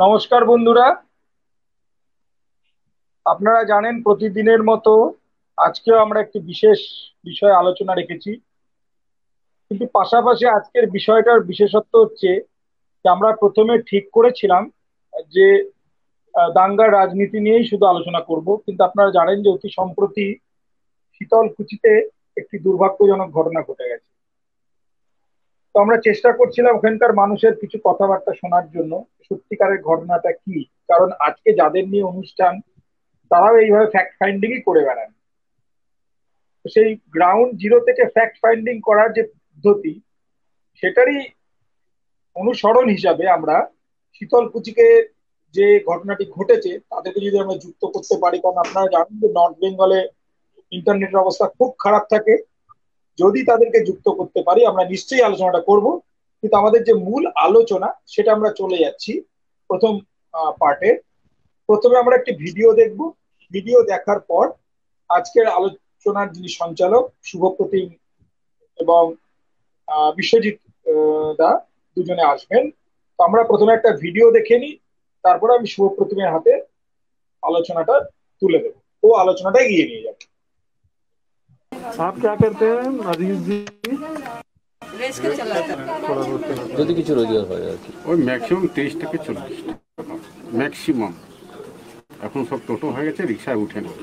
নমস্কার বন্ধুরা। আপনারা জানেন প্রতিদিনের মতো আজকেও আমরা একটি বিশেষ বিষয়ে আলোচনা রেখেছি, কিন্তু পাশাপাশি আজকের বিষয়টার বিশেষত্ব হচ্ছে যে আমরা প্রথমে ঠিক করেছিলাম যে দাঙ্গার রাজনীতি নিয়েই শুধু আলোচনা করব, কিন্তু আপনারা জানেন যে অতি সম্প্রতি শীতলকুচিতে একটি দুর্ভাগ্যজনক ঘটনা ঘটে গেছে। তো আমরা চেষ্টা করছিলাম ওখানকার মানুষের কিছু কথাবার্তা শোনার জন্য, সত্যিকারের ঘটনাটা কি। কারণ আজকে যাদের নিয়ে অনুষ্ঠান তারাও এইভাবে ফ্যাক্ট ফাইন্ডিংই করে বেড়ান। তো সেই গ্রাউন্ড জিরো থেকে ফ্যাক্ট ফাইন্ডিং করার যে পদ্ধতি, সেটারই অনুসরণ হিসাবে আমরা শীতলকুচিকে যে ঘটনাটি ঘটেছে তাদেরকে যদি আমরা যুক্ত করতে পারি, কারণ আপনারা জানেন যে নর্থ বেঙ্গলে ইন্টারনেটের অবস্থা খুব খারাপ থাকে। যদি তাদেরকে যুক্ত করতে পারি আমরা নিশ্চয়ই আলোচনাটা করব। কিন্তু আমাদের যে মূল আলোচনা সেটা আমরা চলে যাচ্ছি প্রথম পার্টে। প্রথমে আমরা একটি ভিডিও দেখব। ভিডিও দেখার পর আজকের আলোচনার যিনি সঞ্চালক শুভপ্রতিম এবং বিশ্বজিৎ দা দুজনে আসবেন। তো আমরা প্রথমে একটা ভিডিও দেখে নিই, তারপরে আমি শুভপ্রতিমের হাতে আলোচনাটা তুলে দেবো, ও আলোচনাটা এগিয়ে নিয়ে যাবে। आप क्या करते हैं अजीज जी? রেস কে চালাতে थोड़ा बहुत चलाते যদি কিছু রোজগার হয় আর কি। ওই ম্যাক্সিমাম 23 থেকে 40 টাকা ম্যাক্সিমাম। এখন সব টোটো হয়ে গেছে, রিক্সায় উঠে না।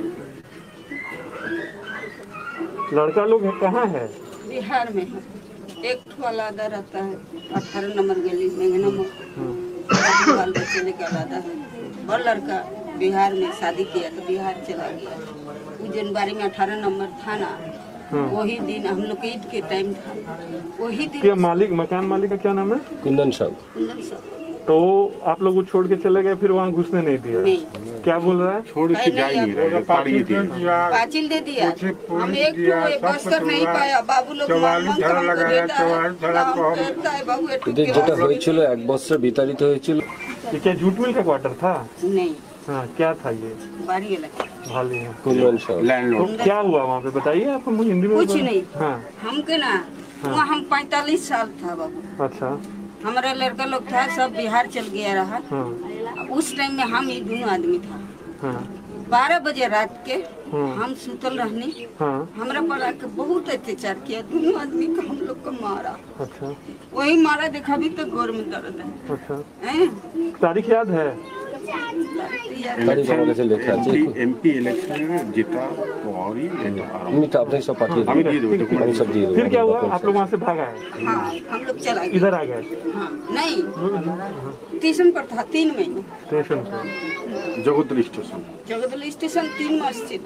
हैं। लड़का लोग कहाँ है? बिहार में है। एक ठो अलादा रहता है 18 नंबर गली मेघना में। बाल बच्चे लेके अलादा है। और लड़का बिहार में शादी किया तो बिहार चला गया। उस जनवरी में 18 नंबर था ना, वही दिन हम लोग के ईद के टाइम था, वही दिन क्या मालिक, मकान मालिक का क्या नाम है? কুন্দন সাউ। कुंदन सब तो आप लोग वो छोड़ के चले गए, फिर वहाँ घुसने नहीं दिया? नहीं क्या बोल रहा है? छोड़ के जा ही नहीं रहे, ताड़िए दिए। पाचिल दे दिया। हम एक ठो एक बस्तर नहीं पाया। बाबू लोग मांग के हमको देता है। काम करता है बाबू एक ठो এদের के যেটা बाद। হয়েছিল 1 বছর বিতাড়িত হয়েছিল। ये क्या जूट मिल का क्वार्टर था? नहीं हाँ, क्या था ये? बारी अलग भाली है। কুন্দন সাউ। तो लैंडलॉर्ड क्या हुआ वहाँ पे बताइए आप मुझे हिंदी में कुछ बताइए। नहीं। हाँ, हमके ना वहाँ हम 45 साल था बाबू। अच्छा। हमारा लड़का लोग था सब बिहार चल गया रहा। हाँ उस टाइम में हम ये दोनों आदमी था। हाँ 12 बजे रात के हाँ। हम सुतल रहनी। हाँ, हमरा पर आके बहुत अत्याचार किया। दोनों आदमी को हम लोग को मारा। अच्छा वही मारा देखा भी तो गोर में दर्द है। अच्छा। हैं? तारीख याद है? তারিখ আমার কাছে লেখা আছে। एमपी इलेक्शन जीता पौरी আমি তো আপনাকে সব পাঠিয়ে আমি দেবো। দিয়ে দেবো, ठीक, আমি সব দিয়ে দেবো। फिर क्या हुआ? आप लोग वहाँ से भागा है, हाँ हम लोग चला गए। इधर आ गए हाँ नहीं स्टेशन पर था 3 महीने। स्टेशन पे? जगतपुर स्टेशन। जगदल स्टेशन 3 मास ছিল।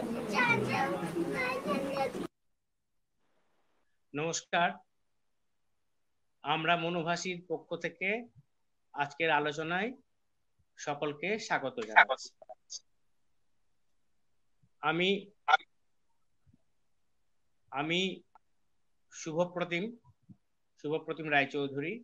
নমস্কার, আমরা মনোভাষীর পক্ষ থেকে আজকের আলোচনায় সকলকে স্বাগত জানাচ্ছি। আমি আমি শুভপ্রতিম রায়চৌধুরী।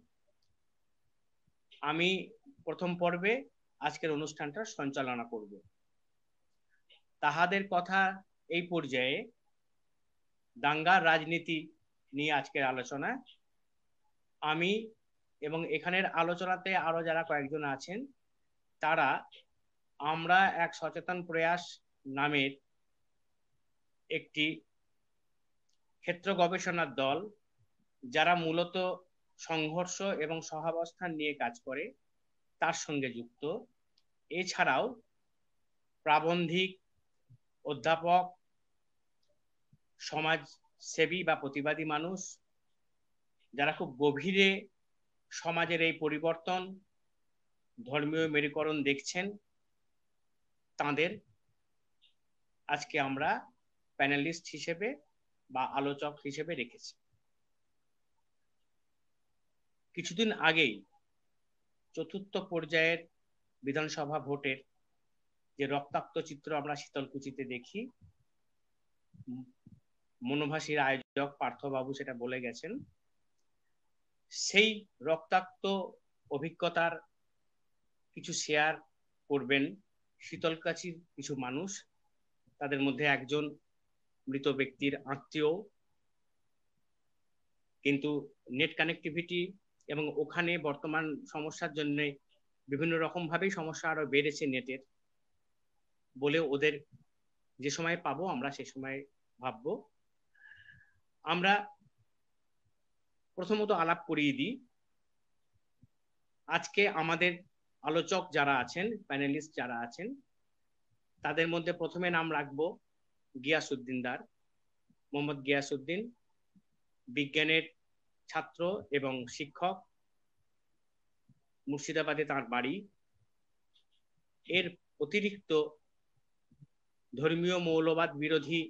আমি প্রথম পর্বে আজকের অনুষ্ঠানটা সঞ্চালনা করব। তাহাদের কথা এই পর্যায়ে দাঙ্গার রাজনীতি নিয়ে আজকের আলোচনা। আমি এবং এখানের আলোচনাতে আরো যারা কয়েকজন আছেন তারা আমরা এক সচেতন প্রয়াস নামের একটি ক্ষেত্র গবেষণার দল, যারা মূলত সংঘর্ষ এবং সহাবস্থান নিয়ে কাজ করে, তার সঙ্গে যুক্ত। এছাড়াও প্রাবন্ধিক, অধ্যাপক, সমাজসেবী বা প্রতিবাদী মানুষ, যারা খুব গভীরে সমাজের এই পরিবর্তন, ধর্মীয় মেরুকরণ দেখছেন, তাদের আজকে আমরা প্যানেলিস্ট হিসেবে বা আলোচক হিসেবে রেখেছি। কিছুদিন আগেই চতুর্থ পর্যায়ের বিধানসভা ভোটের যে রক্তাক্ত চিত্র আমরা শীতলকুচিতে দেখি, মনোভাষীর আয়োজক পার্থবাবু সেটা বলে গেছেন। সেই রক্তাক্ত অভিজ্ঞতার কিছু শেয়ার করবেন শীতলকুচির কিছু মানুষ। তাদের মধ্যে একজন মৃত ব্যক্তির আত্মীয়, কিন্তু নেট কানেক্টিভিটি এবং ওখানে বর্তমান সমস্যার জন্য বিভিন্ন রকম ভাবেই সমস্যা আরো বেড়েছে নেটের, বলে ওদের যে সময় পাবো আমরা সে সময় ভাববো। আমরা প্রথমত আলাপ করিয়ে দিই, আজকে আমাদের আলোচক যারা আছেন, প্যানেলিস্ট যারা আছেন, তাদের মধ্যে প্রথমে নাম রাখবো গিয়াসউদ্দিন দার। মোহাম্মদ গিয়াসউদ্দিন বিজ্ঞানের ছাত্র এবং শিক্ষক, মুর্শিদাবাদে তার বাড়ি। এর অতিরিক্ত ধর্মীয় মৌলবাদ বিরোধী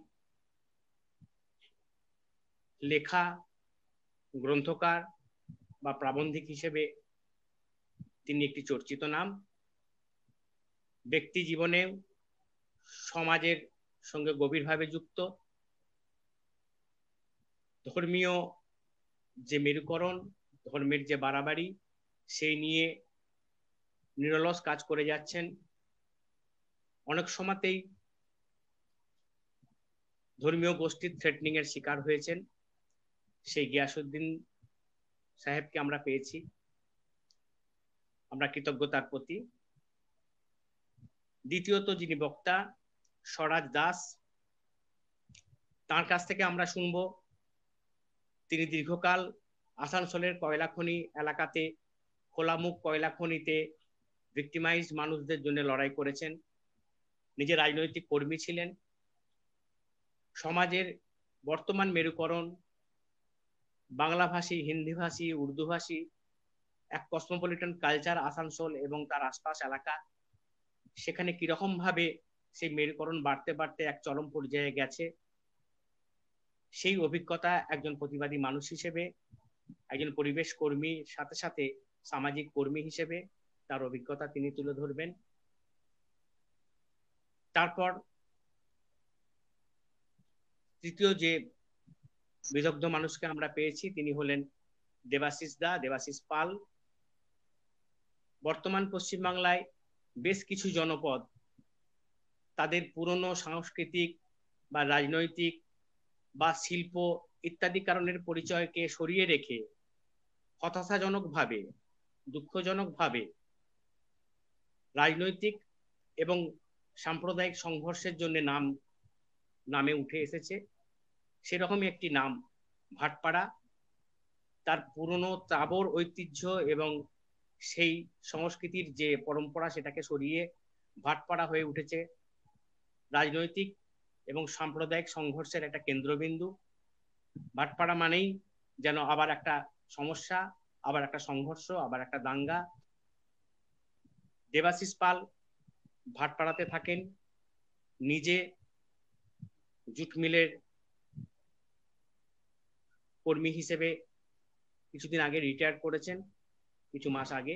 লেখা, গ্রন্থকার বা প্রাবন্ধিক হিসেবে তিনি একটি চর্চিত নাম। ব্যক্তি জীবনে সমাজের সঙ্গে গভীরভাবে যুক্ত, ধর্মীয় যে মেরুকরণ, ধর্মের যে বাড়াবাড়ি, সেই নিয়ে নিরলস কাজ করে যাচ্ছেন। অনেক সময়তেই ধর্মীয় গোষ্ঠীর থ্রেটনিং এর শিকার হয়েছেন। সেই গিয়াসউদ্দিন সাহেবকে আমরা পেয়েছি, আমরা কৃতজ্ঞতার প্রতি। দ্বিতীয়ত যিনি বক্তা, স্বরাজ দাস, তার কাছ থেকে আমরা শুনবো। তিনি দীর্ঘকাল আসানসোলের কয়লা খনি এলাকাতে, খোলামুখ কয়লা খনিতে ভিক্টিমাইজ মানুষদের জন্য লড়াই করেছেন, নিজে রাজনৈতিক কর্মী ছিলেন। সমাজের বর্তমান মেরুকরণ, বাংলাভাষী, হিন্দিভাষী, উর্দুভাষী এক কসমোপলিটন কালচার আসানসোল এবং তার আশপাশ এলাকা, সেখানে কিরকম ভাবে সেই মেরুকরণ বাড়তে বাড়তে এক চরম পর্যায়ে গেছে, সেই অভিজ্ঞতা একজন প্রতিবাদী মানুষ হিসেবে, একজন পরিবেশ কর্মীর সাথে সাথে সামাজিক কর্মী হিসেবে তার অভিজ্ঞতা তিনি তুলে ধরবেন। তারপর তৃতীয় যে বিদগ্ধ মানুষকে আমরা পেয়েছি তিনি হলেন দেবাশিস দা, দেবাশিস পাল। বর্তমান পশ্চিমবাংলায় বেশ কিছু জনপদ তাদের পুরনো সাংস্কৃতিক বা রাজনৈতিক বা শিল্প ইত্যাদি কারণের পরিচয়কে সরিয়ে রেখে হতাশাজনকভাবে, দুঃখজনকভাবে রাজনৈতিক এবং সাম্প্রদায়িক সংঘর্ষের জন্য নামে উঠে এসেছে। সেরকমই একটি নাম ভাটপাড়া। তার পুরনো তাবর ঐতিহ্য এবং সেই সংস্কৃতির যে পরম্পরা, সেটাকে সরিয়ে ভাটপাড়া হয়ে উঠেছে রাজনৈতিক এবং সাম্প্রদায়িক সংঘর্ষের একটা কেন্দ্রবিন্দু। ভাটপাড়া মানেই যেন আবার একটা সমস্যা, আবার একটা সংঘর্ষ, আবার একটা দাঙ্গা। দেবাশিস পাল ভাটপাড়াতে থাকেন, নিজে জুট মিলের কর্মী হিসেবে কিছুদিন আগে রিটায়ার করেছেন, কিছু মাস আগে।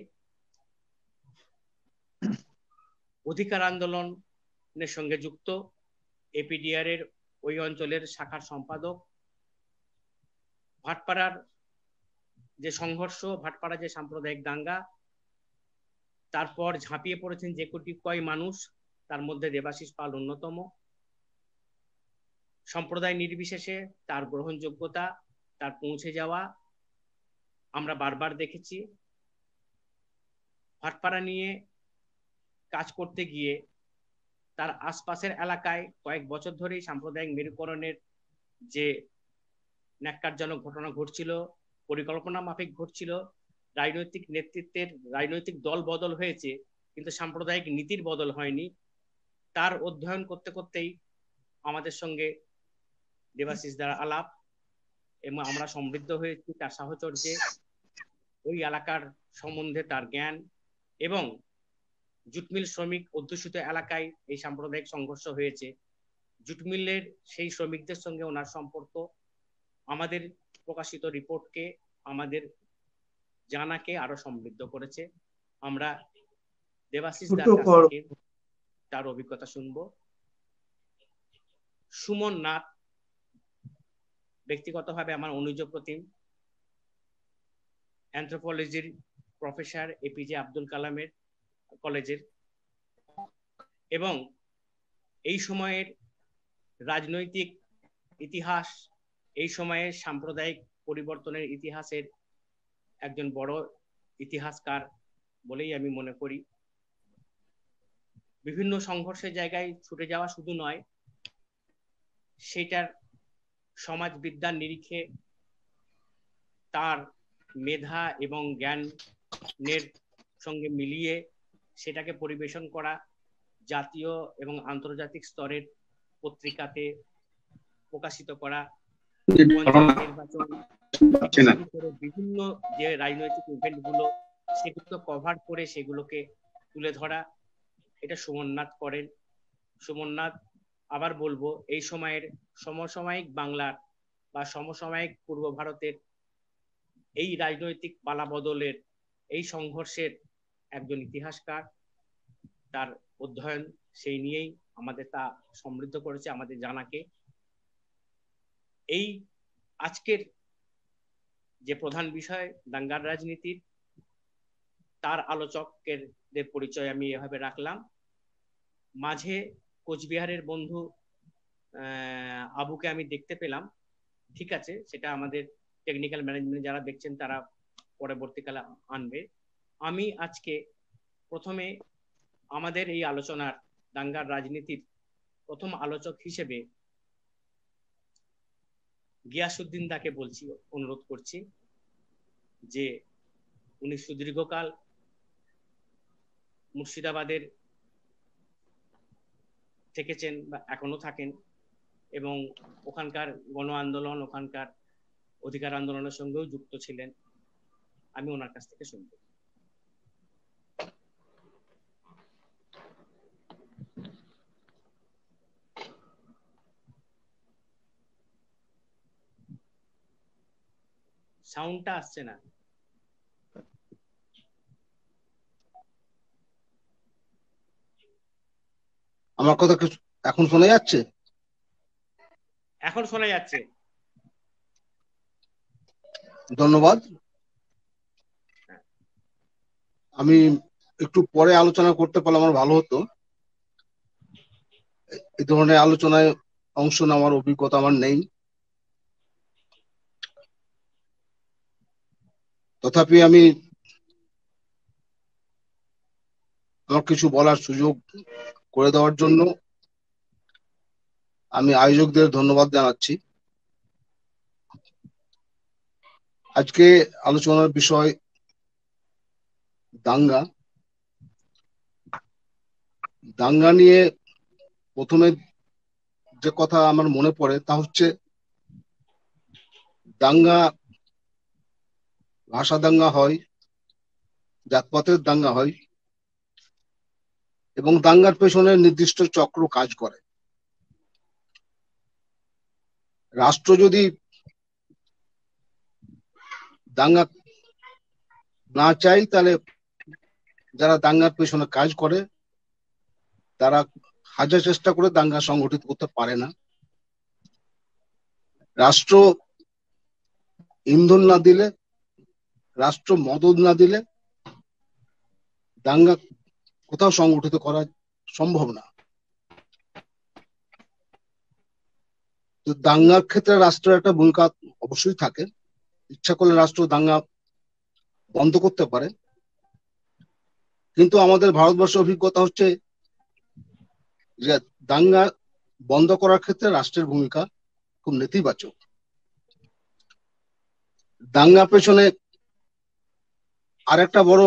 অধিকার আন্দোলনের সঙ্গে যুক্ত, এপিডিআর এর ওই অঞ্চলের শাখার সম্পাদক। ভাটপাড়ার যে সংঘর্ষ, ভাটপাড়া যে সাম্প্রদায়িক দাঙ্গা, তারপর ঝাঁপিয়ে পড়েছেন যে কয় মানুষ, তার মধ্যে দেবাশিস পাল অন্যতম। সম্প্রদায় নির্বিশেষে তার গ্রহণযোগ্যতা, তার পৌঁছে যাওয়া আমরা বারবার দেখেছি। ভাটপাড়া নিয়ে কাজ করতে গিয়ে তার আশপাশের এলাকায় কয়েক বছর ধরেই সাম্প্রদায়িক মেরুকরণের যে ন্যাক্কারজনক ঘটনা ঘটছিল, পরিকল্পনা মাফিক ঘটছিল। রাজনৈতিক নেতৃত্বের, রাজনৈতিক দল বদল হয়েছে, কিন্তু সাম্প্রদায়িক নীতির বদল হয়নি। তার অধ্যয়ন করতে করতেই আমাদের সঙ্গে দেবাশিস দ্বারা আলাপ, এবং আমরা সমৃদ্ধ হয়েছি তার সাহচর্যে। ওই এলাকার সম্বন্ধে তার জ্ঞান, এবং জুটমিল শ্রমিক অধ্যুষিত এলাকায় এই সাম্প্রদায়িক সংঘর্ষ হয়েছে, জুটমিলের সেই শ্রমিকদের সঙ্গে ওনার সম্পর্ক আমাদের প্রকাশিত রিপোর্টকে, আমাদের জানাকে আরো সমৃদ্ধ করেছে। আমরা দেবাশিস দার কাছ থেকে তার অভিজ্ঞতা শুনবো। সুমন নাথ ব্যক্তিগতভাবে আমার অনুজ প্রতিম, অ্যানথ্রোপোলজির প্রফেসর এপিজে আব্দুল কালামের কলেজের, এবং এই সময়ের রাজনৈতিক ইতিহাস, এই সময়ের সাম্প্রদায়িক পরিবর্তনের ইতিহাসের একজন বড় ইতিহাসকার বলেই আমি মনে করি। বিভিন্ন সংঘর্ষের জায়গায় ছুটে যাওয়া শুধু নয়, সেটার সমাজবিদ্যার নিরিখে তার মেধা এবং জ্ঞানের সঙ্গে মিলিয়ে সেটাকে পরিবেশন করা, জাতীয় এবং আন্তর্জাতিক স্তরের পত্রিকাতে প্রকাশিত করা, পঞ্চায়েত নির্বাচন শুরু করে বিভিন্ন যে রাজনৈতিক ইভেন্ট গুলো সেগুলো কভার করে সেগুলোকে তুলে ধরা, এটা সুমননাথ করেন। সুমননাথ, আবার বলবো, এই সময়ের সমসাময়িক বাংলার বা সমসাময়িক পূর্ব ভারতের এই রাজনৈতিক পালাবদলের, এই সংঘর্ষের একজন ইতিহাসকার। তার অধ্যয়ন সেই নিয়েই আমাদের তা সমৃদ্ধ করেছে আমাদের জানাকে। এই আজকের যে প্রধান বিষয় দাঙ্গার রাজনীতির, তার আলোচকের পরিচয় আমি এভাবে রাখলাম। মাঝে কোচবিহারের বন্ধু আবুকে আমি দেখতে পেলাম, ঠিক আছে, সেটা আমাদের টেকনিক্যাল ম্যানেজমেন্ট যারা দেখছেন তারা পরবর্তীকালে আনবে। আমি আজকে প্রথমে আমাদের এই আলোচনার দাঙ্গার রাজনীতির প্রথম আলোচক হিসেবে গিয়াসউদ্দিন দাকে বলছি, অনুরোধ করছি যে উনি সুদীর্ঘকাল মুর্শিদাবাদের থেকেছেন বা এখনো থাকেন এবং ওখানকার গণ আন্দোলন, ওখানকার অধিকার আন্দোলনের সঙ্গেও যুক্ত ছিলেন। আমি ওনার কাছ থেকে শুনবো। সাউন্ডটা আসছে না। আমার কথা এখন শোনা যাচ্ছে? এখন শোনা যাচ্ছে। ধন্যবাদ। আমি একটু পরে আলোচনা করতে পারলে আমার ভালো হতো। এই ধরনের আলোচনায় অংশ নেওয়ার অভিজ্ঞতা আমার নেই, তথাপি আমি আমার কিছু বলার সুযোগ করে দেওয়ার জন্য আমি আয়োজকদের ধন্যবাদ জানাচ্ছি। আজকে আলোচনার বিষয় দাঙ্গা। দাঙ্গা নিয়ে প্রথমে যে কথা আমার মনে পড়ে তা হচ্ছে দাঙ্গা, ভাষা দাঙ্গা হয়, জাতপাতের দাঙ্গা হয় এবং দাঙ্গার পেছনে নির্দিষ্ট চক্র কাজ করে। রাষ্ট্র যদি দাঙ্গা না চায় তাহলে যারা দাঙ্গার পেছনে কাজ করে তারা হাজার চেষ্টা করে দাঙ্গা সংগঠিত করতে পারে না। রাষ্ট্র ইন্ধন না দিলে, রাষ্ট্র মদদ না দিলে দাঙ্গা কোথাও সংগঠিত করা সম্ভব না। তো দাঙ্গার ক্ষেত্রে রাষ্ট্রের একটা ভূমিকা অবশ্যই থাকে। ইচ্ছা করলে রাষ্ট্র দাঙ্গা বন্ধ করতে পারে, কিন্তু আমাদের ভারতবর্ষের অভিজ্ঞতা হচ্ছে যে দাঙ্গা বন্ধ করার ক্ষেত্রে রাষ্ট্রের ভূমিকা খুব নেতিবাচক। দাঙ্গা পেছনে আরেকটা বড়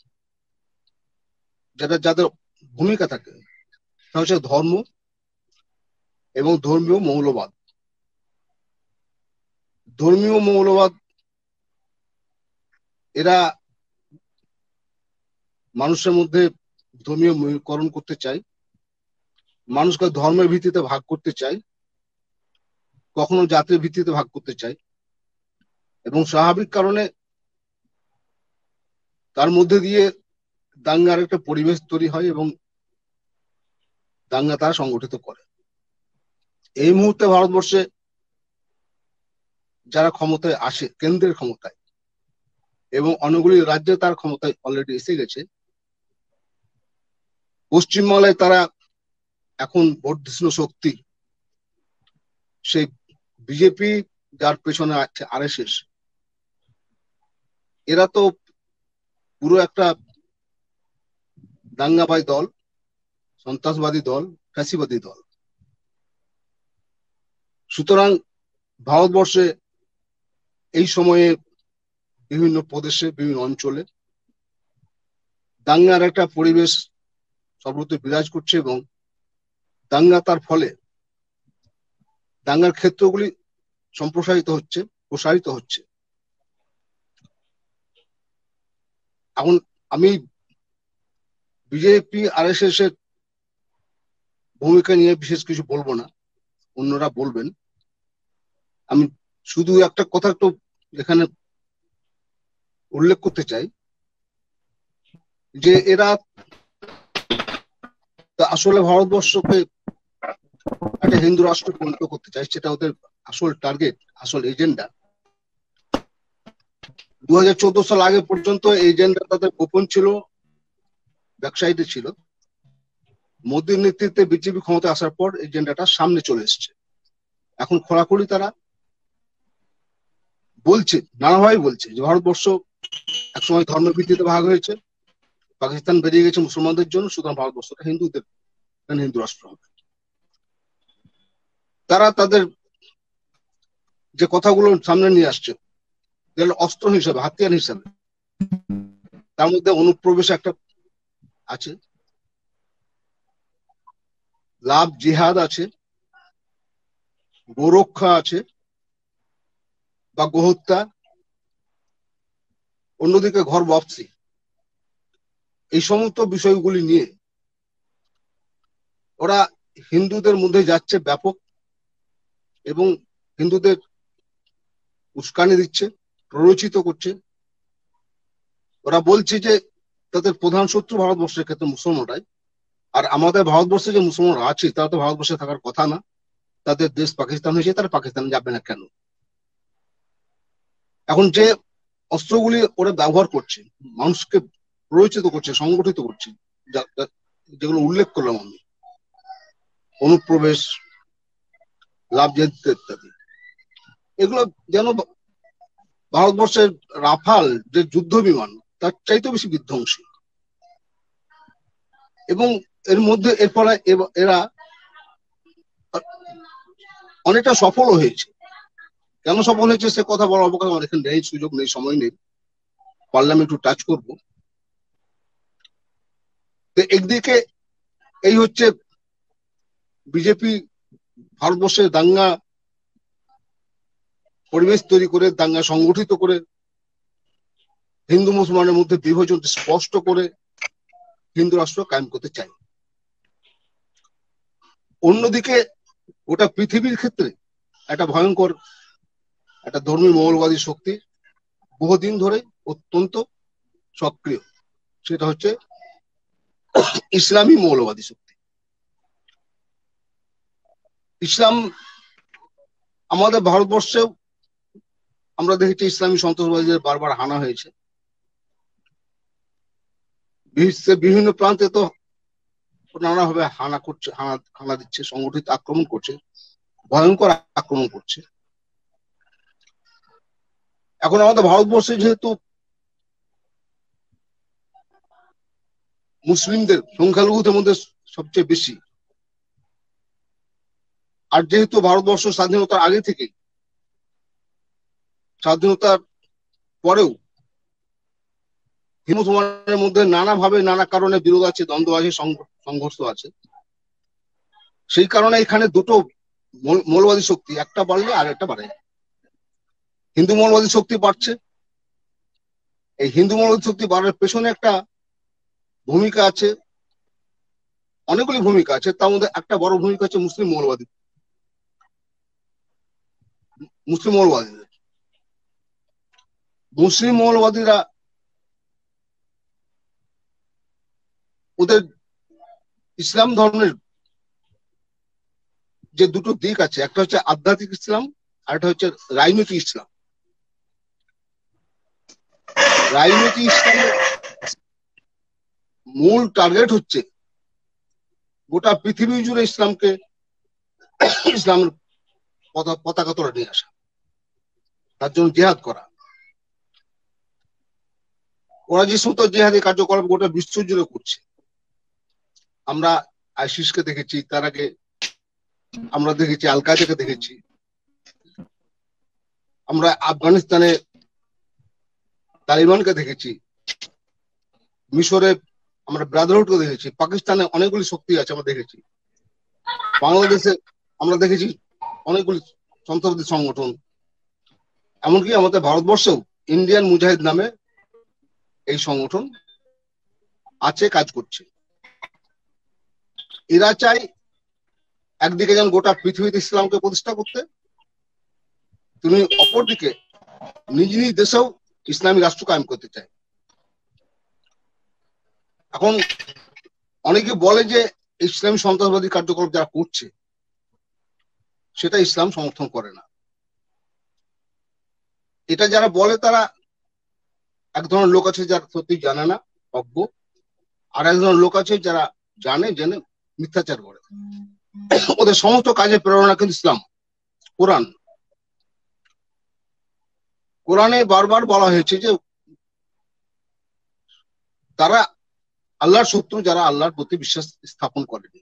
যাদের ভূমিকা থাকে তা হচ্ছে ধর্ম এবং ধর্মীয় মৌলবাদ। ধর্মীয় মৌলবাদ এরা মানুষের মধ্যে ধর্মীয় মেরুকরণ করতে চায়, মানুষকে ধর্মের ভিত্তিতে ভাগ করতে চায়, কখনো জাতির ভিত্তিতে ভাগ করতে চায় এবং স্বাভাবিক কারণে তার মধ্যে দিয়ে দাঙ্গার একটা পরিবেশ তৈরি হয় এবং দাঙ্গা তারা সংগঠিত করে। এই মুহূর্তে ভারতবর্ষে যারা ক্ষমতায় আসে, কেন্দ্রের ক্ষমতায় এবং অনেকগুলি রাজ্যে তার ক্ষমতায় অলরেডি এসে গেছে, পশ্চিমবাংলায় তারা এখন বর্ধিষ্ণু শক্তি, সেই বিজেপি যার পেছনে আছে আরএসএস, এরা তো পুরো একটা দাঙ্গাবাজ দল, সন্ত্রাসবাদী দল, ফ্যাসিবাদী দল। সুতরাং ভারতবর্ষে এই সময়ে বিভিন্ন প্রদেশে, বিভিন্ন অঞ্চলে দাঙ্গার একটা পরিবেশ সর্বত্র বিরাজ করছে, এবং দাঙ্গা তার ফলে দাঙ্গার ক্ষেত্রগুলি সম্প্রসারিত হচ্ছে, প্রসারিত হচ্ছে। এখন আমি বিজেপি আরএসএস এর ভূমিকা নিয়ে বিশেষ কিছু বলবো না, অন্যরা বলবেন। আমি শুধু একটা কথা একটু এখানে উল্লেখ করতে চাই যে এরা আসলে ভারতবর্ষকে একটা হিন্দু রাষ্ট্র পরিণত করতে চায়, সেটা ওদের আসল টার্গেট, আসল এজেন্ডা। 2014 সাল আগে পর্যন্ত এজেন্ডা তাদের গোপন ছিল, ব্যবসায়ীতে ছিল। মোদীর নেতৃত্বে বিজেপি ক্ষমতায় আসার পর এজেন্ডাটা সামনে চলে এসছে। এখন খোলাখুলি তারা বলছে, নানাভাবে বলছে যে ভারতবর্ষ একসময় ধর্মের ভিত্তিতে ভাগ হয়েছে, পাকিস্তান বেরিয়ে গেছে মুসলমানদের জন্য, সুতরাং ভারতবর্ষটা হিন্দুদের হিন্দু রাষ্ট্র হবে। তারা তাদের যে কথাগুলো সামনে নিয়ে আসছে অস্ত্র হিসাবে, হাতিয়ার হিসাবে, তার মধ্যে অনুপ্রবেশ একটা আছে, লাভ জিহাদ আছে, গোরক্ষা আছে বা গোহত্যা, অন্যদিকে ঘর বাপসি। এই সমস্ত বিষয়গুলি নিয়ে ওরা হিন্দুদের মধ্যে যাচ্ছে ব্যাপক, এবং হিন্দুদের উস্কানি দিচ্ছে, প্ররোচিত করছে। ওরা বলছে যে তাদের প্রধান শত্রু ভারতবর্ষের ক্ষেত্রে মুসলমানরাই, আর আমাদের ভারতবর্ষে যে মুসলমানরা আছে তারা তো ভারতবর্ষে থাকার কথা না, তাদের দেশ পাকিস্তান হয়েছে, তারা পাকিস্তানে যাবে না কেন? এখন যে অস্ত্রগুলি ওরা ব্যবহার করছে, মানুষকে প্ররোচিত করছে, সংগঠিত করছে, যেগুলো উল্লেখ করলাম আমি, অনুপ্রবেশ, লাভ ইত্যাদি, এগুলো যেন ভারতবর্ষের রাফাল যে যুদ্ধ বিমান তার চাইতে বেশি বিধ্বংসী। এবং এর মধ্যে এরপরে এরা অনেকটা সফল হয়েছে। কেন সফল হয়েছে সে কথা বলার অবকাশ আমার এখানে নেই, সুযোগ নেই, সময় নেই, পারলাম একটু টাচ করবো। তো একদিকে এই হচ্ছে বিজেপি ভারতবর্ষের দাঙ্গা পরিবেশ তৈরি করে, দাঙ্গা সংগঠিত করে, হিন্দু মুসলমানের মধ্যে বিভাজন স্পষ্ট করে হিন্দু রাষ্ট্র কায়েম করতে চায়। অন্যদিকে গোটা পৃথিবীর ক্ষেত্রে একটা ভয়ঙ্কর একটা ধর্মীয় মৌলবাদী শক্তি বহুদিন ধরে অত্যন্ত সক্রিয়, সেটা হচ্ছে ইসলামী মৌলবাদী শক্তি। ইসলাম আমাদের ভারতবর্ষেও আমরা দেখেছি ইসলামী সন্ত্রাসবাদীদের বারবার হানা হয়েছে, বিভিন্ন প্রান্তে তো নানাভাবে হানা করছে, হানা দিচ্ছে, সংগঠিত আক্রমণ করছে, ভয়ঙ্কর আক্রমণ করছে। এখন আমাদের ভারতবর্ষে যেহেতু মুসলিমদের সংখ্যালঘুদের মধ্যে সবচেয়ে বেশি, আর যেহেতু ভারতবর্ষ স্বাধীনতার আগে থেকেই, স্বাধীনতার পরেও হিন্দু মুসলমানের মধ্যে নানাভাবে নানা কারণে বিরোধ আছে, দ্বন্দ্ব আছে, সংঘর্ষ আছে। সেই কারণে এখানে দুটো মৌলবাদী শক্তি, একটা বাড়লে আর একটা বাড়ে। হিন্দু মৌলবাদী শক্তি বাড়ছে, এই হিন্দু মৌলবাদী শক্তি বাড়ার পেছনে একটা ভূমিকা আছে, অনেকগুলি ভূমিকা আছে, তার মধ্যে একটা বড় ভূমিকা হচ্ছে মুসলিম মৌলবাদীদের। মুসলিম মৌলবাদীরা ওদের ইসলাম ধর্মের যে দুটো দিক আছে, একটা হচ্ছে আধ্যাত্মিক ইসলাম আর একটা হচ্ছে রাজনৈতিক ইসলাম। রাজনৈতিক ইসলামের মূল টার্গেট হচ্ছে গোটা পৃথিবী জুড়ে ইসলামের পতাকা তোলা নিয়ে আসা, তার জন্য জিহাদ করা। ওরা যে সমস্ত জিহাদি কার্যকলাপ গোটা বিশ্ব জুড়ে করছে, আমরা আইসিসকে দেখেছি, তার আগে আমরা দেখেছি আল কায়েদাকে দেখেছি, আমরা আফগানিস্তানে তালিবানকে দেখেছি, মিশরে আমরা ব্রাদারহুডকে দেখেছি, পাকিস্তানে অনেকগুলি শক্তি আছে আমরা দেখেছি, বাংলাদেশে আমরা দেখেছি অনেকগুলি সন্ত্রাসবাদী সংগঠন, এমনকি আমাদের ভারতবর্ষেও ইন্ডিয়ান মুজাহিদ নামে এই সংগঠন আছে, কাজ করছে। এরা চাই একদিকে যেন গোটা পৃথিবীতে ইসলামকে প্রতিষ্ঠা করতে, তিনি অপরদিকে নিজ নিজ দেশেও ইসলামী রাষ্ট্র কায়েম করতে চায়। এখন অনেকে বলে যে ইসলামী সন্ত্রাসবাদী কার্যকলাপ যারা করছে সেটা ইসলাম সমর্থন করে না। এটা যারা বলে তারা এক ধরনের লোক আছে যারা সত্যি জানে না, অজ্ঞ, আর এক ধরনের লোক আছে যারা জানে, জেনে মিথ্যাচার করে। ওদের সমস্ত কাজের প্রেরণা কিন্তু ইসলাম, কোরআন। কোরআনে বারবার বলা হয়েছে যে তারা আল্লাহর শত্রু, যারা আল্লাহর প্রতি বিশ্বাস স্থাপন করেনি।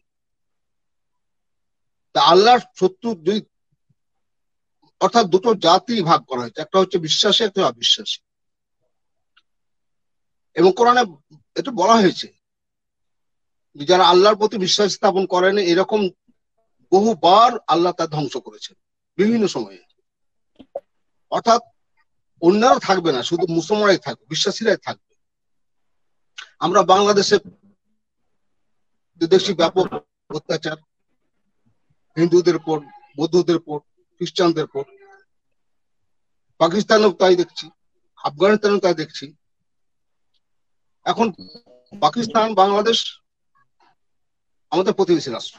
তা আল্লাহর শত্রু দুই, অর্থাৎ দুটো জাতি ভাগ করা হয়েছে, একটা হচ্ছে বিশ্বাসী, একটা অবিশ্বাসী। এবং কোরআনে এটা বলা হয়েছে যারা আল্লাহর প্রতি বিশ্বাস স্থাপন করেনি, এরকম বহুবার আল্লাহ তা ধ্বংস করেছেন বিভিন্ন সময়ে। অর্থাৎ অন্যরা থাকবে না, শুধু মুসলমানরাই থাকবে, বিশ্বাসীরাই থাকবে। আমরা বাংলাদেশে দেখছি ব্যাপক অত্যাচার হিন্দুদের উপর, বৌদ্ধদের উপর, খ্রিস্টানদের উপর। পাকিস্তানেও তাই দেখছি, আফগানিস্তানেও তাই দেখছি। এখন পাকিস্তান, বাংলাদেশ আমাদের প্রতিবেশী রাষ্ট্র।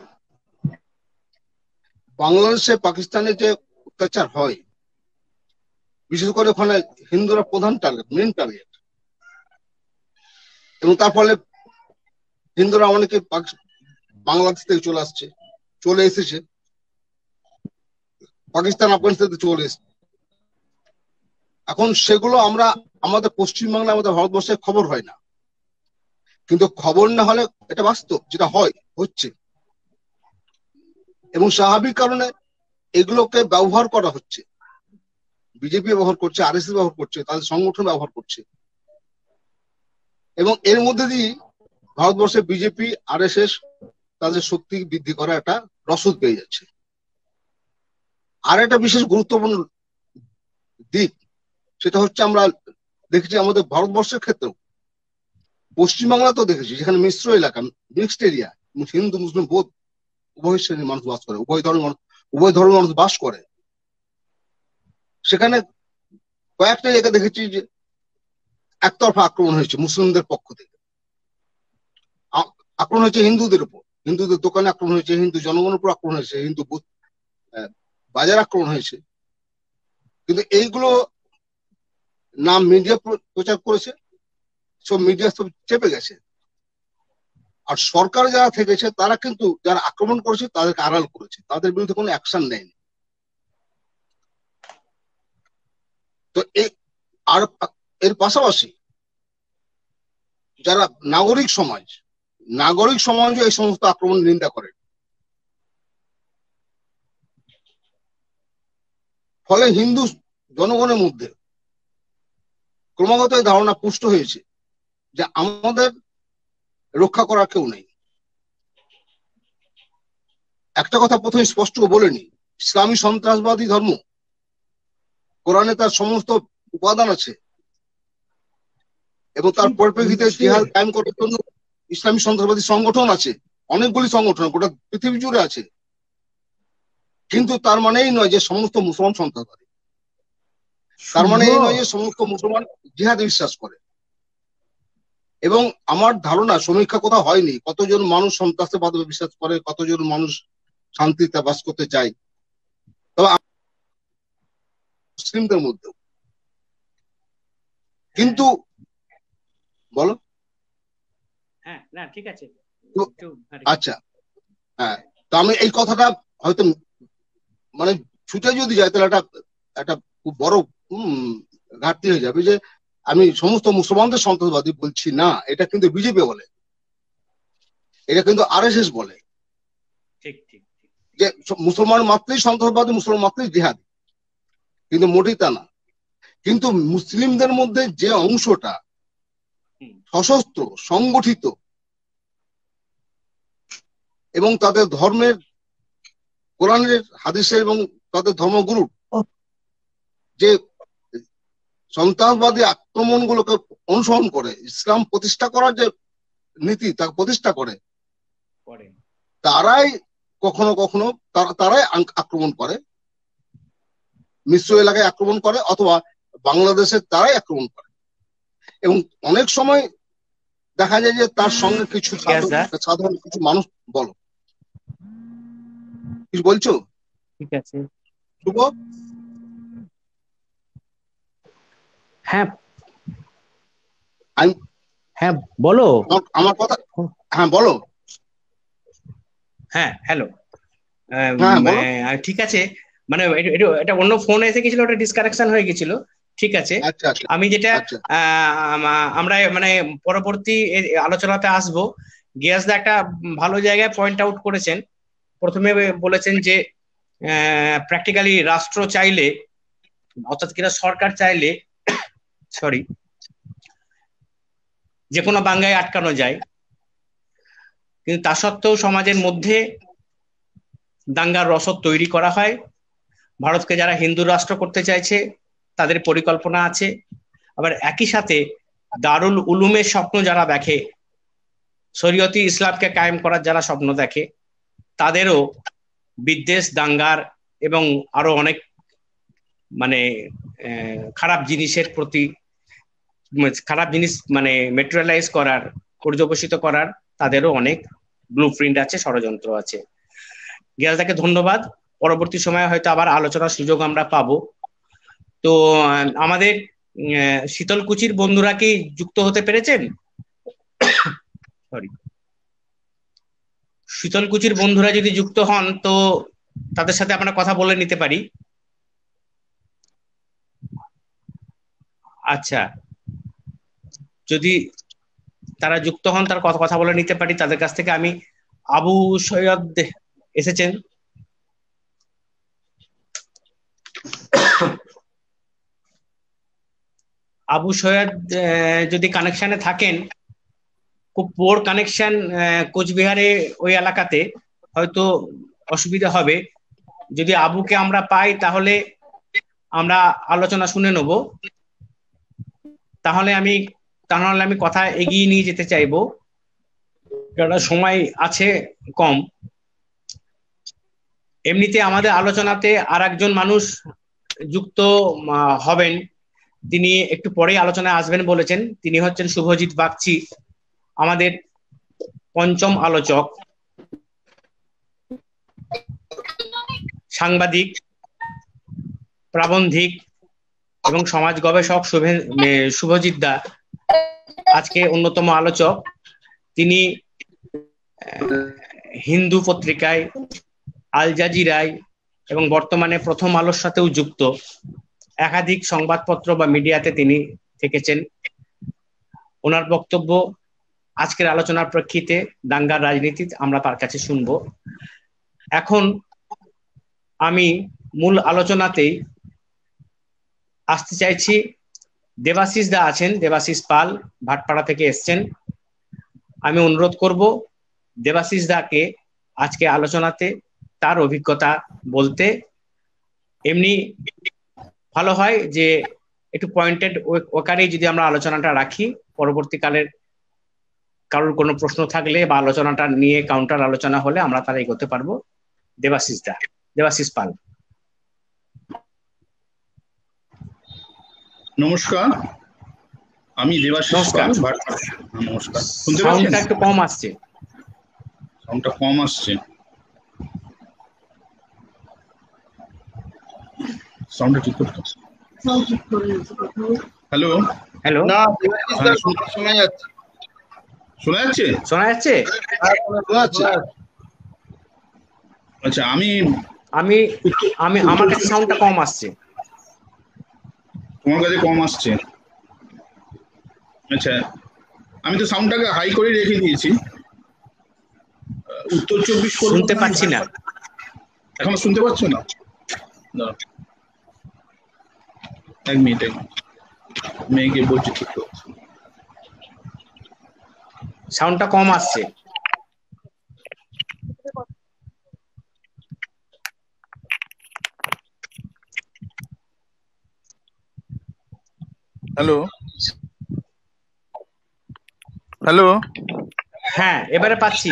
বাংলাদেশে পাকিস্তানে যে অত্যাচার হয়, বিশেষ করে ওখানে হিন্দুরা প্রধান টার্গেট, মেন টার্গেট। এবং তার ফলে হিন্দুরা অনেকে বাংলাদেশ থেকে চলে এসেছে, পাকিস্তান, আফগানিস্তান চলে এসেছে। এখন সেগুলো আমরা আমাদের পশ্চিমবাংলা, আমাদের ভারতবর্ষে খবর হয় না, কিন্তু খবর না হলে এটা বাস্তব, যেটা হচ্ছে। এবং স্বাভাবিক কারণে এগুলোকে ব্যবহার করা হচ্ছে, বিজেপি ব্যবহার করছে, আরএসএস ব্যবহার করছে, তাদের সংগঠন ব্যবহার করছে। এবং এর মধ্যে দিয়ে ভারতবর্ষে বিজেপি, আরএসএস তাদের শক্তি বৃদ্ধি করা একটা রসদ পেয়ে যাচ্ছে। আর একটা বিশেষ গুরুত্বপূর্ণ দিক, সেটা হচ্ছে আমরা দেখেছি আমাদের ভারতবর্ষের ক্ষেত্রেও, পশ্চিমবাংলা তো দেখেছি, যেখানে মিশ্র এলাকা, মিক্সড এরিয়া, হিন্দু মুসলিম বোধ উভয় শ্রেণীর মানুষ বাস করে, উভয় ধর্মের মানুষ বাস করে। সেখানে কয়েকটা জায়গা দেখেছি যে একতরফা আক্রমণ হয়েছে মুসলিমদের পক্ষ থেকে। আক্রমণ হয়েছে হিন্দুদের উপর, হিন্দুদের দোকানে আক্রমণ হয়েছে, হিন্দু জনগণের উপর আক্রমণ হয়েছে, হিন্দু বাজার আক্রমণ হয়েছে। কিন্তু এইগুলো নাম মিডিয়া প্রচার করেছে, সব মিডিয়া সব চেপে গেছে। আর সরকার যারা থেকেছে তারা কিন্তু যারা আক্রমণ করেছে তাদেরকে আড়াল করেছে, তাদের বিরুদ্ধে কোনো অ্যাকশন নেয়নি। তো আর এর পাশাপাশি যারা নাগরিক সমাজ এই সমস্ত আক্রমণ নিন্দা করে। ফলে হিন্দু জনগণের মধ্যে ক্রমাগত এই ধারণা পুষ্ট হয়েছে যে আমাদের রক্ষা করার কেউ নেই। একটা কথা প্রথমে স্পষ্ট বলে নি, ইসলামী সন্ত্রাসবাদী ধর্ম, কোরআনে তার সমস্ত উপাদান আছে, এবং তার পরিপ্রেক্ষিতে জিহাদ কায়েম করার জন্য ইসলামী সন্ত্রাসবাদী সংগঠন আছে, অনেকগুলি সংগঠন গোটা পৃথিবী জুড়ে আছে। কিন্তু তার মানেই নয় যে সমস্ত মুসলমান সন্ত্রাসবাদী, তার মানে এই নয় যে সমস্ত মুসলমান জিহাদে বিশ্বাস করে। এবং আমার ধারণা, সমীক্ষা কোথাও হয়নি কতজন মানুষ সন্ত্রাসবাদে বিশ্বাস করে, কতজন মানুষ শান্তিতে বাস করতে চায়, তবে মুসলিমদের মধ্যেও। কিন্তু বলো। হ্যাঁ, না ঠিক আছে, আচ্ছা, হ্যাঁ, তো আমি এই কথাটা হয়তো মানে ছুটে যদি যায় তাহলে একটা খুব বড় ঘাটতি হয়ে যাবে, যে আমি সমস্ত মুসলমানদের সন্ত্রাসবাদী বলছি না, এটা কিন্তু বিজেপি বলে। এটা কিন্তু আরএসএস বলে ঠিক ঠিক ঠিক। যে মুসলমান মাত্রই সন্ত্রাসবাদী, মুসলমান মাত্রই জিহাদি, কিন্তু মোটেই তা না। কিন্তু মুসলিমদের মধ্যে যে অংশটা সশস্ত্র, সংগঠিত এবং তাদের ধর্মের, কোরআনের, হাদিসের এবং তাদের ধর্মগুরু যে সন্ত্রাসবাদী আক্রমণগুলোকে অনুসরণ করে, ইসলাম প্রতিষ্ঠা করার যে নীতি তা প্রতিষ্ঠা করে, তারাই কখনো কখনো তারাই আক্রমণ করে, মিশ্র এলাকায় আক্রমণ করে, অথবা বাংলাদেশের তারাই আক্রমণ করে। এবং অনেক সময় দেখা যায় যে তার সঙ্গে কিছু সাধারণ কিছু মানুষ, বলো কিছু বলছো? ঠিক আছে, শুভ, হ্যাঁ হ্যাঁ বলো আমার কথা, হ্যাঁ বলো। হ্যাঁ হ্যালো, ঠিক আছে, মানে এটা অন্য ফোন এসে গেছিল, ওটা ডিসকানেকশন হয়ে গেছিল। ঠিক আছে, আমি যেটা আমরা মানে পরবর্তী আলোচনাতে আসবো, গিয়াসদা একটা ভালো জায়গায় পয়েন্ট আউট করেছেন। প্রথমে বলেছেন যে প্র্যাকটিক্যালি রাষ্ট্র চাইলে, অর্থাৎ কিনা সরকার চাইলে যে কোনো দাঙ্গায় আটকানো যায়, কিন্তু তা সত্ত্বেও সমাজের মধ্যে দাঙ্গার রসদ তৈরি করা হয়। ভারতকে যারা হিন্দু রাষ্ট্র করতে চাইছে তাদের পরিকল্পনা আছে, আবার একই সাথে দারুল উলুমের স্বপ্ন যারা দেখে, শরীয়তি ইসলামকে কায়েম করার যারা স্বপ্ন দেখে, তাদেরও বিদ্বেষ, দাঙ্গার এবং আরো অনেক মানে খারাপ জিনিসের প্রতি, খারাপ জিনিস মানে মেটেরিয়ালাইজ করার, পর্যবেসিত করার তাদেরও অনেক ব্লুপ্রিন্ট আছে, ষড়যন্ত্র আছে। গিয়াসদাকে ধন্যবাদ। পরবর্তী সময়ে হয়তো আবার আলোচনার সুযোগ আমরা পাবো। তো আমাদের শীতলকুচির বন্ধুরা কি যুক্ত হতে পেরেছেন? সরি, শীতলকুচির বন্ধুরা যদি যুক্ত হন তো তাদের সাথে আমরা কথা বলে নিতে পারি। আচ্ছা, যদি তারা যুক্ত হন, তার কথা বলে নিতে পারি। তাদের কাছ থেকে আমি, আবু সৈয়দ এসেছেন, আবু সৈয়দ যদি কানেকশনে থাকেন, খুব পোর কানেকশন কোচবিহারে ওই এলাকাতে, হয়তো অসুবিধা হবে। যদি আবুকে আমরা পাই তাহলে আমরা আলোচনা শুনে নেব, তাহলে আমি কথা এগিয়ে নিয়ে যেতে চাইবো, কারণ সময় আছে কম। এমনিতে আমাদের আলোচনাতে আর একজন মানুষ যুক্ত হবেন, তিনি একটু পরেই আলোচনায় আসবেন বলেছেন। তিনি হচ্ছেন শুভজিৎ বাগচি, আমাদের পঞ্চম আলোচক, সাংবাদিক, প্রাবন্ধিক এবং সমাজ গবেষক শুভজিৎ দা আজকে অন্যতম আলোচক। তিনি হিন্দু পত্রিকায়, আল জাজিরায় এবং বর্তমানে প্রথম আলোর সাথেও যুক্ত, একাধিক সংবাদপত্র বা মিডিয়াতে তিনি থেকেছেন। ওনার বক্তব্য আজকের আলোচনার প্রেক্ষিতে দাঙ্গার রাজনীতি আমরা তার কাছে শুনবো। এখন আমি মূল আলোচনাতেই আসতে চাইছি। দেবাশিস দা আছেন, দেবাশিস পাল ভাটপাড়া থেকে এসছেন। আমি অনুরোধ করব দেবাশিস দাকে আজকে আলোচনাতে তার অভিজ্ঞতা বলতে। এমনি ভালো হয় যে একটু পয়েন্টেড ওখানেই যদি আমরা আলোচনাটা রাখি, পরবর্তীকালের কারোর কোনো প্রশ্ন থাকলে বা আলোচনাটা নিয়ে কাউন্টার আলোচনা হলে আমরা তারা এগোতে পারবো। দেবাশিস দা, দেবাশিস পাল। নমস্কার, আমি দেবাশিস পাল। নমস্কার, শুনতে পাচ্ছেন? সাউন্ডটা একটু কম আসছে। সাউন্ডটা কম আসছে, সাউন্ডটা ঠিক করতে। হ্যালো হ্যালো, না শোনা যাচ্ছে, শোনা যাচ্ছে? শোনা যাচ্ছে? আচ্ছা, আমি আমার কাছে সাউন্ডটা কম আসছে। তোমার কাছে কম আসছে? আচ্ছা, আমি তো সাউন্ডটাকে হাই করে রেখে দিয়েছি। উত্তর চব্বিশ শুনতে পরগনায় পাচ্ছি না। এখন শুনতে পাচ্ছ না? না, এক মিনিট মেয়েকে বলছি ঠিক করে। সাউন্ডটা কম আসছে। হ্যালো হ্যালো, হ্যাঁ এবারে পাচ্ছি।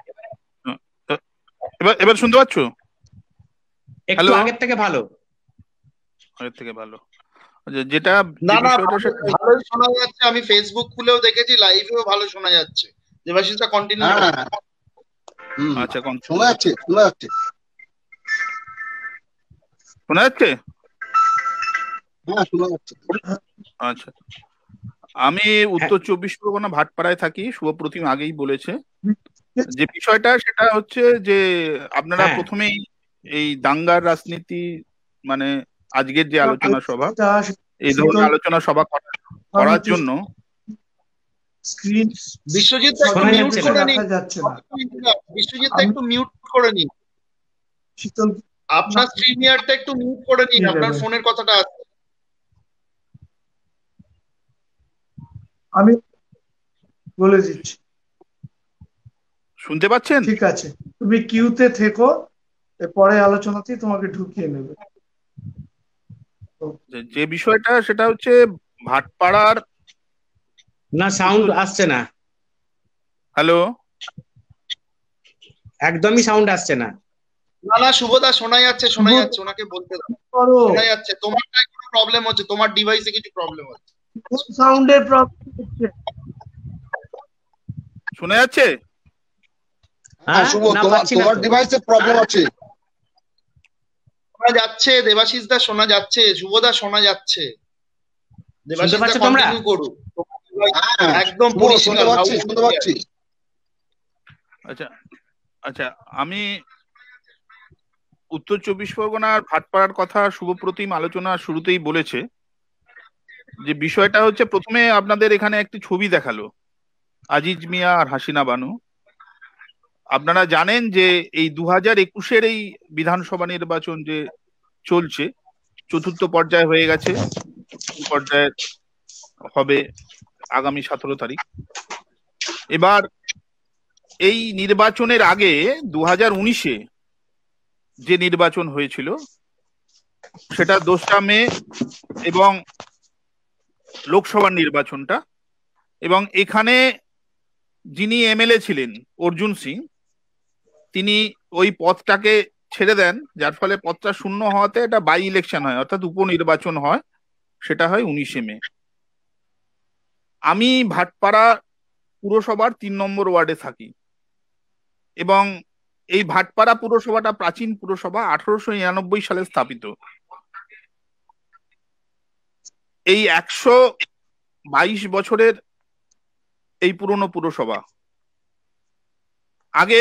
এবার এবার শুনতে পাচ্ছ? একটু হ্যালো, আগের থেকে ভালো। আগের থেকে ভালো। যেটা না যে না, বিষয়টা সেটা ভালোই শোনা যাচ্ছে। আমি ফেসবুক খুলেও দেখেছি, লাইভেও ভালো শোনা যাচ্ছে। দেবাশিসটা কন্টিনিউ করুন। হ্যাঁ, হুম, আচ্ছা শোনা যাচ্ছে, শোনা যাচ্ছে। শোনা যাচ্ছে? হ্যাঁ, শোনা যাচ্ছে। আচ্ছা, আমি উত্তর চব্বিশ পরগনা ভাটপাড়ায় থাকি। শুভপ্রতিম আগেই বলেছে যে বিষয়টা সেটা হচ্ছে যে আপনারা হ্যাঁ। প্রথমেই এই দাঙ্গার রাজনীতি, মানে আজকের যে আলোচনা সভা, এই ধরনের আলোচনা সভা করার জন্য স্ক্রিন বিশ্বজিৎ একটু শোনা মিউট যাচ্ছে করে না। নিন। যাচ্ছে না। বিশ্বজিৎ একটু মিউট করে নিন। শীতল আপনার স্ট্রিমিয়ারটা একটু মিউট করে নিন, ঠিক আপনার আছে। ফোনের কথাটা আসছে। আমি বলে দিচ্ছি, শুনতে পাচ্ছেন? ঠিক আছে, তুমি কিউতে থেকো, পরে আলোচনাতেই তোমাকে ঢুকিয়ে নেবে। যে বিষয়টা সেটা হচ্ছে ভাটপাড়ার। না সাউন্ড আসছে না, হ্যালো, একদমই সাউন্ড আসছে না। না না, শুভদা শোনা যাচ্ছে, শোনা যাচ্ছে, ওনাকে বলতে দাও। করো, শোনা যাচ্ছে। তোমারটাই কোনো প্রবলেম হচ্ছে, তোমার ডিভাইসে কিছু প্রবলেম হচ্ছে। সাউন্ডের প্রবলেম হচ্ছে। শোনা যাচ্ছে? হ্যাঁ, শুভ, না, তোমার পাচ্ছি না তোমার তো। ডিভাইসে প্রবলেম আছে। শোনা যাচ্ছে, দেবাশিস দা শোনা যাচ্ছে, শুভদা শোনা যাচ্ছে। দেবাশিস দা পাচ্ছ তোমরা? কন্টিনিউ করুন। হ্যাঁ, একদম শুভ, পরিষ্কার, শুনতে পাচ্ছি, loud শুনতে পাচ্ছি। আচ্ছা আচ্ছা, আমি উত্তর চব্বিশ পরগনার ভাটপাড়ার কথা শুভপ্রতিম আলোচনা শুরুতেই বলেছে যে বিষয়টা হচ্ছে প্রথমে আপনাদের এখানে একটি ছবি দেখালো, আজিজ মিয়া আর হাসিনা বানু। আপনারা জানেন যে এই 2021-এর এই বিধানসভা নির্বাচন যে চলছে, চতুর্থ পর্যায়ে হয়ে গেছে, পর্যায়ে হবে আগামী 17 তারিখ। এবার এই নির্বাচনের আগে 2019-এ যে নির্বাচন হয়েছিল সেটা 2রা মে এবং লোকসভার নির্বাচনটা, এবং এখানে যিনি এমএলএ ছিলেন অর্জুন সিং, তিনি ওই পদটাকে ছেড়ে দেন, যার ফলে পদটা শূন্য হওয়াতে এটা বাই ইলেকশন হয়, অর্থাৎ উপনির্বাচন হয়। সেটা হয় 19শে মে। আমি ভাটপাড়া পুরসভার 3 নম্বর ওয়ার্ডে থাকি এবং এই ভাটপাড়া পুরসভাটা প্রাচীন পুরসভা, 1899 সালে স্থাপিত। এই 122 বছরের এই পুরনো পুরসভা। আগে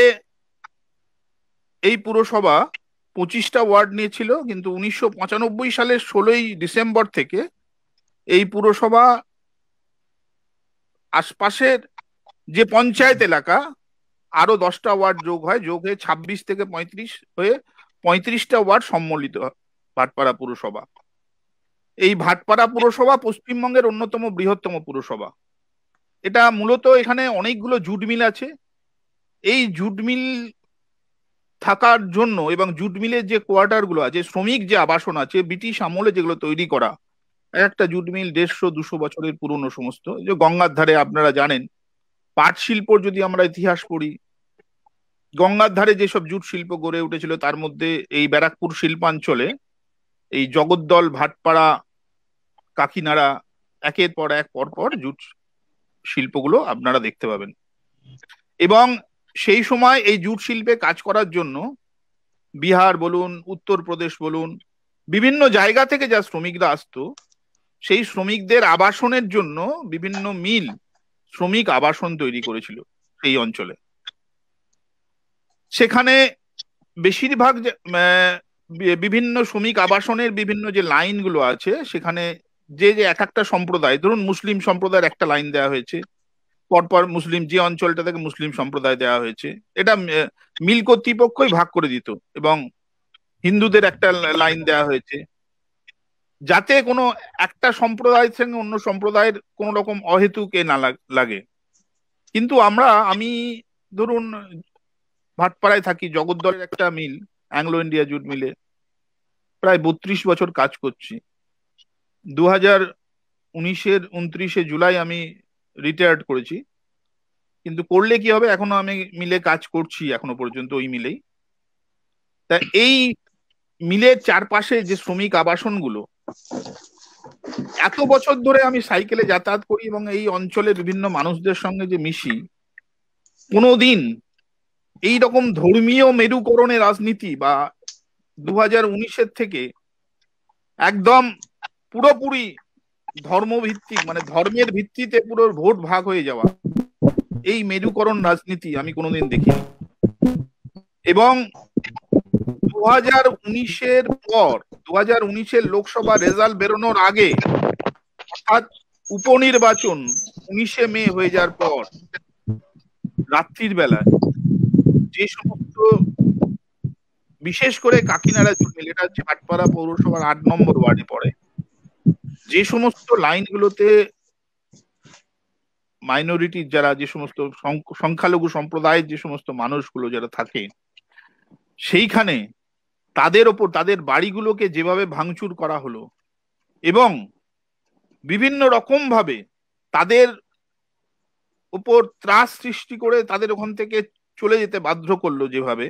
এই পুরসভা 25টা ওয়ার্ড নিয়েছিল, কিন্তু 1995 সালের 16ই ডিসেম্বর থেকে এই পুরসভা আশপাশের যে পঞ্চায়েত এলাকা আরো 10টা ওয়ার্ড যোগ হয়ে 26 থেকে 35 হয়ে 35টা ওয়ার্ড সম্মিলিত ভাটপাড়া পুরসভা। এই ভাটপাড়া পুরসভা পশ্চিমবঙ্গের অন্যতম বৃহত্তম পুরসভা। এটা মূলত এখানে অনেকগুলো জুট মিল আছে। এই জুট মিল থাকার জন্য এবং জুট মিলের যে কোয়ার্টার গুলো আছে, শ্রমিক যে আবাসন আছে, ব্রিটিশ আমলে যেগুলো তৈরি করা, একটা জুট মিল 150-200 বছরের পুরনো সমস্ত, যে গঙ্গার ধারে আপনারা জানেন পাট শিল্পর যদি আমরা ইতিহাস পড়ি, গঙ্গার ধারে যেসব জুট শিল্প গড়ে উঠেছিল তার মধ্যে এই ব্যারাকপুর শিল্পাঞ্চলে এই জগদ্দল, ভাটপাড়া, কাকিনাড়া, একের পর এক পরপর জুট শিল্পগুলো আপনারা দেখতে পাবেন। এবং সেই সময় এই জুট শিল্পে কাজ করার জন্য বিহার বলুন, উত্তরপ্রদেশ বলুন, বিভিন্ন জায়গা থেকে যা শ্রমিকরা আসতো, সেই শ্রমিকদের আবাসনের জন্য বিভিন্ন মিল শ্রমিক আবাসন তৈরি করেছিল এই অঞ্চলে। সেখানে বেশিরভাগ বিভিন্ন শ্রমিক আবাসনের বিভিন্ন যে লাইনগুলো আছে, সেখানে যে যে এক একটা সম্প্রদায়, ধরুন মুসলিম সম্প্রদায়ের একটা লাইন দেওয়া হয়েছে, পরপর মুসলিম যে অঞ্চলটা থেকে মুসলিম সম্প্রদায় দেওয়া হয়েছে, এটা মিল কর্তৃপক্ষই ভাগ করে দিত, এবং হিন্দুদের একটা লাইন দেওয়া হয়েছে যাতে কোনো একটা সম্প্রদায়ের সঙ্গে অন্য সম্প্রদায়ের কোন রকম অহেতুক না লাগে। কিন্তু আমি ধরুন ভাটপাড়ায় থাকি, জগদ্দলের একটা মিল, অ্যাংলো ইন্ডিয়া জুট মিলে প্রায় 32 বছর কাজ করছি। 2019-এর 29শে জুলাই আমি রিটায়ার্ড করেছি, কিন্তু করলে কি হবে, এখনো আমি মিলে কাজ করছি এখনো পর্যন্ত ওই মিলেই। তা এই মিলের চারপাশে যে শ্রমিক আবাসনগুলো, এত বছর ধরে আমি সাইকেলে যাতায়াত করি এবং এই অঞ্চলের বিভিন্ন মানুষদের সঙ্গে যে মিশি, কোনোদিন এই রকম ধর্মীয় মেরুকরণের রাজনীতি বা 2019-এর থেকে একদম পুরোপুরি ধর্মভিত্তিক, মানে ধর্মের ভিত্তিতে পুরো ভোট ভাগ হয়ে যাওয়া, এই মেরুকরণ রাজনীতি আমি কোনোদিন দেখিনি। এবং 2019-এর পর, 2019-এর লোকসভা রেজাল্ট বেরোনোর আগে, অর্থাৎ উপনির্বাচন 19শে মে হয়ে যাওয়ার পর রাত্রির বেলায় যে সমস্ত, বিশেষ করে কাকিনাড়া জুট মিল, এটা হচ্ছে ভাটপাড়া পৌরসভার 8 নম্বর ওয়ার্ডে পড়ে, যে সমস্ত লাইনগুলোতে মাইনরিটি যারা, যে সমস্ত সংখ্যালঘু সম্প্রদায়ের যে সমস্ত মানুষগুলো যারা থাকে, সেইখানে তাদের ওপর, তাদের বাড়িগুলোকে যেভাবে ভাঙচুর করা হলো এবং বিভিন্ন রকম ভাবে তাদের উপর ত্রাস সৃষ্টি করে তাদের ওখান থেকে চলে যেতে বাধ্য করলো যেভাবে,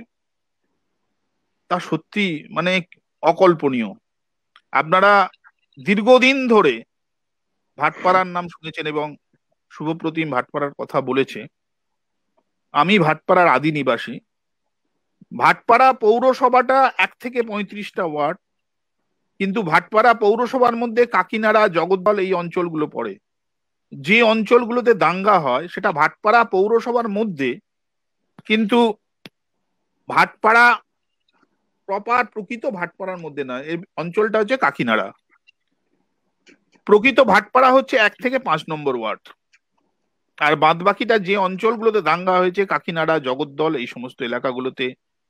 তা সত্যি মানে অকল্পনীয়। আপনারা দীর্ঘদিন ধরে ভাটপাড়ার নাম শুনেছেন এবং শুভপ্রতিম ভাটপাড়ার কথা বলেছে। আমি ভাটপাড়ার আদি নিবাসী। ভাটপাড়া পৌরসভাটা 1 থেকে 35টা ওয়ার্ড, কিন্তু ভাটপাড়া পৌরসভার মধ্যে কাকিনাড়া, জগদ্দল এই অঞ্চলগুলো পড়ে। যে অঞ্চলগুলোতে দাঙ্গা হয় সেটা ভাটপাড়া পৌরসভার মধ্যে, কিন্তু ভাটপাড়া প্রপার প্রকৃত ভাটপাড়ার মধ্যে না, এই অঞ্চলটা হচ্ছে কাকিনাড়া। প্রকৃত ভাটপাড়া হচ্ছে 1 থেকে 5 নম্বর ওয়ার্ড, আর বাদ বাকিটা যে অঞ্চলগুলোতে দাঙ্গা হয়েছে, কাকিনাড়া, জগদ্দল এই সমস্ত এলাকাগুলোতে,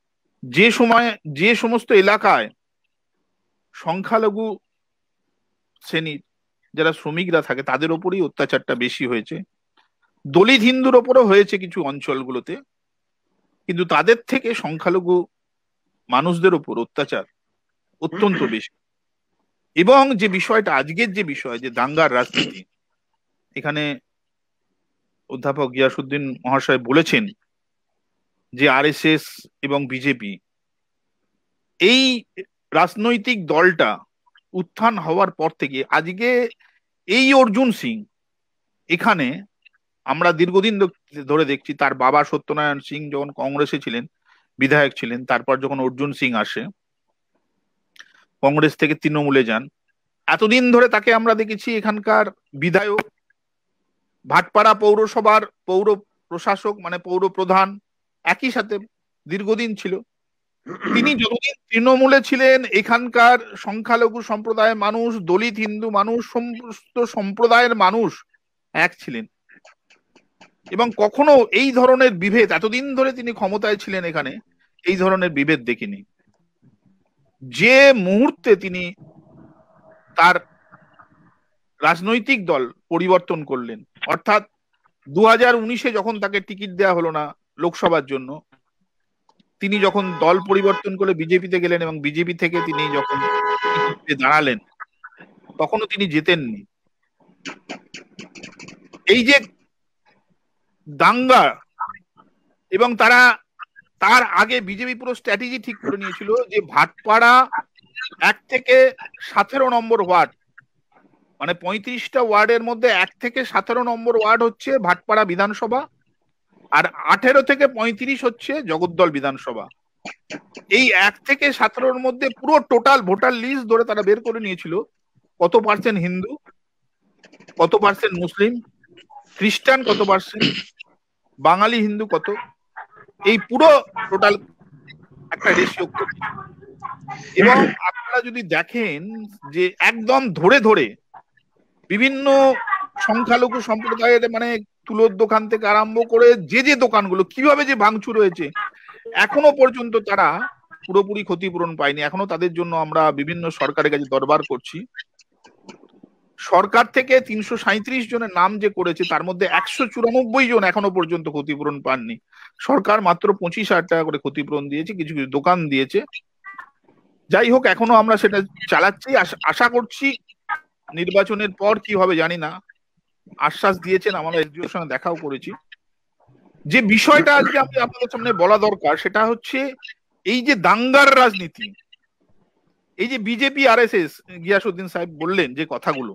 যে সমস্ত এলাকায় সংখ্যালঘু শ্রেণীর যারা শ্রমিকরা থাকে তাদের ওপরই অত্যাচারটা বেশি হয়েছে। দলিত হিন্দুর ওপরও হয়েছে কিছু অঞ্চলগুলোতে, কিন্তু তাদের থেকে সংখ্যালঘু মানুষদের উপর অত্যাচার অত্যন্ত বেশি। এবং যে বিষয়টা, আজকের যে বিষয়, যে দাঙ্গার রাজনীতি, এখানে অধ্যাপক গিয়াসউদ্দিন মহাশয় বলেছেন যে আরএসএস এবং বিজেপি, এই রাজনৈতিক দলটা উত্থান হওয়ার পর থেকে আজকে এই অর্জুন সিং, এখানে আমরা দীর্ঘদিন ধরে দেখছি, তার বাবা সত্যনারায়ণ সিং যখন কংগ্রেসে ছিলেন, বিধায়ক ছিলেন, তারপর যখন অর্জুন সিং আসে কংগ্রেস থেকে তৃণমূলে যান, এতদিন ধরে তাকে আমরা দেখেছি এখানকার বিধায়ক, ভাটপাড়া পৌরসভার পৌর প্রশাসক, মানে পৌর প্রধান, একই সাথে দীর্ঘদিন ছিল। তিনি যতদিন তৃণমূলে ছিলেন, এখানকার সংখ্যালঘু সম্প্রদায়ের মানুষ, দলিত হিন্দু মানুষ, সমস্ত সম্প্রদায়ের মানুষ এক ছিলেন, এবং কখনো এই ধরনের বিভেদ, এতদিন ধরে তিনি ক্ষমতায় ছিলেন এখানে, এই ধরনের বিভেদ দেখিনি। যে মুহূর্তে তিনি তার রাজনৈতিক দল পরিবর্তন করলেন, অর্থাৎ 2019-এ যখন তাকে টিকিট দেওয়া হলো না লোকসভার জন্য, তিনি যখন দল পরিবর্তন করে বিজেপিতে গেলেন এবং বিজেপি থেকে তিনি যখন দাঁড়ালেন, তখনও তিনি জেতেননি। এই যে দাঙ্গা, এবং তার আগে বিজেপি পুরো স্ট্র্যাটেজি ঠিক করে নিয়েছিল যে ভাটপাড়া 1 থেকে 17 নম্বর ওয়ার্ড, মানে 35টা ওয়ার্ডের মধ্যে 1 থেকে 17 নম্বর ওয়ার্ড হচ্ছে ভাটপাড়া বিধানসভা, আর 18 থেকে 35 হচ্ছে জগদ্দল বিধানসভা। এই 1 থেকে 17-র মধ্যে পুরো টোটাল ভোটার লিস্ট ধরে তারা বের করে নিয়েছিল কত পার্সেন্ট হিন্দু, কত পার্সেন্ট মুসলিম, খ্রিস্টান কত পার্সেন্ট, বাঙালি হিন্দু কত, এই পুরো টোটাল একটা রেশিও। এবং আপনারা যদি দেখেন যে একদম ধরে ধরে বিভিন্ন সংখ্যালঘু সম্প্রদায়ের, মানে তুলোর দোকান থেকে আরম্ভ করে যে দোকানগুলো কিভাবে যে ভাঙচুর হয়েছে, এখনো পর্যন্ত তারা পুরোপুরি ক্ষতিপূরণ পায়নি। এখনো তাদের জন্য আমরা বিভিন্ন সরকারের কাছে দরবার করছি। সরকার থেকে 337 জনের নাম যে করেছে তার মধ্যে 194 জন এখনো পর্যন্ত ক্ষতিপূরণ পাননি। সরকার মাত্র 25,000 টাকা করে ক্ষতিপূরণ দিয়েছে, কিছু কিছু দোকান দিয়েছে। যাই হোক, এখনো আমরা সেটা চালাচ্ছি। আশা করছি নির্বাচনের পর কি হবে জানি না, আশ্বাস দিয়েছেন, আমরা এসডিওর সঙ্গে দেখাও করেছি। যে বিষয়টা আজকে আমি আপনাদের সামনে বলা দরকার সেটা হচ্ছে এই যে দাঙ্গার রাজনীতি, এই যে বিজেপি আরএসএস গিয়াসউদ্দিন সাহেব বললেন যে কথাগুলো,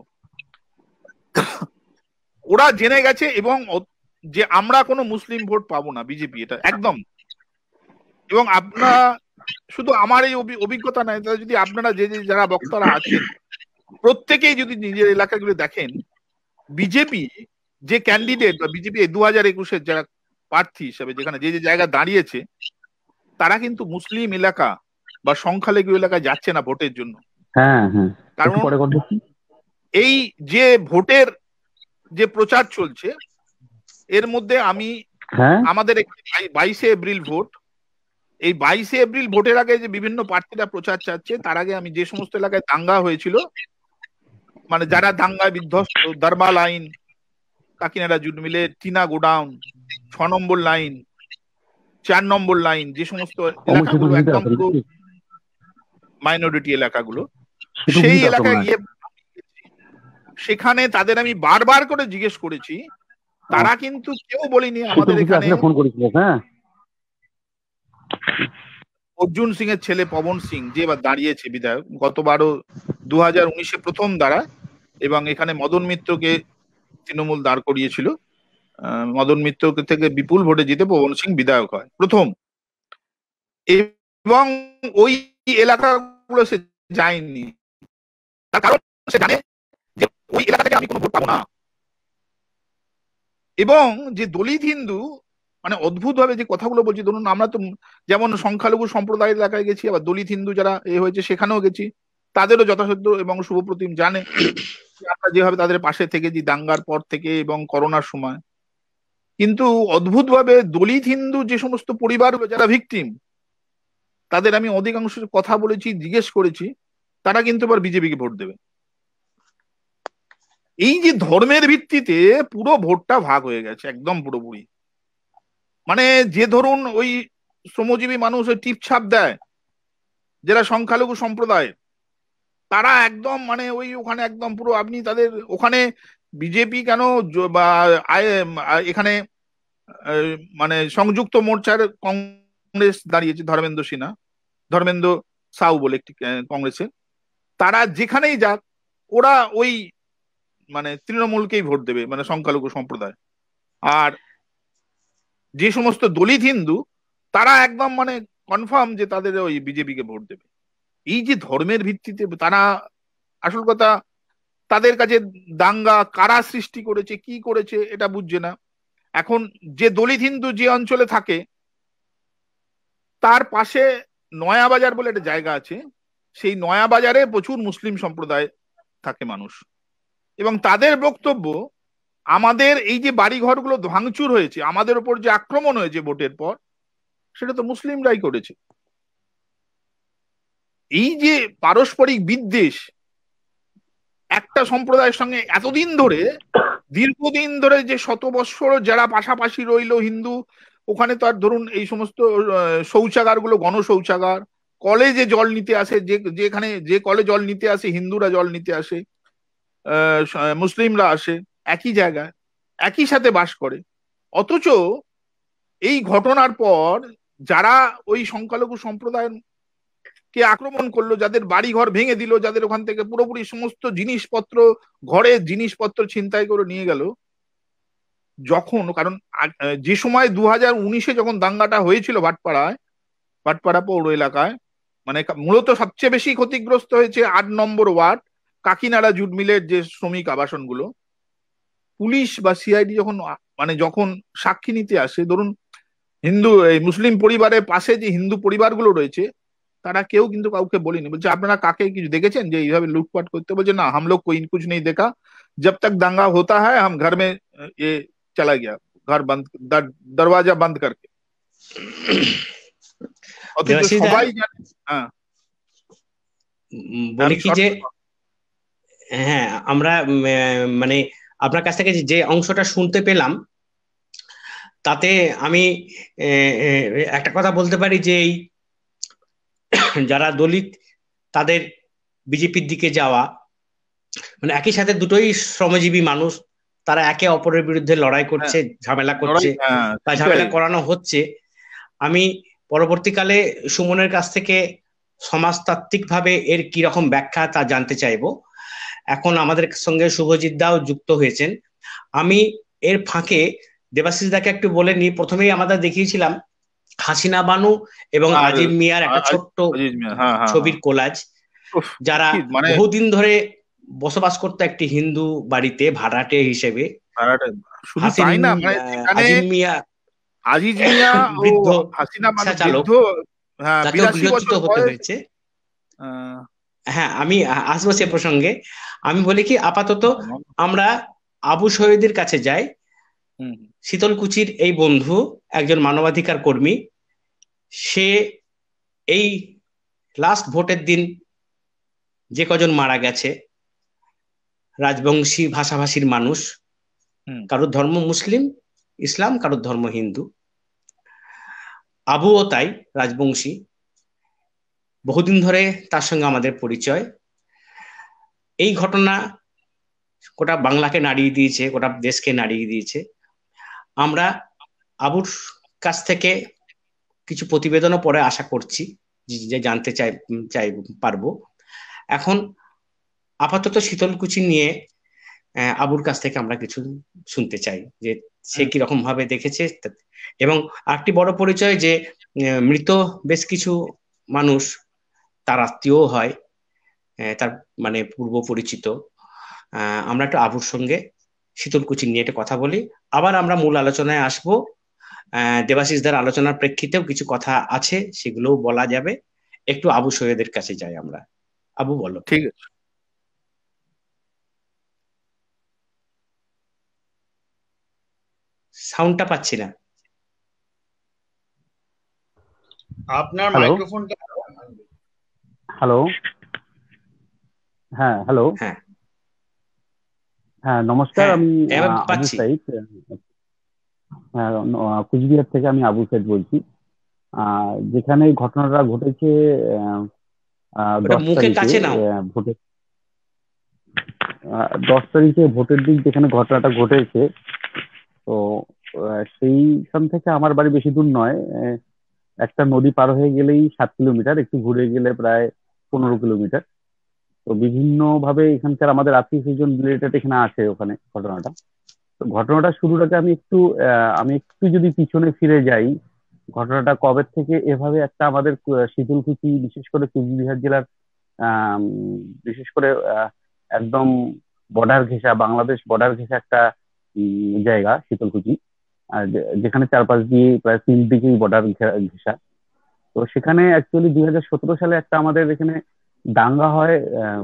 ওরা জেনে গেছে এবং যে আমরা কোনো মুসলিম ভোট পাবো না, বিজেপি এটা একদম। এবং আপনারা শুধু আমার এই অভিজ্ঞতা নাই, তাহলে যদি আপনারা যারা বক্তারা আছেন প্রত্যেকেই যদি নিজের এলাকাগুলো দেখেন, বিজেপি যে ক্যান্ডিডেট বা বিজেপি 2021-এর যারা প্রার্থী হিসেবে যেখানে যে জায়গা দাঁড়িয়েছে, তারা কিন্তু মুসলিম এলাকা বা সংখ্যালঘু এলাকায় যাচ্ছে না ভোটের জন্য। কারণ এই যে ভোটের যে প্রচার চলছে এর মধ্যে আমাদের 22শে এপ্রিল ভোট, এই 22শে এপ্রিল ভোটের আগে যে বিভিন্ন প্রার্থীরা প্রচার চাচ্ছে, তার আগে আমি যে সমস্ত এলাকায় দাঙ্গা হয়েছিল, মানে যারা দাঙ্গায় বিধ্বস্ত, দারবা লাইন, কাকিনাড়া জুট মিলে, Tina godown, 6 number line, 4 number line, যে সমস্ত এলাকাগুলো একদম পুরো মাইনরিটি এলাকাগুলো, সেই এলাকায় গিয়ে সেখানে তাদের আমি বারবার করে জিজ্ঞেস করেছি, তারা কিন্তু কেউ বলেনি আমাদের এখানে অর্জুন সিং এর ছেলে পবন সিং যে এবার দাঁড়িয়েছে বিধায়ক, গতবারও 2019-এ প্রথম দাঁড়ায় এবং এখানে মদন মিত্রকে তৃণমূল দাঁড় করিয়েছিল। মদন মিত্র থেকে বিপুল ভোটে জিতে পবন সিং বিধায়ক হয় প্রথম, এবং ওই এলাকাগুলো সে যায়নি, তার কারণ সে জানে যে ওই এলাকা থেকে আমি কোনো ভোট পাবো না। এবং যে দলিত হিন্দু, মানে অদ্ভুত ভাবে যে কথাগুলো বলছি, ধরুন আমরা তো যেমন সংখ্যালঘু সম্প্রদায়ের এলাকায় গেছি, আবার দলিত হিন্দু যারা হয়েছে সেখানেও গেছি, তাদেরও যথাসাধ্য এবং শুভপ্রতিম জানে আমরা যেভাবে তাদের পাশে থেকেছি দাঙ্গার পর থেকে এবং করোনার সময়। কিন্তু অদ্ভুত ভাবে দলিত হিন্দু যে সমস্ত পরিবার যারা ভিকটিম, তাদের আমি অধিকাংশ কথা বলেছি, জিজ্ঞেস করেছি, তারা কিন্তু এবার বিজেপিকে ভোট দেবে। এই যে ধর্মের ভিত্তিতে পুরো ভোটটা ভাগ হয়ে গেছে একদম পুরোপুরি। মানে যে ধরুন ওই শ্রমজীবী মানুষ ওই টিপছাপ দেয় যারা সংখ্যালঘু সম্প্রদায়, তারা একদম মানে ওই ওখানে একদম পুরো আপনি তাদের ওখানে বিজেপি কেন বা এখানে মানে সংযুক্ত মোর্চার কংগ্রেস দাঁড়িয়েছে, ধর্মেন্দ্র সাউ বলে একটি কংগ্রেসের, তারা যেখানেই যাক ওরা ওই মানে তৃণমূলকেই ভোট দেবে, মানে সংখ্যালঘু সম্প্রদায়। আর যে সমস্ত দলিত হিন্দু তারা একদম মানে কনফার্ম যে তাদের ওই বিজেপিকে ভোট দেবে। এই যে ধর্মের ভিত্তিতে তারা, আসল কথা তাদের কাছে দাঙ্গা কারা সৃষ্টি করেছে কি করেছে এটা বুঝছে না। এখন যে দলিত হিন্দু যে অঞ্চলে থাকে তার পাশে নয়াবাজার বলে একটা জায়গা আছে, সেই নয়াবাজারে প্রচুর মুসলিম সম্প্রদায় থাকে মানুষ, এবং তাদের বক্তব্য আমাদের এই যে বাড়ি ঘরগুলো ভাঙচুর হয়েছে, আমাদের উপর যে আক্রমণ হয়েছে ভোটের পর, সেটা তো মুসলিমরাই করেছে। এই যে পারস্পরিক বিদ্বেষ একটা সম্প্রদায়ের সঙ্গে এতদিন ধরে, দীর্ঘদিন ধরে যে শত বৎসর যারা পাশাপাশি রইল হিন্দু, ওখানে তো আর ধরুন এই সমস্ত শৌচাগারগুলো গণশৌচাগার, কলেজে জল নিতে আসে, যেখানে যে কলে জল নিতে আসে হিন্দুরা জল নিতে আসে, মুসলিমরা আসে, একই জায়গায় একই সাথে বাস করে। অথচ এই ঘটনার পর যারা ওই সংখ্যালঘু সম্প্রদায়ের কে আক্রমণ করলো, যাদের বাড়ি ঘর ভেঙে দিল, যাদের ওখান থেকে পুরোপুরি সমস্ত জিনিসপত্র, ঘরের জিনিসপত্র ছিনতাই করে নিয়ে গেল, যখন কারণ যে সময় 2019-এ যখন দাঙ্গাটা হয়েছিল ভাটপাড়া পৌর এলাকায়, মানে মূলত সবচেয়ে বেশি ক্ষতিগ্রস্ত হয়েছে 8 নম্বর ওয়ার্ড, কাকিনাড়া জুট মিলের যে শ্রমিক আবাসনগুলো। পুলিশ বা সিআইডি যখন সাক্ষী নিতে আসে, ধরুন মুসলিম পরিবারের পাশে যে হিন্দু পরিবারগুলো রয়েছে, তারা কেউ কিন্তু কাউকে বলেনি, বলছে আপনারা কাকে কিছু দেখেছেন যে এইভাবে লুটপাট করতে? বলছে না, हम लोग कोई कुछ नहीं देखा, जब तक दंगा होता है हम घर में ये चला गया, घर बंद, दरवाजा बंद करके। অথচ সবাই জানে। হ্যাঁ, বলি কি যে হ্যাঁ আমরা মানে আপনার কাছ থেকে যে অংশটা শুনতে পেলাম তাতে আমি একটা কথা বলতে পারি যে এই যারা দলিত তাদের বিজেপির দিকে যাওয়া, মানে একই সাথে দুটোই শ্রমজীবী মানুষ, তারা একে অপরের বিরুদ্ধে লড়াই করছে, ঝামেলা করছে বা ঝামেলা করানো হচ্ছে। আমি পরবর্তীকালে সুমনের কাছ থেকে সমাজতাত্ত্বিক ভাবে এর কি রকম ব্যাখ্যা তা জানতে চাইবো। এখন আমাদের সঙ্গে শুভজিৎ দাও যুক্ত হয়েছেন। আমি এর ফাঁকে দেবাশিস দাকে একটু বলে নিই। প্রথমেই আমাদের দেখিয়েছিলাম হাসিনা বানু এবং আজিম মিয়ার একটা ছোট্ট ছবির কোলাজ, যারা বহুদিন ধরে বসবাস করতো একটি হিন্দু বাড়িতে ভাড়াটে হিসেবে। আজিম মিয়া বৃদ্ধ চালক, তাকেও গৃহচ্যুত হতে হয়েছে। হ্যাঁ, আমি আসবো সে প্রসঙ্গে। আমি বলি কি আপাতত আমরা আবু শহীদের কাছে যাই। শীতলকুচির এই বন্ধু একজন মানবাধিকার কর্মী, সে এই লাস্ট ভোটের দিন যে কজন মারা গেছে রাজবংশী ভাষাভাষীর মানুষ, কারোর ধর্ম মুসলিম ইসলাম, কারোর ধর্ম হিন্দু, আবুও তাই রাজবংশী। বহুদিন ধরে তার সঙ্গে আমাদের পরিচয়। এই ঘটনা গোটা বাংলাকে নাড়িয়ে দিয়েছে, গোটা দেশকে নাড়িয়ে দিয়েছে। আমরা আবুর কাছ থেকে কিছু প্রতিবেদনও পরে আশা করছি যে জানতে চাই পারবো। এখন আপাতত শীতলকুচি নিয়ে আবুর কাছ থেকে আমরা কিছু শুনতে চাই যে সে কিরকম ভাবে দেখেছে। এবং আরেকটি বড় পরিচয় যে মৃত বেশ কিছু মানুষ তার আত্মীয় হয়, তার মানে পূর্ব পরিচিত। আমরা একটু আবুর সঙ্গে শীতলকুচি নিয়ে একটা কথা বলি, আবার আমরা মূল আলোচনায় আসবো। দেবাশিসদার আলোচনার প্রেক্ষিতেও কিছু কথা আছে, সেগুলোও বলা যাবে। একটু আবু সৈয়দের কাছে যাই আমরা। আবু বলো। ঠিক আছে। সাউন্ডটা পাচ্ছি না আপনার মাইক্রোফোনটা। হ্যালো, হ্যাঁ হ্যালো, হ্যাঁ হ্যাঁ নমস্কার, আমি আবু সাইদ, কুচবিহার থেকে আমি আবু সাইদ বলছি। যেখানে ঘটনাটা ঘটেছে 10 তারিখে ভোটের দিন যেখানে ঘটনাটা ঘটেছে, তো সেইখান থেকে আমার বাড়ি বেশি দূর নয়, একটা নদী পার হয়ে গেলেই 7 কিলোমিটার, একটু ঘুরে গেলে প্রায় 15 কিলোমিটার। তো বিভিন্ন ভাবে এখানকার আমাদের আত্মীয় স্বজন রিলেটেড এখানে আছে ওখানে ঘটনাটা। তো ঘটনাটা শুরুর আগে আমি একটু যদি পিছনে ফিরে যাই, ঘটনাটা কবে থেকে এভাবে একটা আমাদের শীতলকুচি, বিশেষ করে কুচবিহার জেলার বিশেষ করে একদম বর্ডার ঘেঁষা, বাংলাদেশ বর্ডার ঘেঁষা একটা জায়গা শীতলকুচি, আর যেখানে চারপাশ দিয়ে প্রায় 3 দিকেই বর্ডার ঘেঁষা। তো সেখানে অ্যাকচুয়ালি 2017 সালে একটা আমাদের এখানে দাঙ্গা হয়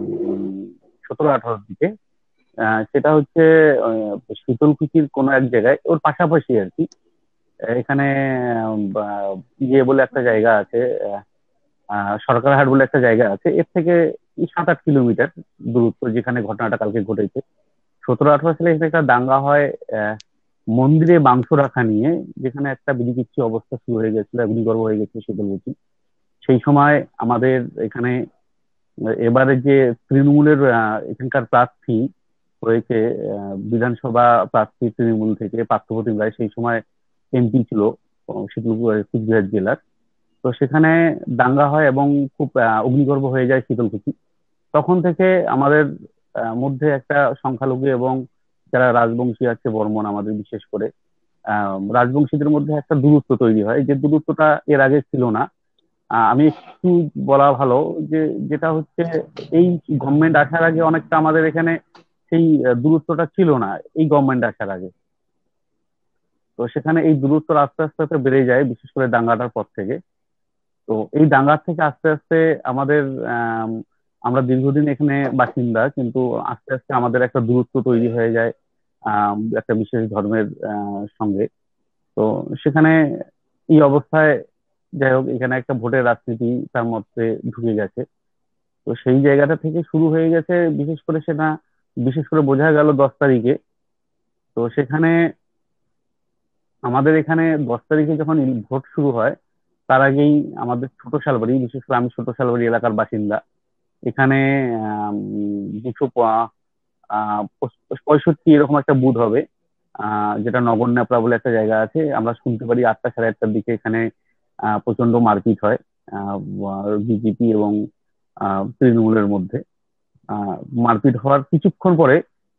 17-18 দিকে। সেটা হচ্ছে শীতলকুচির কোনো এক জায়গায়, ওর পাশাপাশি আর কি, এখানে বলে একটা জায়গা আছে, সরকারহাট বলে একটা জায়গা আছে, এর থেকে 7-8 কিলোমিটার দূরত্ব যেখানে ঘটনাটা কালকে ঘটেছে। 17-18 সালে এখানে একটা দাঙ্গা হয় মন্দিরে মাংস রাখা নিয়ে, যেখানে একটা বিধিকিচ্ছি অবস্থা শুরু হয়ে গেছিল, অগ্নিগর্ভ হয়ে গেছিল শীতলকুচি। সেই সময় আমাদের এখানে এবারে যে তৃণমূলের এখানকার প্রার্থী হয়েছে, বিধানসভা প্রার্থী তৃণমূল থেকে পার্থপ্রতিম রায়, সেই সময় এমপি ছিল কুচবিহার জেলার। তো সেখানে দাঙ্গা হয় এবং খুব অগ্নিগর্ভ হয়ে যায় শীতলকুচি। তখন থেকে আমাদের মধ্যে একটা সংখ্যালঘু এবং যারা রাজবংশী আছে বর্মন, আমাদের বিশেষ করে রাজবংশীদের মধ্যে একটা দূরত্ব তৈরি হয়, যে দূরত্বটা এর আগে ছিল না। আমি একটু বলা ভালো যে যেটা হচ্ছে এই গভর্নমেন্ট আসার আগে অনেকটা আমাদের এখানে সেই দূরত্বটা ছিল না এই গভর্নমেন্ট আসার আগে। তো সেখানে এই দূরত্ব আস্তে আস্তে বেড়ে যায়, বিশেষ করে দাঙ্গাটার পর থেকে। তো এই দাঙ্গার থেকে আস্তে আস্তে আমাদের আমরা দীর্ঘদিন এখানে বাসিন্দা, কিন্তু আস্তে আস্তে আমাদের একটা দূরত্ব তৈরি হয়ে যায় একটা বিশেষ ধর্মের সঙ্গে। তো সেখানে এই অবস্থায় যাই হোক এখানে একটা ভোটের রাজনীতি তার মধ্যে ঢুকে গেছে। তো সেই জায়গাটা থেকে শুরু হয়ে গেছে, বিশেষ করে বোঝা গেল 10 তারিখে। তো সেখানে আমাদের এখানে 10 তারিখে যখন ভোট শুরু হয় তার আগেই আমাদের ছোট শালবাড়ি, বিশেষ করে আমি ছোট শালবাড়ি এলাকার বাসিন্দা, এখানে 265 এরকম একটা বুথ হবে, যেটা নগর ন্যাপড়া বলে একটা জায়গা আছে। আমরা শুনতে পারি 8টা সাড়ে 8টার দিকে এখানে প্রচন্ড মারপিট হয় বিজেপি এবং তৃণমূলের মধ্যে। মারপিট হওয়ার কিছুক্ষণ পরে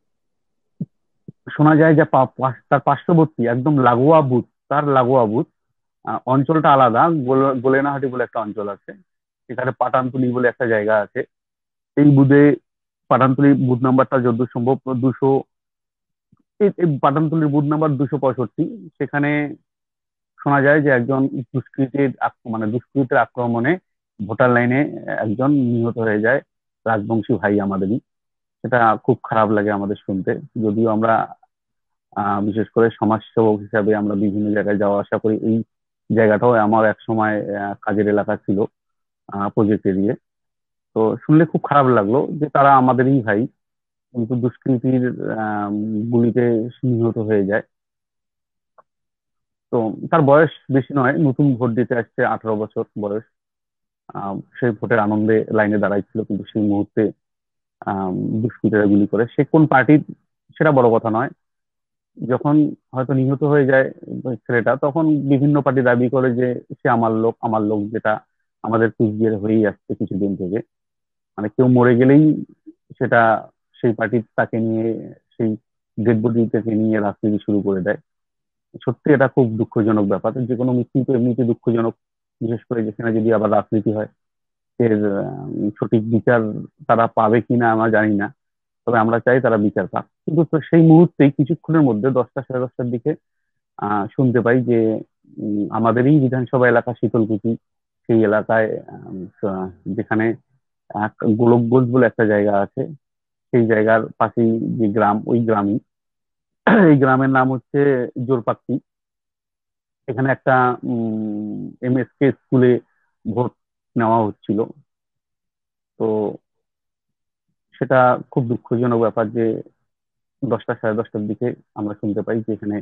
শোনা যায় যে তার পার্শ্ববর্তী একদম লাগোয়া বুথ, অঞ্চলটা আলাদা, গোলেনাহাটি বলে একটা অঞ্চল আছে, সেখানে পাটানতুলি বলে একটা জায়গা আছে। এই বুথে পাঠানতলির বুথ নাম্বারটা যতদূর সম্ভব 200, পাঠানতলির বুথ নাম্বার 265। সেখানে শোনা যায় যে একজন দুষ্কৃতের আক্রমণে ভোটার লাইনে একজন নিহত হয়ে যায়, রাজবংশী ভাই আমাদেরই। সেটা খুব খারাপ লাগে আমাদের শুনতে। যদিও আমরা বিশেষ করে সমাজসেবক হিসাবে আমরা বিভিন্ন জায়গায় যাওয়া আসা করি, এই জায়গাটাও আমার এক সময় কাজের এলাকা ছিল, প্রজেক্ট এরিয়ে। তো শুনলে খুব খারাপ লাগলো যে তারা আমাদেরই ভাই, কিন্তু দুষ্কৃতীর গুলিতে নিহত হয়ে যায়। তো তার বয়স বেশি নয়, নতুন ভোট দিতে আসছে, 18 বছর বয়স। সেই ভোটের আনন্দে লাইনে দাঁড়াইছিল, কিন্তু সেই মুহূর্তে দুষ্কৃতীরা গুলি করে। সে কোন পার্টির সেটা বড় কথা নয়। যখন হয়তো নিহত হয়ে যায় ওই ছেলেটা, তখন বিভিন্ন পার্টি দাবি করে যে সে আমার লোক, যেটা আমাদের কুচবিহার হয়েই আসছে কিছুদিন থেকে। মানে কেউ মরে গেলেই সেটা সেই পার্টি তাকে নিয়ে, সেই ডেড বডি থেকে নিয়ে রাজনীতি শুরু করে দেয়। সত্যি এটা খুব দুঃখজনক ব্যাপার। যে কোনো মৃত্যু তো এমনিতে দুঃখজনক, বিশেষ করে যেখানে যদি আবার রাজনীতি হয়, এর সঠিক বিচার তারা পাবে কিনা আমরা জানি না, তবে আমরা চাই তারা বিচার পাক। কিন্তু তো সেই মুহূর্তেই কিছুক্ষণের মধ্যে 10টা সাড়ে 10টার দিকে শুনতে পাই যে আমাদেরই বিধানসভা এলাকা শীতলকুচি, সেই এলাকায় যেখানে গোলকগঞ্জ বলে একটা জায়গা আছে, সেই জায়গার পাশেই যে গ্রাম, ওই গ্রামই এই গ্রামের নাম হচ্ছে জোরপাক্তি। এখানে একটা MSK স্কুলে ভোট নেওয়া হচ্ছিল। তো সেটা খুব দুঃখজনক ব্যাপার যে 10টা সাড়ে 10টার দিকে আমরা শুনতে পাই যে এখানে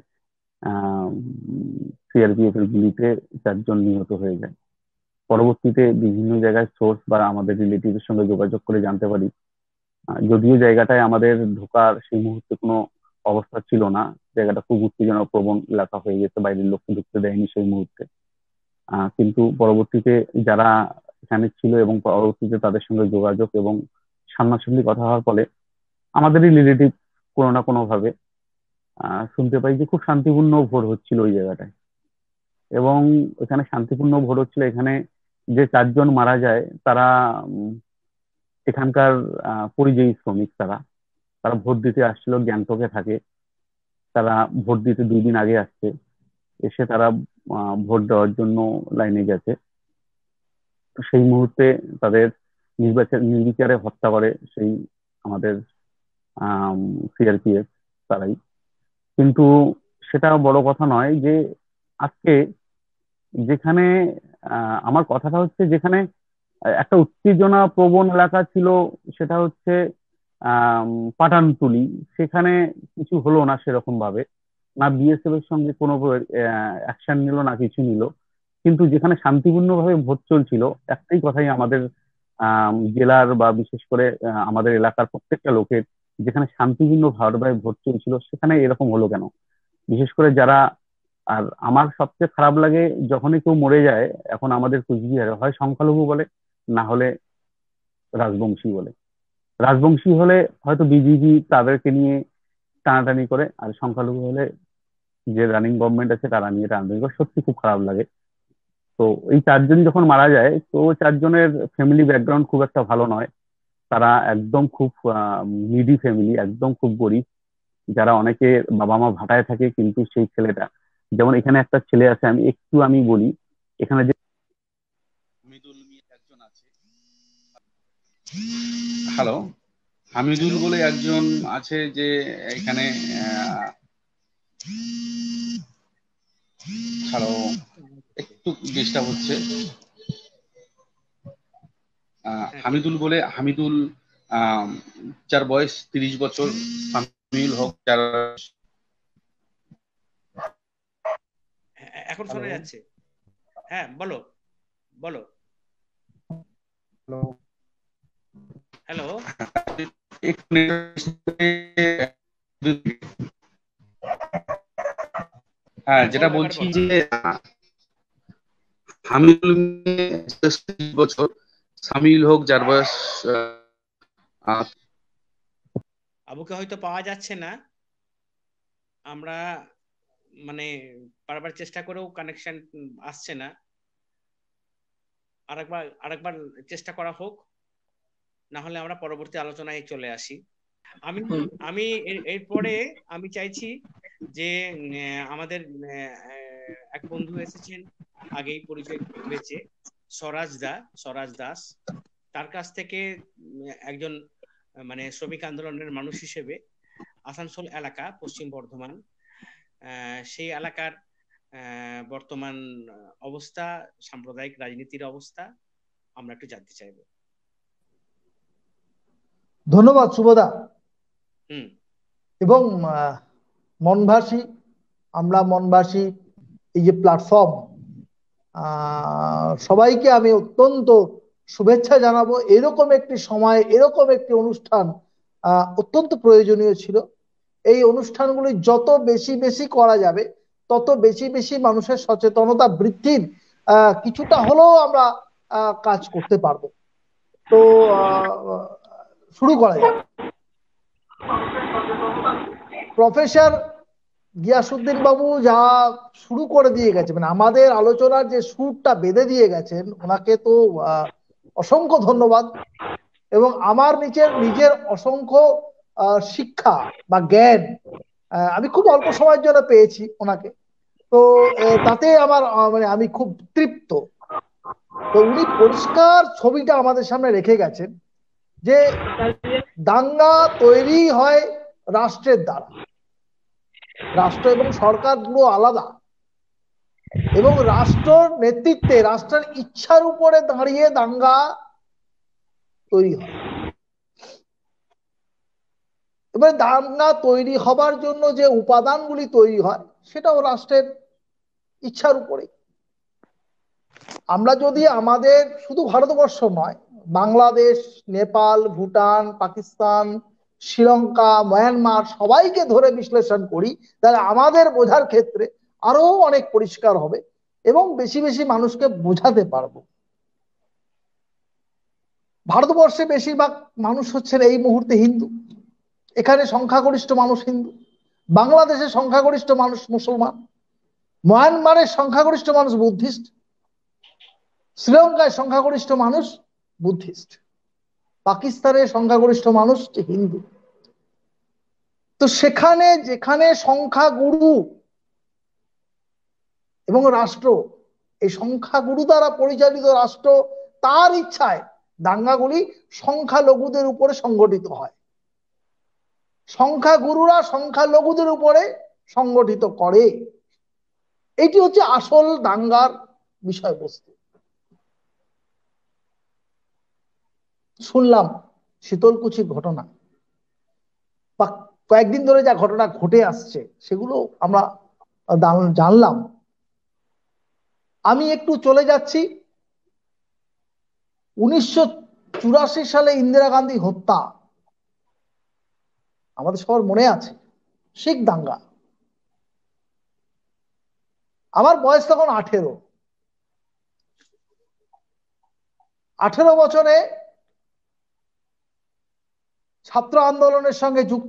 CRPF এর গুলিতে 4 জন নিহত হয়ে যায়। পরবর্তীতে বিভিন্ন জায়গায় সোর্স বা আমাদের রিলেটিভের সঙ্গে যোগাযোগ করে জানতে পারি, যদিও জায়গাটায় আমাদের ঢোকার সেই মুহূর্তে কোনো অবস্থা ছিল না, জায়গাটা খুব উত্তেজনা প্রবণ এলাকা হয়ে গেছে, বাইরের লোককে ঢুকতে দেয়নি সেই মুহূর্তে। কিন্তু পরবর্তীতে যারা এখানে ছিল এবং পরবর্তীতে তাদের সঙ্গে যোগাযোগ এবং সামনাসামনি কথা হওয়ার ফলে আমাদেরই রিলেটিভ কোনো না কোনো ভাবে শুনতে পাই যে খুব শান্তিপূর্ণ ভোট হচ্ছিল ওই জায়গাটায়। এবং এখানে শান্তিপূর্ণ ভোট হচ্ছিল। এখানে যে 4 জন মারা যায় তারা এখানকার পরিযায়ী শ্রমিক। তারা তারা ভোট দিতে আসছিল, গ্যাংটকে থাকে। তারা ভোট দিতে 2 দিন আগে আসছে, এসে তারা ভোট দেওয়ার জন্য লাইনে গেছে। তো সেই মুহূর্তে তাদের নির্বিচারে হত্যা করে সেই আমাদের CRPF তারাই। কিন্তু সেটা বড় কথা নয়। যে আজকে যেখানে আমার কথাটা হচ্ছে, যেখানে একটা উত্তেজনা প্রবণ এলাকা ছিল, সেটা হচ্ছে পাঠানটুলি। সেখানে কিছু হলো না সেরকম ভাবে, না BSF এর সঙ্গে কোনো অ্যাকশন নিল না কিছু নিল। কিন্তু যেখানে শান্তিপূর্ণভাবে ভোট চলছিল, একটাই কথাই আমাদের জেলার বা বিশেষ করে আমাদের এলাকার প্রত্যেকটা লোকের, যেখানে শান্তিপূর্ণভাবে ভোট চলছিল সেখানে এরকম হলো কেন? বিশেষ করে যারা, আর আমার সবচেয়ে খারাপ লাগে যখনই কেউ মরে যায় এখন আমাদের কুচবিহারে, হয় সংখ্যালঘু বলে, না হলে রাজবংশী বলে। রাজবংশী হলে হয়তো বিজেপি তাদেরকে নিয়ে টানাটানি করে, আর সংখ্যালঘু হলে যে রানিং গভর্নমেন্ট আছে তারা নিয়ে টানাটানি করে। সত্যি খুব খারাপ লাগে। তো এই 4 জন যখন মারা যায়, তো 4 জনের ফ্যামিলি ব্যাকগ্রাউন্ড খুব একটা ভালো নয়। তারা একদম খুব নিডি ফ্যামিলি, একদম খুব গরিব, যারা অনেকে বাবা মা ভাটায় থাকে। কিন্তু সেই ছেলেটা, যেমন এখানে একটা ছেলে আছে, আমি বলি, এখানে যে হ্যালো হামিদুল বলে একজন আছে যে এখানে ছাড়াও একটু ডিস্টার্ব হচ্ছে। হামিদুল যার বয়স 30 বছর, সামিউল হক যার এখন শোনা যাচ্ছে। হ্যাঁ বলো বলো। হ্যালো, হ্যাঁ যেটা বলছি যে হামিদুল 30 বছর, সামিউল হক যার বয়স আবুকে হয়তো পাওয়া যাচ্ছে না, আমরা মানে বারবার চেষ্টা করেও কানেকশন আসছে না। আরেকবার চেষ্টা করা হোক, না হলে আমরা পরবর্তী আলোচনায় চলে আসি। আমি আমি এরপরে আমি চাইছি যে আমাদের এক বন্ধু এসেছেন, আগেই পরিচয় হয়েছে, স্বরাজ দাস। তার কাছ থেকে একজন মানে শ্রমিক আন্দোলনের মানুষ হিসেবে আসানসোল এলাকা, পশ্চিম বর্ধমান, সেই এলাকার বর্তমান অবস্থা, সাম্প্রদায়িক রাজনীতির অবস্থা আমরা একটু জানতে চাইব। ধন্যবাদ শুভদা। এবং মনভাসী, আমরা মনভাসী এই যে প্ল্যাটফর্ম, সবাইকে আমি অত্যন্ত শুভেচ্ছা জানাবো। এরকম একটি সময়, এরকম একটি অনুষ্ঠান অত্যন্ত প্রয়োজনীয় ছিল। এই অনুষ্ঠানগুলি যত বেশি বেশি করা যাবে তত বেশি বেশি মানুষের সচেতনতা বৃদ্ধির কিছুটা হলেও আমরা কাজ করতে পারবো। তো শুরু করা যাক। প্রফেসর গিয়াসউদ্দিন বাবু যা শুরু করে দিয়ে গেছে, মানে আমাদের আলোচনার যে সুরটা বেঁধে দিয়ে গেছেন, ওনাকে তো অসংখ্য ধন্যবাদ। এবং আমার নিজের অসংখ্য শিক্ষা বা জ্ঞান আমি খুব অল্প সময়ের জন্য পেয়েছি ওনাকে। তো তাতে আমার মানে আমি খুব তৃপ্ত। তো উনি পরিষ্কার ছবিটা আমাদের সামনে রেখে গেছেন যে দাঙ্গা তৈরি হয় রাষ্ট্রের দ্বারা, রাষ্ট্র এবং সরকার দুটো আলাদা, এবং রাষ্ট্রের নেতৃত্বে, রাষ্ট্রের ইচ্ছার উপরে দাঁড়িয়ে দাঙ্গা তৈরি হয়। এবার দাঙ্গা তৈরি হবার জন্য যে উপাদানগুলি তৈরি হয় সেটাও রাষ্ট্রের ইচ্ছার উপরে। আমরা যদি আমাদের শুধু ভারতবর্ষ নয়, বাংলাদেশ, নেপাল, ভুটান, পাকিস্তান, শ্রীলঙ্কা, মায়ানমার সবাইকে ধরে বিশ্লেষণ করি, তাহলে আমাদের বোঝার ক্ষেত্রে আরো অনেক পরিষ্কার হবে এবং বেশি বেশি মানুষকে বোঝাতে পারবো। ভারতবর্ষে বেশিরভাগ মানুষ হচ্ছেন এই মুহূর্তে হিন্দু, এখানে সংখ্যাগরিষ্ঠ মানুষ হিন্দু। বাংলাদেশের সংখ্যাগরিষ্ঠ মানুষ মুসলমান, মায়ানমারের সংখ্যাগরিষ্ঠ মানুষ বুদ্ধিস্ট, শ্রীলঙ্কায় সংখ্যাগরিষ্ঠ মানুষ বুদ্ধিস্ট, পাকিস্তানের সংখ্যাগরিষ্ঠ মানুষ হিন্দু। তো সেখানে যেখানে সংখ্যাগুরু এবং রাষ্ট্র, এই সংখ্যাগুরু দ্বারা পরিচালিত রাষ্ট্র, তার ইচ্ছায় দাঙ্গাগুলি সংখ্যালঘুদের উপরে সংগঠিত হয়, সংখ্যাগুরুরা সংখ্যালঘুদের উপরে সংগঠিত করে। এটি হচ্ছে আসল দাঙ্গার বিষয়বস্তু। শুনলাম শীতলকুচির ঘটনা বা কয়েকদিন ধরে যা ঘটনা ঘটে আসছে সেগুলো আমরা জানলাম। আমি একটু চলে যাচ্ছি 1984 সালে ইন্দিরা গান্ধী হত্যা, আমাদের সবার মনে আছে, শিখ দাঙ্গা। আমার বয়স তখন 18 বছরে ছাত্র আন্দোলনের সঙ্গে যুক্ত।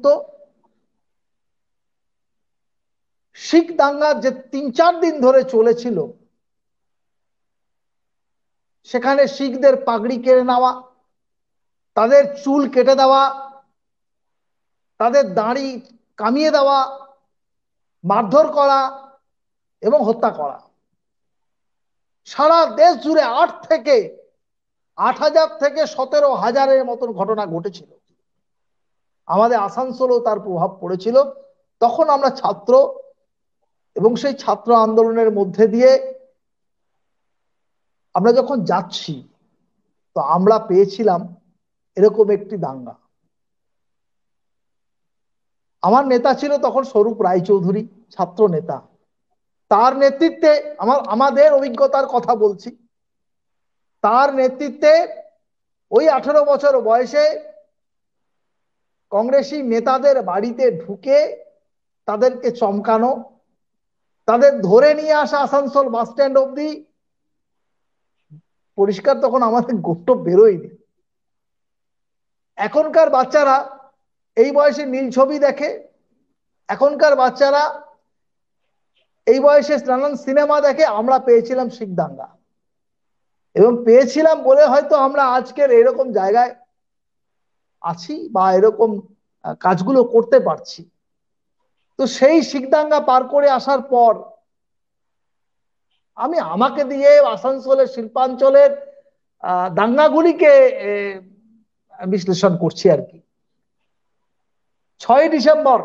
শিখ দাঙ্গা যে 3-4 দিন ধরে চলেছিল, সেখানে শিখদের পাগড়ি কেড়ে নেওয়া, তাদের চুল কেটে দেওয়া, তাদের দাড়ি কামিয়ে দেওয়া, মারধর করা এবং হত্যা করা, সারা দেশ জুড়ে 8,000 থেকে 17,000-এর মতন ঘটনা ঘটেছিল। আমাদের আসানসোলেও তার প্রভাব পড়েছিল। তখন আমরা ছাত্র, এবং সেই ছাত্র আন্দোলনের মধ্যে দিয়ে আমরা যখন যাচ্ছি, তো আমরা পেয়েছিলাম এরকম একটি দাঙ্গা। আমার নেতা ছিল তখন স্বরূপ রায়চৌধুরী, ছাত্র নেতা। তার নেতৃত্বে, আমাদের অভিজ্ঞতার কথা বলছি, তার নেতৃত্বে ওই 18 বছর বয়সে কংগ্রেসী নেতাদের বাড়িতে ঢুকে তাদেরকে চমকানো, তাদের ধরে নিয়ে আসা আসানসোল বাস স্ট্যান্ড অব্দি। পরিষ্কার তখন আমাদের গোষ্ঠ বেরোয়নি। এখনকার বাচ্চারা এই বয়সে নীল ছবি দেখে, এখনকার বাচ্চারা এই বয়সে নানান সিনেমা দেখে। আমরা পেয়েছিলাম শিখ দাঙ্গা, এবং পেয়েছিলাম বলে হয়তো আমরা আজকের এরকম জায়গায় আছি বা এরকম কাজগুলো করতে পারছি। তো সেই শিখ দাঙ্গা পার করে আসার পর আমাকে দিয়ে আসানসোলের শিল্পাঞ্চলের দাঙ্গাগুলিকে বিশ্লেষণ করছি আর কি। 6 ডিসেম্বর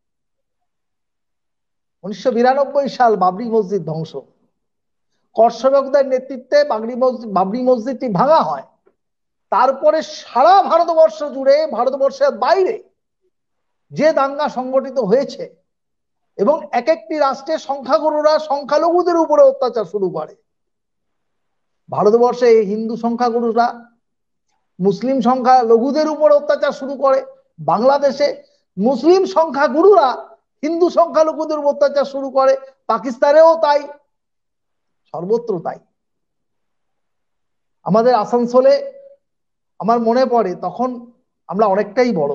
1992 সাল বাবরি মসজিদ ধ্বংস। কর্ষকদের নেতৃত্বে বাবরি মসজিদটি ভাঙা হয়। তারপরে সারা ভারতবর্ষ জুড়ে, ভারতবর্ষের বাইরে যে দাঙ্গা সংগঠিত হয়েছে, এবং এক একটি রাষ্ট্রে সংখ্যাগুরুরা সংখ্যালঘুদের উপরে অত্যাচার শুরু করে। ভারতবর্ষে হিন্দু সংখ্যাগুরুরা মুসলিম সংখ্যালঘুদের উপরে অত্যাচার শুরু করে। বাংলাদেশে মুসলিম সংখ্যাগুরুরা হিন্দু সংখ্যালঘুদের উপর অত্যাচার শুরু করে। পাকিস্তানেও তাই, সর্বত্র তাই। আমাদের আসানসোলে আমার মনে পড়ে, তখন আমরা অনেকটাই বড়।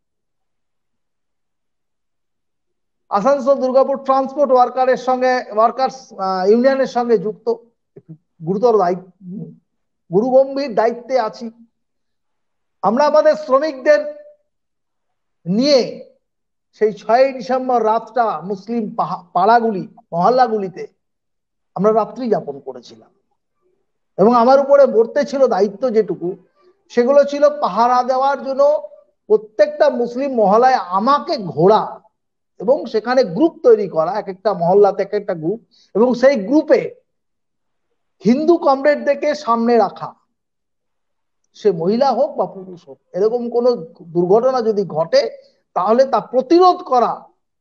আসানসোল দুর্গাপুর ট্রান্সপোর্ট ওয়ার্কার্স ইউনিয়নের সঙ্গে যুক্ত, গুরুতর গুরুগম্ভীর দায়িত্বে আছি। আমরা আমাদের শ্রমিকদের নিয়ে সেই 6 ডিসেম্বর রাতটা মুসলিম পাড়াগুলি, মহল্লাগুলিতে আমরা রাত্রি যাপন করেছিলাম, এবং আমার উপরে বর্তে ছিল দায়িত্ব যেটুকু, সেগুলো ছিল পাহারা দেওয়ার জন্য প্রত্যেকটা মুসলিম মহল্লায় আমাকে ঘোরা, এবং সেখানে গ্রুপ তৈরি করা, এক একটা মহল্লাতে এক একটা গ্রুপ, এবং সেই গ্রুপে হিন্দু কমরেডদেরকে সামনে রাখা। সে মহিলা হোক বা পুরুষ হোক, এরকম কোন দুর্ঘটনা যদি ঘটে তাহলে তা প্রতিরোধ করা।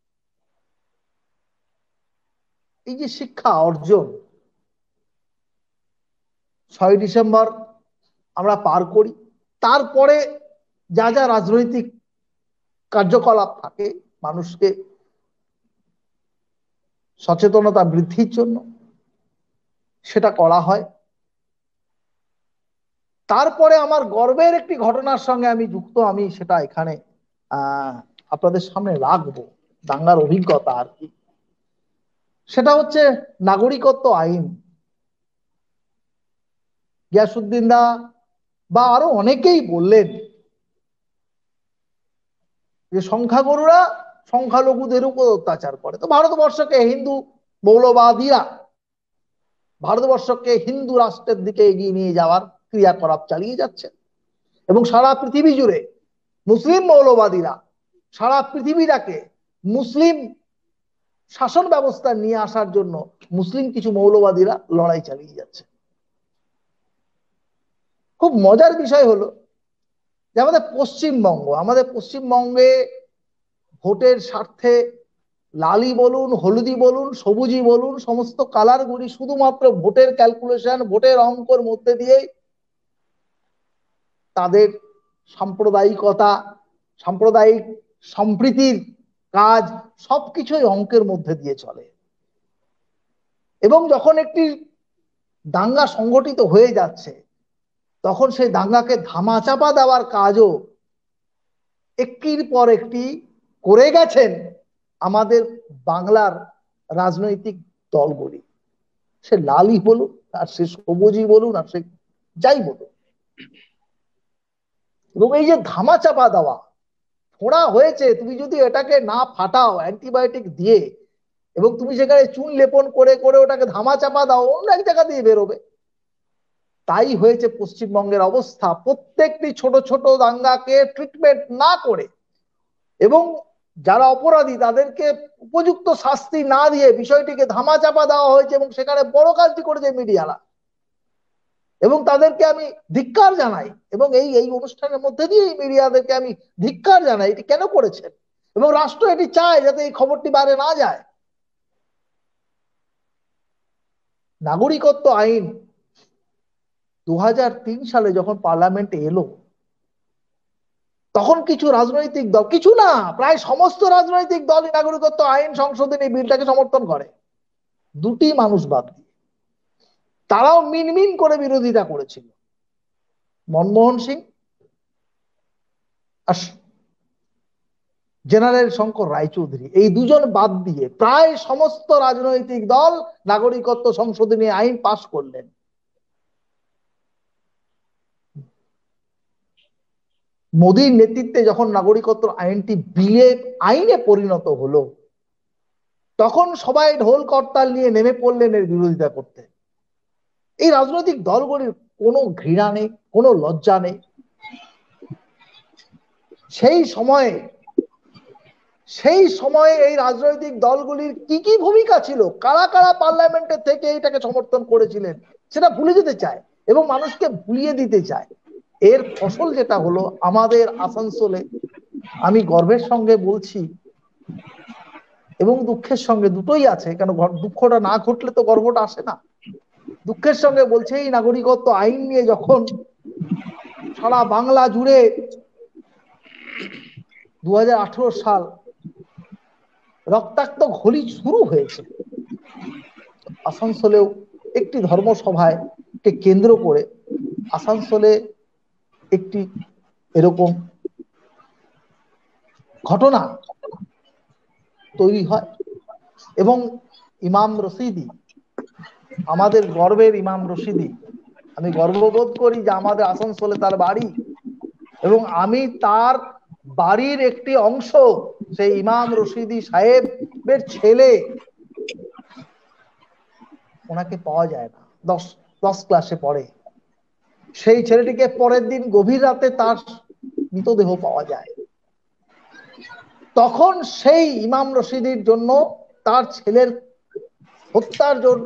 এই যে শিক্ষা অর্জন 6 ডিসেম্বর আমরা পার করি। তারপরে যা যা রাজনৈতিক কার্যকলাপ থাকে মানুষকে সচেতনতা বৃদ্ধির জন্য, সেটা করা হয়। তারপরে আমার গর্বের একটি ঘটনার সঙ্গে আমি যুক্ত, আমি সেটা এখানে আপনাদের সামনে রাখবো, দাঙ্গার অভিজ্ঞতা আর কি। সেটা হচ্ছে নাগরিকত্ব আইন। গিয়াসউদ্দিন দা বা আরো অনেকেই বললেন যে সংখ্যাগুরুরা সংখ্যালঘুদের উপর অত্যাচার করে। তো ভারতবর্ষকে হিন্দু মৌলবাদীরা ভারতবর্ষকে হিন্দু রাষ্ট্রের দিকে এগিয়ে নিয়ে যাওয়ার ক্রিয়াকলাপ চালিয়ে যাচ্ছে, এবং সারা পৃথিবী জুড়ে মুসলিম মৌলবাদীরা সারা পৃথিবীটাকে মুসলিম শাসন ব্যবস্থা নিয়ে আসার জন্য মুসলিম কিছু মৌলবাদীরা লড়াই চালিয়ে যাচ্ছে। খুব মজার বিষয় হলো যে আমাদের পশ্চিমবঙ্গে ভোটের স্বার্থে লালি বলুন, হলুদি বলুন, সবুজি বলুন, সমস্ত কালারগুলি শুধুমাত্র ভোটের ক্যালকুলেশন, ভোটের অঙ্কর মধ্যে দিয়ে তাদের সাম্প্রদায়িকতা, সাম্প্রদায়িক সম্প্রীতির কাজ সবকিছুই অঙ্কের মধ্যে দিয়ে চলে। এবং যখন একটি দাঙ্গা সংগঠিত হয়ে যাচ্ছে, তখন সেই দাঙ্গাকে ধামাচাপা দেওয়ার কাজও একটির পর একটি করে গেছেন আমাদের বাংলার রাজনৈতিক দলগুলি। সে লালি বলুন, আর সে সবুজি বলুন, আর সে যাই বলুন। এবং এই যে ধামাচাপা দেওয়া, ফোড়া হয়েছে, তুমি যদি এটাকে না ফাটাও অ্যান্টিবায়োটিক দিয়ে, এবং তুমি সেখানে চুন লেপন করে করে ওটাকে ধামাচাপা দাও, অন্য এক জায়গা দিয়ে বেরোবে। তাই হয়েছে পশ্চিমবঙ্গের অবস্থা। প্রত্যেকটি ছোট ছোট দাঙ্গাকে ট্রিটমেন্ট না করে এবং যারা অপরাধী তাদেরকে উপযুক্ত শাস্তি না দিয়ে বিষয়টিকে ধামাচাপা দেওয়া হয়েছে এবং সেখানে বড় কাজটি করেছে মিডিয়ারা, এবং তাদেরকে আমি ধিক্কার জানাই। এবং এই এই অনুষ্ঠানের মধ্যে দিয়ে এই মিডিয়াদেরকে আমি ধিক্কার জানাই, এটি কেন করেছেন, এবং রাষ্ট্র এটি চায় যাতে এই খবরটি বাইরে না যায়। নাগরিকত্ব আইন 2003 সালে যখন পার্লামেন্টে এলো, তখন কিছু রাজনৈতিক দল, কিছু না প্রায় সমস্ত রাজনৈতিক দলই নাগরিকত্ব আইন সংশোধনী বিলটাকে সমর্থন করে, দুটি মানুষ বাদ দিয়ে। তারাও মিনমিন করে বিরোধিতা করেছিল, মনমোহন সিং আর জেনারেল শঙ্কর রায়চৌধুরী। এই দুজন বাদ দিয়ে প্রায় সমস্ত রাজনৈতিক দল নাগরিকত্ব সংশোধনী আইন পাশ করলেন। মোদীর নেতৃত্বে যখন নাগরিকত্ব আইনটি আইনে পরিণত হলো, তখন সবাই ঢোল করতাল নিয়ে নেমে পড়লেন এর বিরোধিতা করতে। এই রাজনৈতিক দলগুলির কোনো ঘৃণা নেই, কোনো লজ্জা নেই। সেই সময়ে এই রাজনৈতিক দলগুলির কি কি ভূমিকা ছিল, কারা কারা পার্লামেন্টে থেকে এটাকে সমর্থন করেছিলেন, সেটা ভুলে যেতে চায় এবং মানুষকে ভুলিয়ে দিতে চায়। এর ফসল যেটা হলো আমাদের আসানসোলে, আমি গর্বের সঙ্গে বলছি এবং দুঃখের সঙ্গে দুটোই আছে, কেন দুঃখটা না ঘটলে তো গর্বটা আসে না। দুঃখের সঙ্গে বলছে এই নাগরিকত্ব আইন নিয়ে যখন সারা বাংলা জুড়ে 2018 সাল রক্তাক্ত ঘোলি শুরু হয়েছে, আসানসোলেও একটি ধর্মসভায় কে কেন্দ্র করে আসানসোলে একটি এরকম ঘটনা তৈরি হয় এবং ইমাম রশিদি, আমাদের গর্বের ইমাম রশিদি, আমি গর্ববোধ করি যে আমাদের আসানসোলে তার বাড়ি এবং আমি তার বাড়ির একটি অংশ, সেই ইমাম রশিদি সাহেবের ছেলে, ওনাকে পাওয়া যায় না, 10 ক্লাসে পড়ে। সেই ছেলেটিকে পরের দিন গভীর রাতে তার মৃতদেহ পাওয়া যায়। তখন সেই ইমাম রশিদির জন্য, তার ছেলের হত্যার জন্য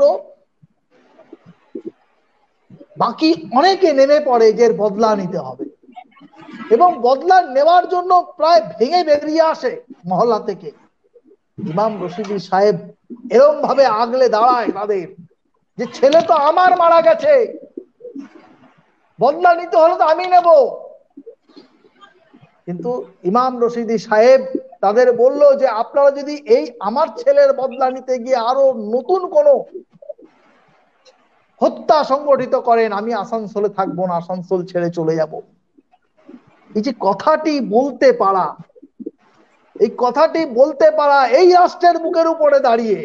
বাকি অনেকে নেমে পড়ে যে বদলা নিতে হবে, এবং বদলা নেওয়ার জন্য প্রায় ভেঙে বেরিয়ে আসে মহল্লা থেকে। ইমাম রশিদি সাহেব এরকম ভাবে আগলে দাঁড়ায় তাদের, যে ছেলে তো আমার মারা গেছে, বদলা নিতে হলে তো আমি নেব। কিন্তু ইমাম রশিদি সাহেব তাদের বলল যে আপনারা যদি এই আমার ছেলের বদলা নিতে গিয়ে আরো নতুন কোন হত্যা সংগঠিত করেন, আমি আসানসোলে থাকবো না, আসানসোল ছেড়ে চলে যাব। এই যে কথাটি বলতে পারা, এই কথাটি বলতে পারা এই রাষ্ট্রের বুকের উপরে দাঁড়িয়ে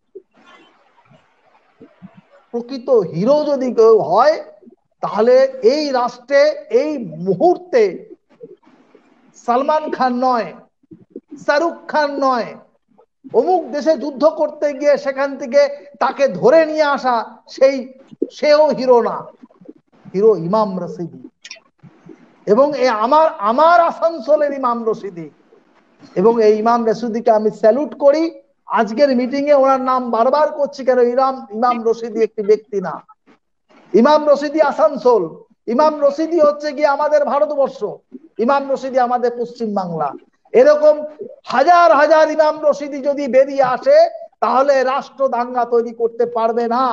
প্রকৃত হিরো যদি কেউ হয়, তাহলে এই রাষ্ট্রে এই মুহূর্তে সালমান খান নয়, শাহরুখ খান নয়, অমুক দেশে যুদ্ধ করতে গিয়ে সেখান থেকে তাকে ধরে নিয়ে আসা সেও হিরো না, হিরো ইমাম রশিদি। এবং আমার আসানসোলের ইমাম রশিদি, এবং এই ইমাম রশিদিকে আমি স্যালুট করি। আজকের মিটিং এ ওনার নাম বারবার করছি, কেন ইমাম রশিদি একটি ব্যক্তি না, ইমাম রশিদি আসানসোল, ইমাম রশিদি হচ্ছে গিয়ে আমাদের ভারতবর্ষ, ইমাম রশিদি আমাদের পশ্চিম বাংলা। এরকম হাজার হাজার ইমাম রশিদি যদি বেরিয়ে আসে, তাহলে রাষ্ট্র দাঙ্গা তৈরি করতে পারবে না।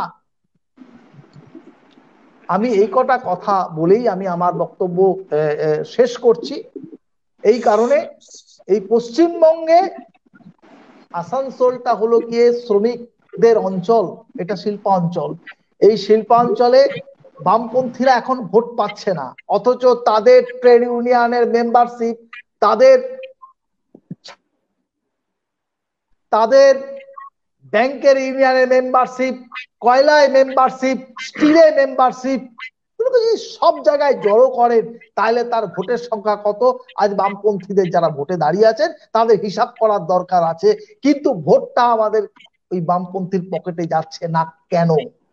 আমি এই কটা কথা বলেই আমি আমার বক্তব্য শেষ করছি। এই কারণে এই পশ্চিমবঙ্গে আসানসোলটা হলো গিয়ে শ্রমিকদের অঞ্চল, এটা শিল্পাঞ্চল। এই শিল্পাঞ্চলে বামপন্থীরা এখন ভোট পাচ্ছে না, অথচ তাদের ট্রেড ইউনিয়নের মেম্বারশিপ, তাদের ব্যাংকের ইউনিয়নের মেম্বারশিপ, কয়লায় মেম্বারশিপ, স্টিলে মেম্বারশিপ, সব জায়গায় জড়ো করেন, তাহলে তার ভোটের সংখ্যা কত? আজ বামপন্থীদের যারা ভোটে দাঁড়িয়ে আছেন তাদের হিসাব করার দরকার আছে। কিন্তু ভোটটা আমাদের ওই বামপন্থীর পকেটে যাচ্ছে না কেন?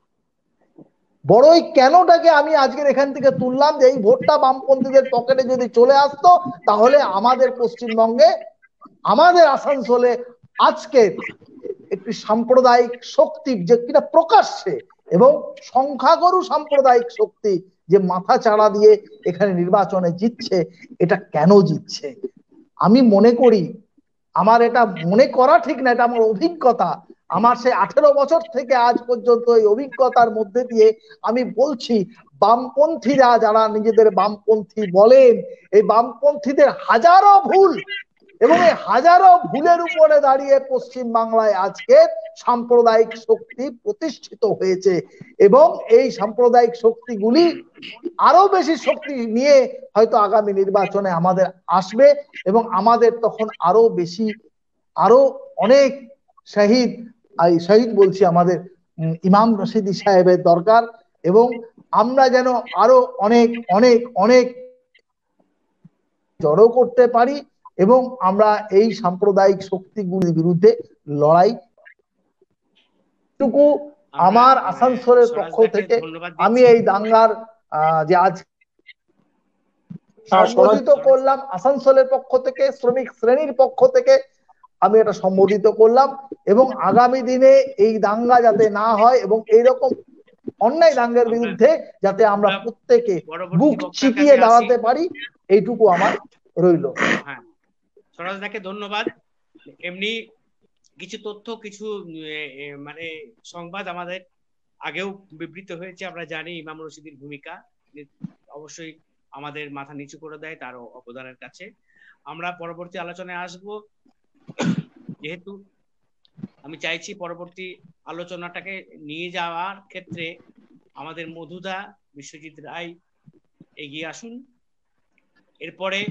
বড়ই কেনটাকে আমি আজকের এখান থেকে তুললাম, যে এই ভোটটা বামপন্থীদের পকেটে যদি চলে আসতো, তাহলে আমাদের পশ্চিমবঙ্গে আমাদের আসানসোলে আজকে একটি সাম্প্রদায়িক শক্তি যে কিনা প্রকাশ্যে এবং সংখ্যাগরু সাম্প্রদায়িক শক্তি যে মাথা চাড়া দিয়ে এখানে নির্বাচনে জিতছে, এটা কেন জিতছে? আমি মনে করি, আমার এটা মনে করা ঠিক না, এটা আমার অভিজ্ঞতা, আমার সেই 18 বছর থেকে আজ পর্যন্ত এই অভিজ্ঞতার মধ্যে দিয়ে আমি বলছি, বামপন্থীরা যারা নিজেদের বামপন্থী বলেন, এই বামপন্থীদের হাজারো ভুল এবং এই হাজারো ভুলের উপরে দাঁড়িয়ে পশ্চিম বাংলায় আজকে সাম্প্রদায়িক শক্তি প্রতিষ্ঠিত হয়েছে এবং এই সাম্প্রদায়িক শক্তিগুলি আরো বেশি শক্তি নিয়ে হয়তো আগামী নির্বাচনে আমাদের আসবে এবং আমাদের তখন আরো বেশি, আরো অনেক শহীদ বলছি আমাদের ইমাম রশিদি সাহেবের দরকার এবং আমরা যেন আরো অনেক অনেক অনেক জড়ো করতে পারি এবং আমরা এই সাম্প্রদায়িক শক্তিগুলির বিরুদ্ধে লড়াই টুকু আমার আসানসোলের পক্ষ থেকে আমি এই দাঙ্গার যে আজ সম্বোধিত করলাম, আসানসোলের পক্ষ থেকে, শ্রমিক শ্রেণীর পক্ষ থেকে আমি এটা সম্বোধিত করলাম এবং আগামী দিনে এই দাঙ্গা যাতে না হয় এবং এইরকম অন্যায় দাঙ্গের বিরুদ্ধে যাতে আমরা প্রত্যেকে বুক চিতিয়ে দাঁড়াতে পারি, এইটুকু আমার রইল। হ্যাঁ, স্বরাজদাকে ধন্যবাদ। এমনি কিছু তথ্য, কিছু মানে সংবাদ আমাদের আগেও বিবৃত হয়েছে, আমরা জানি ইমাম রশিদির ভূমিকা অবশ্যই আমাদের মাথা নিচু করে দেয় তার অবদানের কাছে। আমরা পরবর্তী আলোচনায় আসব, যেহেতু আমি চাইছি পরবর্তী আলোচনাটাকে নিয়ে যাওয়ার ক্ষেত্রে আমাদের মধুদা, বিশ্বজিৎ রায় এগিয়ে আসুন। এরপরে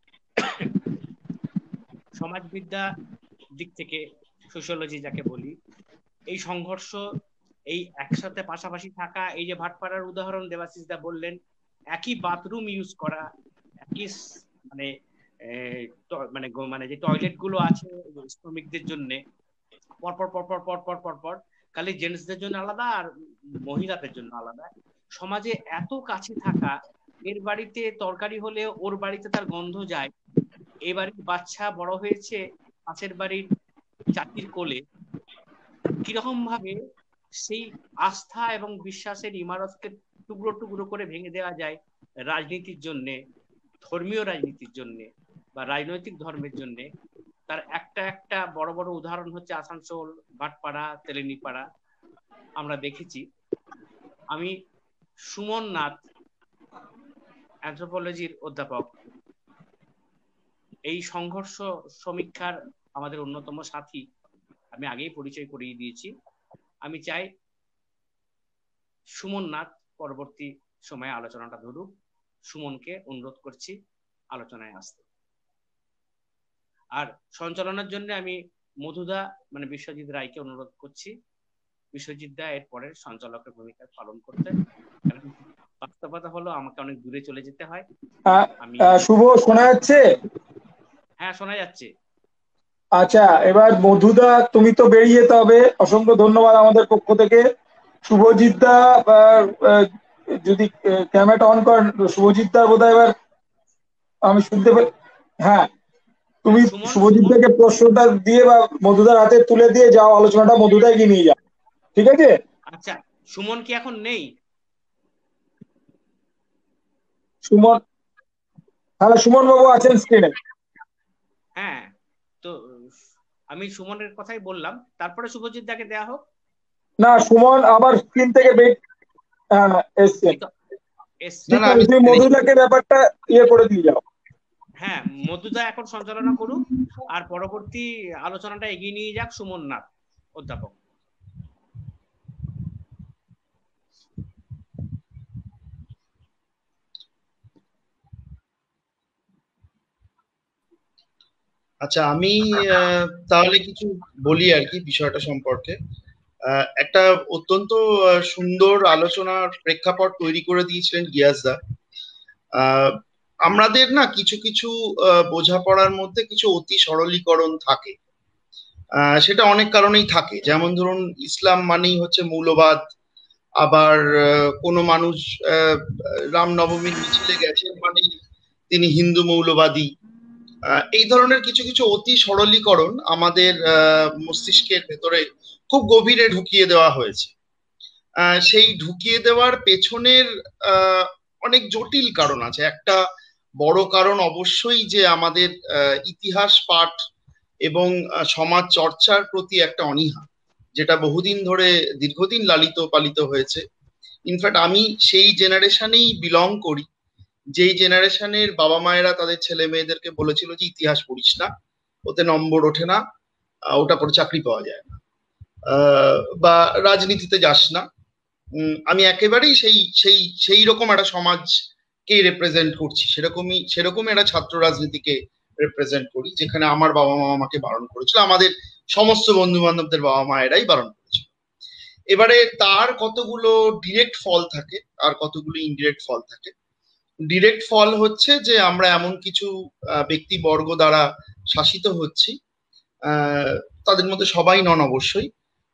সমাজবিদ্যা দিক থেকে, সোশিওলজি যাকে বলি, এই সংঘর্ষ, এই একসাথে পাশাপাশি থাকা, এই যে ভাটপাড়ার উদাহরণ দেবাশিস দা বললেন, একই বাথরুম ইউজ করা, একই মানে মানে মানে যে টয়লেট গুলো আছে শ্রমিকদের জন্য পরপর পরপর পরপর পরপর, খালি জেন্টসদের জন্য আলাদা আর মহিলাদের জন্য আলাদা। সমাজে এত কাছে থাকা, এর বাড়িতে তরকারি হলে ওর বাড়িতে তার গন্ধ যায়, এই বাড়ির বাচ্চা বড় হয়েছে পাশের বাড়ির চাচির কোলে, কিরকম ভাবে সেই আস্থা এবং বিশ্বাসের ইমারতকে টুকরো টুকরো করে ভেঙে দেওয়া যায় রাজনীতির জন্যে, ধর্মীয় রাজনীতির জন্যে বা রাজনৈতিক ধর্মের জন্যে। তার একটা বড় বড় উদাহরণ হচ্ছে আসানসোল, ভাটপাড়া, তেলেনীপাড়া, আমরা দেখেছি। আমি সুমন নাথ, অ্যানথ্রোপোলজির অধ্যাপক, এই সংঘর্ষ সমীক্ষার আমাদের অন্যতম সাথী, আমি আগেই পরিচয় করিয়ে দিয়েছি। আমি চাই সুমন নাথ পরবর্তী সময়ে আলোচনাটা ধরুক। সুমনকে অনুরোধ করছি আলোচনায় আসতে। আর সঞ্চালনার জন্য আমি মধুদা মানে বিশ্বজিৎ রায়কে অনুরোধ করছি বিশ্বজিৎ দা এর পরের সঞ্চালকের ভূমিকা পালন করতে। বাস্তবতা হলো আমাকে অনেক দূরে চলে যেতে হয়। আমি শুভ, শোনা যাচ্ছে? হ্যাঁ, শোনা যাচ্ছে। আচ্ছা, এবার মধুদা তুমি তো বেরিয়ে যেতে হবে, অসংখ্য ধন্যবাদ আমাদের পক্ষ থেকে। শুভজিৎ দা যদি ক্যামেরাটা অন করেন, শুভজিৎ দা বোধহয় এবার আমি শুনতে পাই। হ্যাঁ, তুমি শুভজিৎ দাকে প্রশ্নটা দিয়ে বা মধুদার হাতে তুলে দিয়ে যাও, আলোচনাটা মধুদা এগিয়ে নিয়ে যাও, ঠিক আছে? আচ্ছা, সুমন কি এখন নেই? সুমন, হ্যাঁ সুমন বাবু আছেন স্ক্রিনে। হ্যাঁ, তো আমি সুমনের কথাই বললাম, তারপরে শুভজিৎ দাকে দেয়া হোক। না, সুমন আবার স্ক্রিন থেকে এসছেন। তুমি মধুদাকে ব্যাপারটা ইয়ে করে দিয়ে যাও। হ্যাঁ, মধুদা এখন সঞ্চালনা করুক আর পরবর্তী আলোচনাটা এগিয়ে নিয়ে যাক সুমন নাথ অধ্যাপক। আচ্ছা, আমি তাহলে কিছু বলি আর কি বিষয়টা সম্পর্কে। একটা অত্যন্ত সুন্দর আলোচনার প্রেক্ষাপট তৈরি করে দিয়েছিলেন গিয়াসদা। আমাদের না কিছু কিছু বোঝাপড়ার মধ্যে কিছু অতি সরলীকরণ থাকে, সেটা অনেক কারণেই থাকে। যেমন ধরুন, ইসলাম মানেই হচ্ছে মৌলবাদ, আবার কোনো মানুষ রামনবমীর মিছিলে গেছেন মানে তিনি হিন্দু মৌলবাদী, এই ধরনের কিছু কিছু অতি সরলীকরণ আমাদের মস্তিষ্কের ভেতরে খুব গভীরে ঢুকিয়ে দেওয়া হয়েছে। সেই ঢুকিয়ে দেওয়ার পেছনের অনেক জটিল কারণ আছে। একটা বড় কারণ অবশ্যই যে আমাদের ইতিহাস পাঠ এবং সমাজ চর্চার প্রতি একটা অনীহা, যেটা বহুদিন ধরে দীর্ঘদিন লালিত পালিত হয়েছে। ইনফ্যাক্ট আমি সেই জেনারেশনেই বিলং করি, যেই জেনারেশনের বাবা মায়েরা তাদের ছেলে মেয়েদেরকে বলেছিল যে ইতিহাস পড়িস না, ওতে নম্বর ওঠে না, ওটা পরে চাকরি পাওয়া যায় না, বা রাজনীতিতে যাস না। আমি একেবারেই সেই সেই সেই রকম একটা সমাজকে রিপ্রেজেন্ট করছি, সেরকমই একটা ছাত্র রাজনীতিকে রিপ্রেজেন্ট করি, যেখানে আমার বাবা মা আমাকে বারণ করেছিল, আমাদের সমস্ত বন্ধু বান্ধবদের বাবা মায়েরাই বারণ করেছিল। এবারে তার কতগুলো ডিরেক্ট ফল থাকে আর কতগুলো ইনডিরেক্ট ফল থাকে। ডিরেক্ট ফল হচ্ছে যে আমরা এমন কিছু ব্যক্তিবর্গ দ্বারা শাসিত হচ্ছি, তাদের মধ্যে সবাই নন অবশ্যই,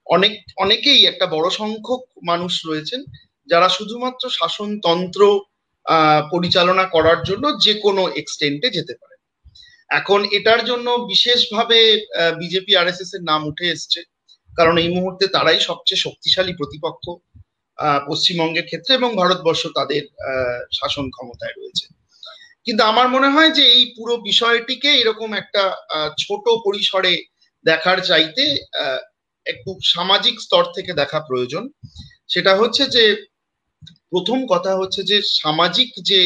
অনেকেই একটা বড় সংখ্যক মানুষ রয়েছেন যারা শুধুমাত্র শাসনতন্ত্র পরিচালনা করার জন্য যে কোনো এক্সটেন্টে যেতে পারে। এখন এটার জন্য বিশেষভাবে বিজেপি আরএসএস এর নাম উঠে এসছে, কারণ এই মুহূর্তে তারাই সবচেয়ে শক্তিশালী প্রতিপক্ষ পশ্চিমবঙ্গের ক্ষেত্রে, এবং ভারতবর্ষ তাদের শাসন ক্ষমতায় রয়েছে। কিন্তু আমার মনে হয় যে এই পুরো বিষয়টিকে এরকম একটা ছোট পরিসরে দেখার চাইতে একটু সামাজিক স্তর থেকে দেখা প্রয়োজন। সেটা হচ্ছে যে প্রথম কথা হচ্ছে যে সামাজিক যে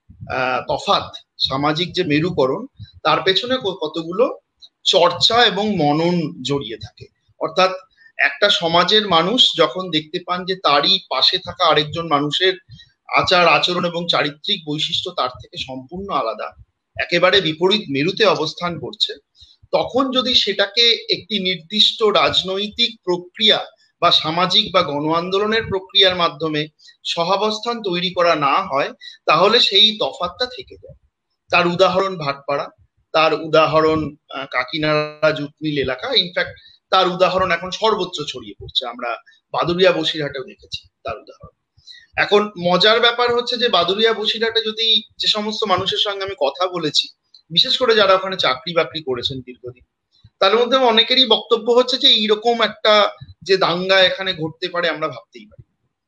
তফাৎ, সামাজিক যে মেরুকরণ, তার পেছনে কতগুলো চর্চা এবং মনন জড়িয়ে থাকে। অর্থাৎ একটা সমাজের মানুষ যখন দেখতে পান যে তারই পাশে থাকা আরেকজন মানুষের আচার আচরণ এবং চারিত্রিক বৈশিষ্ট্য তার থেকে সম্পূর্ণ আলাদা, একেবারে বিপরীত মেরুতে অবস্থান করছে, তখন যদি সেটাকে একটি নির্দিষ্ট রাজনৈতিক প্রক্রিয়া বা সামাজিক বা গণ আন্দোলনের প্রক্রিয়ার মাধ্যমে সহাবস্থান তৈরি করা না হয়, তাহলে সেই তফাৎটা থেকে যায়। তার উদাহরণ ভাটপাড়া, তার উদাহরণ কাকিনাড়া জুট মিল এলাকা, ইনফ্যাক্ট তার উদাহরণ এখন সর্বত্র ছড়িয়ে পড়ছে। আমরা বাদুড়িয়া বসিরহাটেও দেখেছি তার উদাহরণ। এখন মজার ব্যাপার হচ্ছে যে বাদুড়িয়া বসিরহাটে যদি যে সমস্ত মানুষের সঙ্গে আমি কথা বলেছি, বিশেষ করে যারা ওখানে চাকরি বাকরি করেছেন দীর্ঘদিন, তার মধ্যে অনেকেরই বক্তব্য হচ্ছে যে এইরকম একটা যে দাঙ্গা এখানে ঘটতে পারে আমরা ভাবতেই পারি।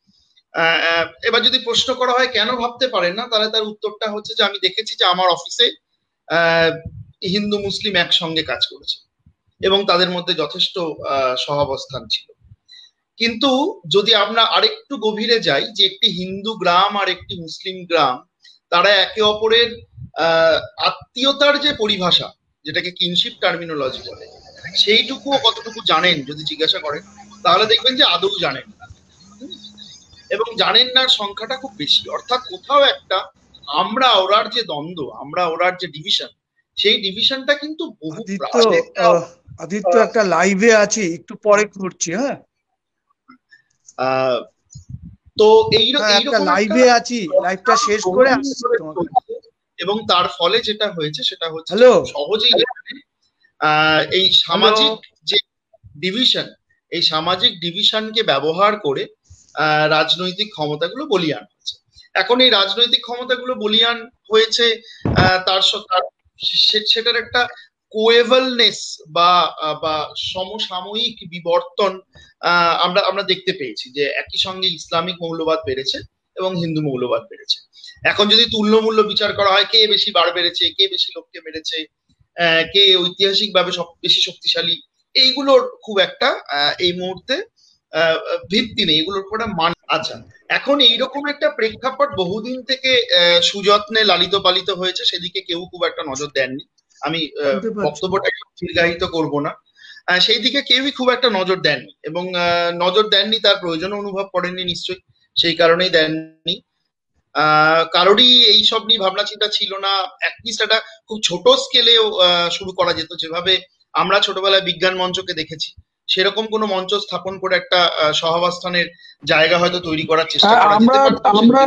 এবার যদি প্রশ্ন করা হয় কেন ভাবতে পারেন না, তাহলে তার উত্তরটা হচ্ছে যে আমি দেখেছি যে আমার অফিসে হিন্দু মুসলিম একসঙ্গে কাজ করেছে এবং তাদের মধ্যে যথেষ্ট সহাবস্থান ছিল। কিন্তু যদি আমরা আরেকটু গভীরে যাই, যে একটি হিন্দু গ্রাম আর একটি মুসলিম গ্রাম, তারা একে অপরের আত্মীয়তার যে পরিভাষা, যেটাকে কিনশিপ টার্মিনোলজি বলে, সেইটুকুও কতটুকু জানেন যদি জিজ্ঞাসা করেন, তাহলে দেখবেন যে আদৌ জানেন না, এবং জানেন না সংখ্যাটা খুব বেশি। অর্থাৎ কোথাও একটা আমরা ওরার যে দ্বন্দ্ব, আমরা ওরার যে ডিভিশন, সেই ডিভিশনটা কিন্তু বহু আদিত্য একটা লাইভে আছি, একটু পরে করছি। হ্যাঁ, তো এইরকম লাইভে আছি, লাইভটা শেষ করে আসছি তোমাকে। এবং তার ফলে যেটা হয়েছে সেটা হচ্ছে সহজেই এই সামাজিক যে ডিভিশন, এই সামাজিক ডিভিশনকে ব্যবহার করে রাজনৈতিক ক্ষমতাগুলো বলিয়ান হয়েছে। এখন এই রাজনৈতিক ক্ষমতাগুলো বলিয়ান হয়েছে, সেটার একটা কোয়েভালনেস বা সমসাময়িক বিবর্তন আমরা দেখতে পেয়েছি, যে একই সঙ্গে ইসলামিক মৌলবাদ বেড়েছে এবং হিন্দু মৌলবাদ বেড়েছে। এখন যদি তুল্যমূল্য বিচার করা হয়, কে বেশি বার বেড়েছে, কে বেশি লোককে মেরেছে, কে ঐতিহাসিকভাবে বেশি শক্তিশালী, এইগুলোর খুব একটা এই মুহূর্তে ভিত্তি নেই, এগুলোর উপর মান। আচ্ছা, এখন এইরকম একটা প্রেক্ষাপট বহুদিন থেকে সুযত্নে লালিত পালিত হয়েছে, সেদিকে কেউ খুব একটা নজর দেননি। আমি বক্তব্যটা দীর্ঘায়িত করব না, সেই দিকে কেউই খুব একটা নজর দেননি, এবং নজর দেননি তার প্রয়োজন অনুভব করেননি নিশ্চয়ই, সেই কারণেই দেননি। কারোরই এইসব নিয়ে ভাবনা চিন্তা ছিল না। অ্যাটলিস্ট একটা খুব ছোট স্কেলেও শুরু করা যেত, যেভাবে আমরা ছোটবেলায় বিজ্ঞান মঞ্চকে দেখেছি, সেরকম কোনো মঞ্চ স্থাপন করে একটা সহাবস্থানের জায়গা হয়তো তৈরি করার চেষ্টা করা যেতে পারত।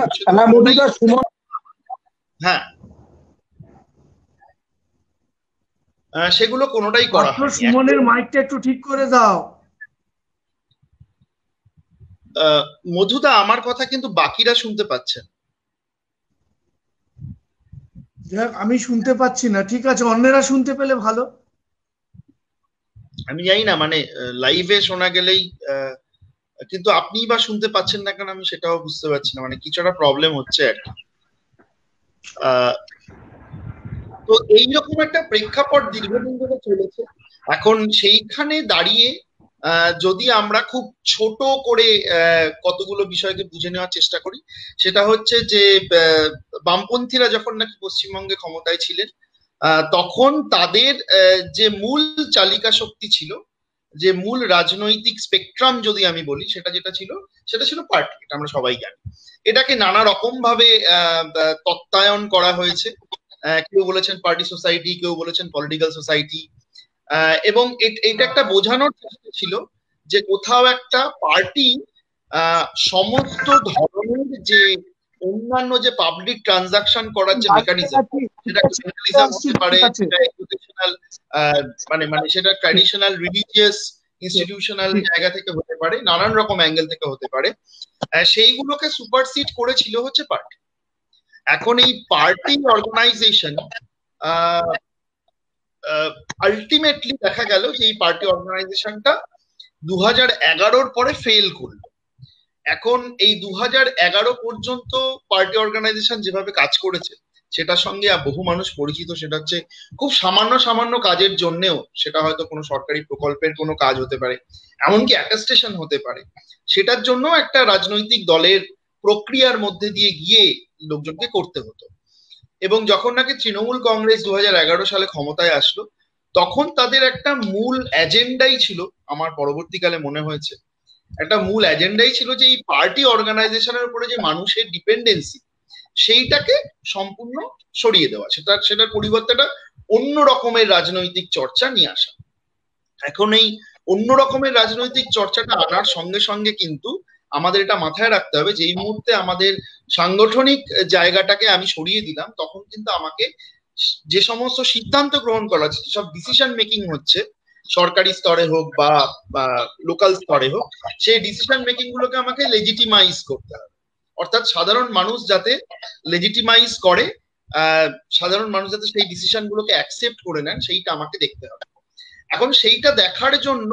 হ্যাঁ, সেগুলো কোনোটাই করা হয়নি। সুমনের মাইকটা একটু ঠিক করে দাও। মধুদা, আমার কথা কিন্তু বাকিরা শুনতে পাচ্ছেন। দেখ আমি শুনতে পাচ্ছি না, ঠিক আছে অন্যেরা শুনতে পেলে ভালো। আমি জানি না মানে লাইভে শোনা গেলেই কিন্তু আপনি বা শুনতে পাচ্ছেন না কেন আমি সেটাও বুঝতে পারছি না, মানে কিছু একটা প্রবলেম হচ্ছে আর কি। তো এইরকম একটা প্রেক্ষাপট দীর্ঘদিন ধরে চলেছে। এখন সেইখানে দাঁড়িয়ে যদি আমরা খুব ছোট করে কতগুলো বিষয়কে বুঝে নেওয়ার চেষ্টা করি, সেটা হচ্ছে যে বামপন্থীরা যখন নাকি পশ্চিমবঙ্গে ক্ষমতায় ছিলেন তখন তাদের যে মূল চালিকা শক্তি ছিল, যে মূল রাজনৈতিক স্পেকট্রাম যদি আমি বলি, সেটা ছিল পার্টি। এটা আমরা সবাই জানি। এটাকে নানা রকম ভাবে তত্ত্বায়ন করা হয়েছে। কেউ বলেছেন পার্টি সোসাইটি, কেউ বলেছেন পলিটিক্যাল সোসাইটি, এবং এটা একটা বোঝানোর চেষ্টা ছিল যে কোথাও একটা পার্টি সমস্ত ধরনের যে অন্যান্য যে পাবলিক ট্রানজাকশন করার যে মেকানিজম, সেটা জেনারেলিজম হতে পারে, সেটা এডুকেশনাল মানে সেটা ট্র্যাডিশনাল রিলিজিয়াস ইনস্টিটিউশনাল জায়গা থেকে হতে পারে, নানান রকম অ্যাঙ্গেল থেকে হতে পারে, সেইগুলোকে সুপারসিড করেছিল হচ্ছে পার্টি। এখন এই পার্টি অর্গানাইজেশন আলটিমেটলি দেখা গেল যে এই পার্টি অর্গানাইজেশনটা 2011-র পরে ফেল করলো। এখন এই 2011 পর্যন্ত পার্টি অর্গানাইজেশন যেভাবে কাজ করেছে সেটার সঙ্গে বহু মানুষ পরিচিত। সেটা হচ্ছে খুব সামান্য কাজের জন্যেও, সেটা হয়তো কোনো সরকারি প্রকল্পের কোনো কাজ হতে পারে, এমনকি অ্যাটেস্টেশন হতে পারে, সেটার জন্য একটা রাজনৈতিক দলের প্রক্রিয়ার মধ্যে দিয়ে গিয়ে লোকজনকে করতে হতো। এবং যখন নাকি তৃণমূল কংগ্রেস 2011 সালে ক্ষমতায় আসলো, তখন তাদের একটা মূল এজেন্ডাই ছিল, আমার পরবর্তীকালে মনে হয়েছে একটা মূল এজেন্ডাই ছিল যে এই পার্টি অর্গানাইজেশনের উপরে যে মানুষের ডিপেন্ডেন্সি, সেইটাকে সম্পূর্ণ সরিয়ে দেওয়া, সেটার পরিবর্তে একটা অন্য রকমের রাজনৈতিক চর্চা নিয়ে আসা। এখন এই অন্য রকমের রাজনৈতিক চর্চাটা আনার সঙ্গে সঙ্গে কিন্তু আমাদের এটা মাথায় রাখতে হবে যে এই মুহূর্তে আমাদের সাংগঠনিক জায়গাটাকে আমি সরিয়ে দিলাম, তখন কিন্তু আমাকে যে সমস্ত সিদ্ধান্ত গ্রহণ করা হচ্ছে, যেসব ডিসিশন মেকিং হচ্ছে সরকারি স্তরে হোক বা লোকাল স্তরে হোক, সেই ডিসিশন মেকিং গুলোকে আমাকে লেজিটিমাইজ করতে হবে। অর্থাৎ সাধারণ মানুষ যাতে লেজিটিমাইজ করে, সাধারণ মানুষ যাতে সেই ডিসিশন গুলোকে অ্যাকসেপ্ট করে নেন, সেইটা আমাকে দেখতে হবে। এখন সেইটা দেখার জন্য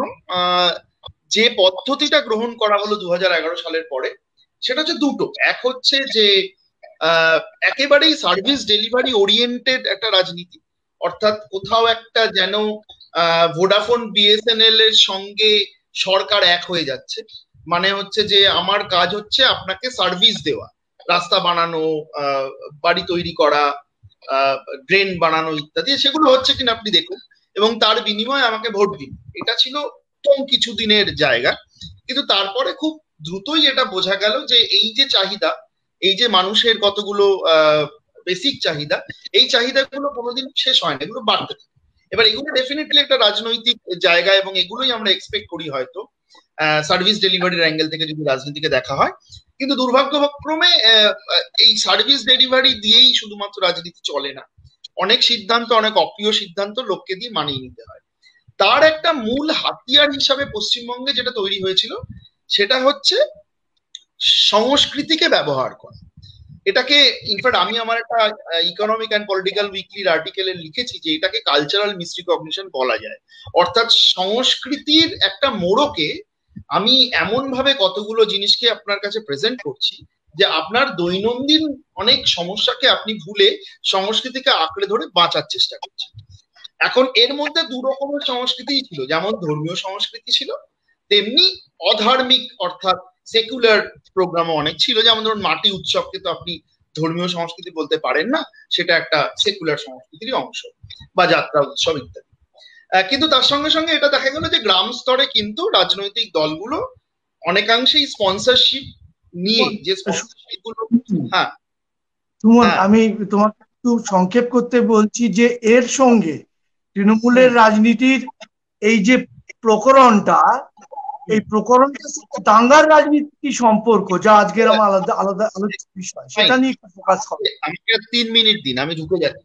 যে পদ্ধতিটা গ্রহণ করা হলো 2011 সালের পরে, সেটা হচ্ছে দুটো। এক হচ্ছে যে একেবারেই সার্ভিস ডেলিভারি ওরিয়েন্টেড একটা রাজনীতি, অর্থাৎ কোথাও একটা যেন ভোডাফোন বিএসএনএল এর সঙ্গে সরকার এক হয়ে যাচ্ছে, মানে হচ্ছে যে আমার কাজ হচ্ছে আপনাকে সার্ভিস দেওয়া, রাস্তা বানানো, বাড়ি তৈরি করা, ড্রেন বানানো ইত্যাদি, সেগুলো হচ্ছে কিনা আপনি দেখুন, এবং তার বিনিময়ে আমাকে ভোট দিন। এটা ছিল প্রথম কিছুদিনের জায়গা। কিন্তু তারপরে খুব দ্রুতই এটা বোঝা গেল যে এই যে চাহিদা, এই যে মানুষের কতগুলো বেসিক চাহিদা, এই চাহিদাগুলো কোনোদিন শেষ হয় না, এগুলো বাড়তে থাকে। এবার এগুলো ডেফিনেটলি একটা রাজনৈতিক জায়গা, এবং এগুলোই আমরা এক্সপেক্ট করি হয়তো সার্ভিস ডেলিভারির অ্যাঙ্গেল থেকে যদি রাজনীতিকে দেখা হয়। কিন্তু দুর্ভাগ্যক্রমে এই সার্ভিস ডেলিভারি দিয়েই শুধুমাত্র রাজনীতি চলে না, অনেক সিদ্ধান্ত, অনেক অপ্রিয় সিদ্ধান্ত লোককে দিয়ে মানিয়ে নিতে হয়। তার একটা মূল হাতিয়ার হিসাবে পশ্চিমবঙ্গে যেটা তৈরি হয়েছিল, সেটা হচ্ছে সংস্কৃতিকে ব্যবহার করা। এটাকে ইনফ্যাক্ট আমি আমার একটা ইকোনমিক অ্যান্ড পলিটিক্যাল উইকলির আর্টিকেলে লিখেছি যে এটাকে কালচারাল মিসরিকগনিশন বলা যায়। অর্থাৎ সংস্কৃতির একটা মোড়কে আমি এমন ভাবে কতগুলো জিনিসকে আপনার কাছে প্রেজেন্ট করছি যে আপনার দৈনন্দিন অনেক সমস্যাকে আপনি ভুলে সংস্কৃতিকে আঁকড়ে ধরে বাঁচার চেষ্টা করছেন। এখন এর মধ্যে দু রকমের সংস্কৃতি ছিল, যেমন ধর্মীয় সংস্কৃতি ছিল, তেমনি অধার্মিক অর্থাৎ সেকুলার প্রোগ্রামও অনেক ছিল। যেমন ধরুন মাটি উৎসবকে তো আপনি ধর্মীয় সংস্কৃতি বলতে পারেন না, সেটা একটা সেকুলার সংস্কৃতির অংশ, বা যাত্রা উৎসব ইত্যাদি। কিন্তু তার সঙ্গে সঙ্গে এটা দেখা গেল যে গ্রাম স্তরে কিন্তু রাজনৈতিক দলগুলো অনেকাংশেই স্পন্সরশিপ নিয়ে যে স্পন্সরশিপ গুলো, হ্যাঁ সুমন, আমি তোমাকে একটু সংক্ষেপ করতে বলছি যে এর সঙ্গে তৃণমূলের রাজনীতির এই যে প্রকরণটা, এই প্রকরণটা দাঙ্গার রাজনীতি সম্পর্ক, যা আজকের আমার আলাদা আলাদা আলোচ্য বিষয়, সেটা নিয়ে একটু ফোকাস করো। আমাকে 3 মিনিট দিন, আমি ঢুকে যাচ্ছি।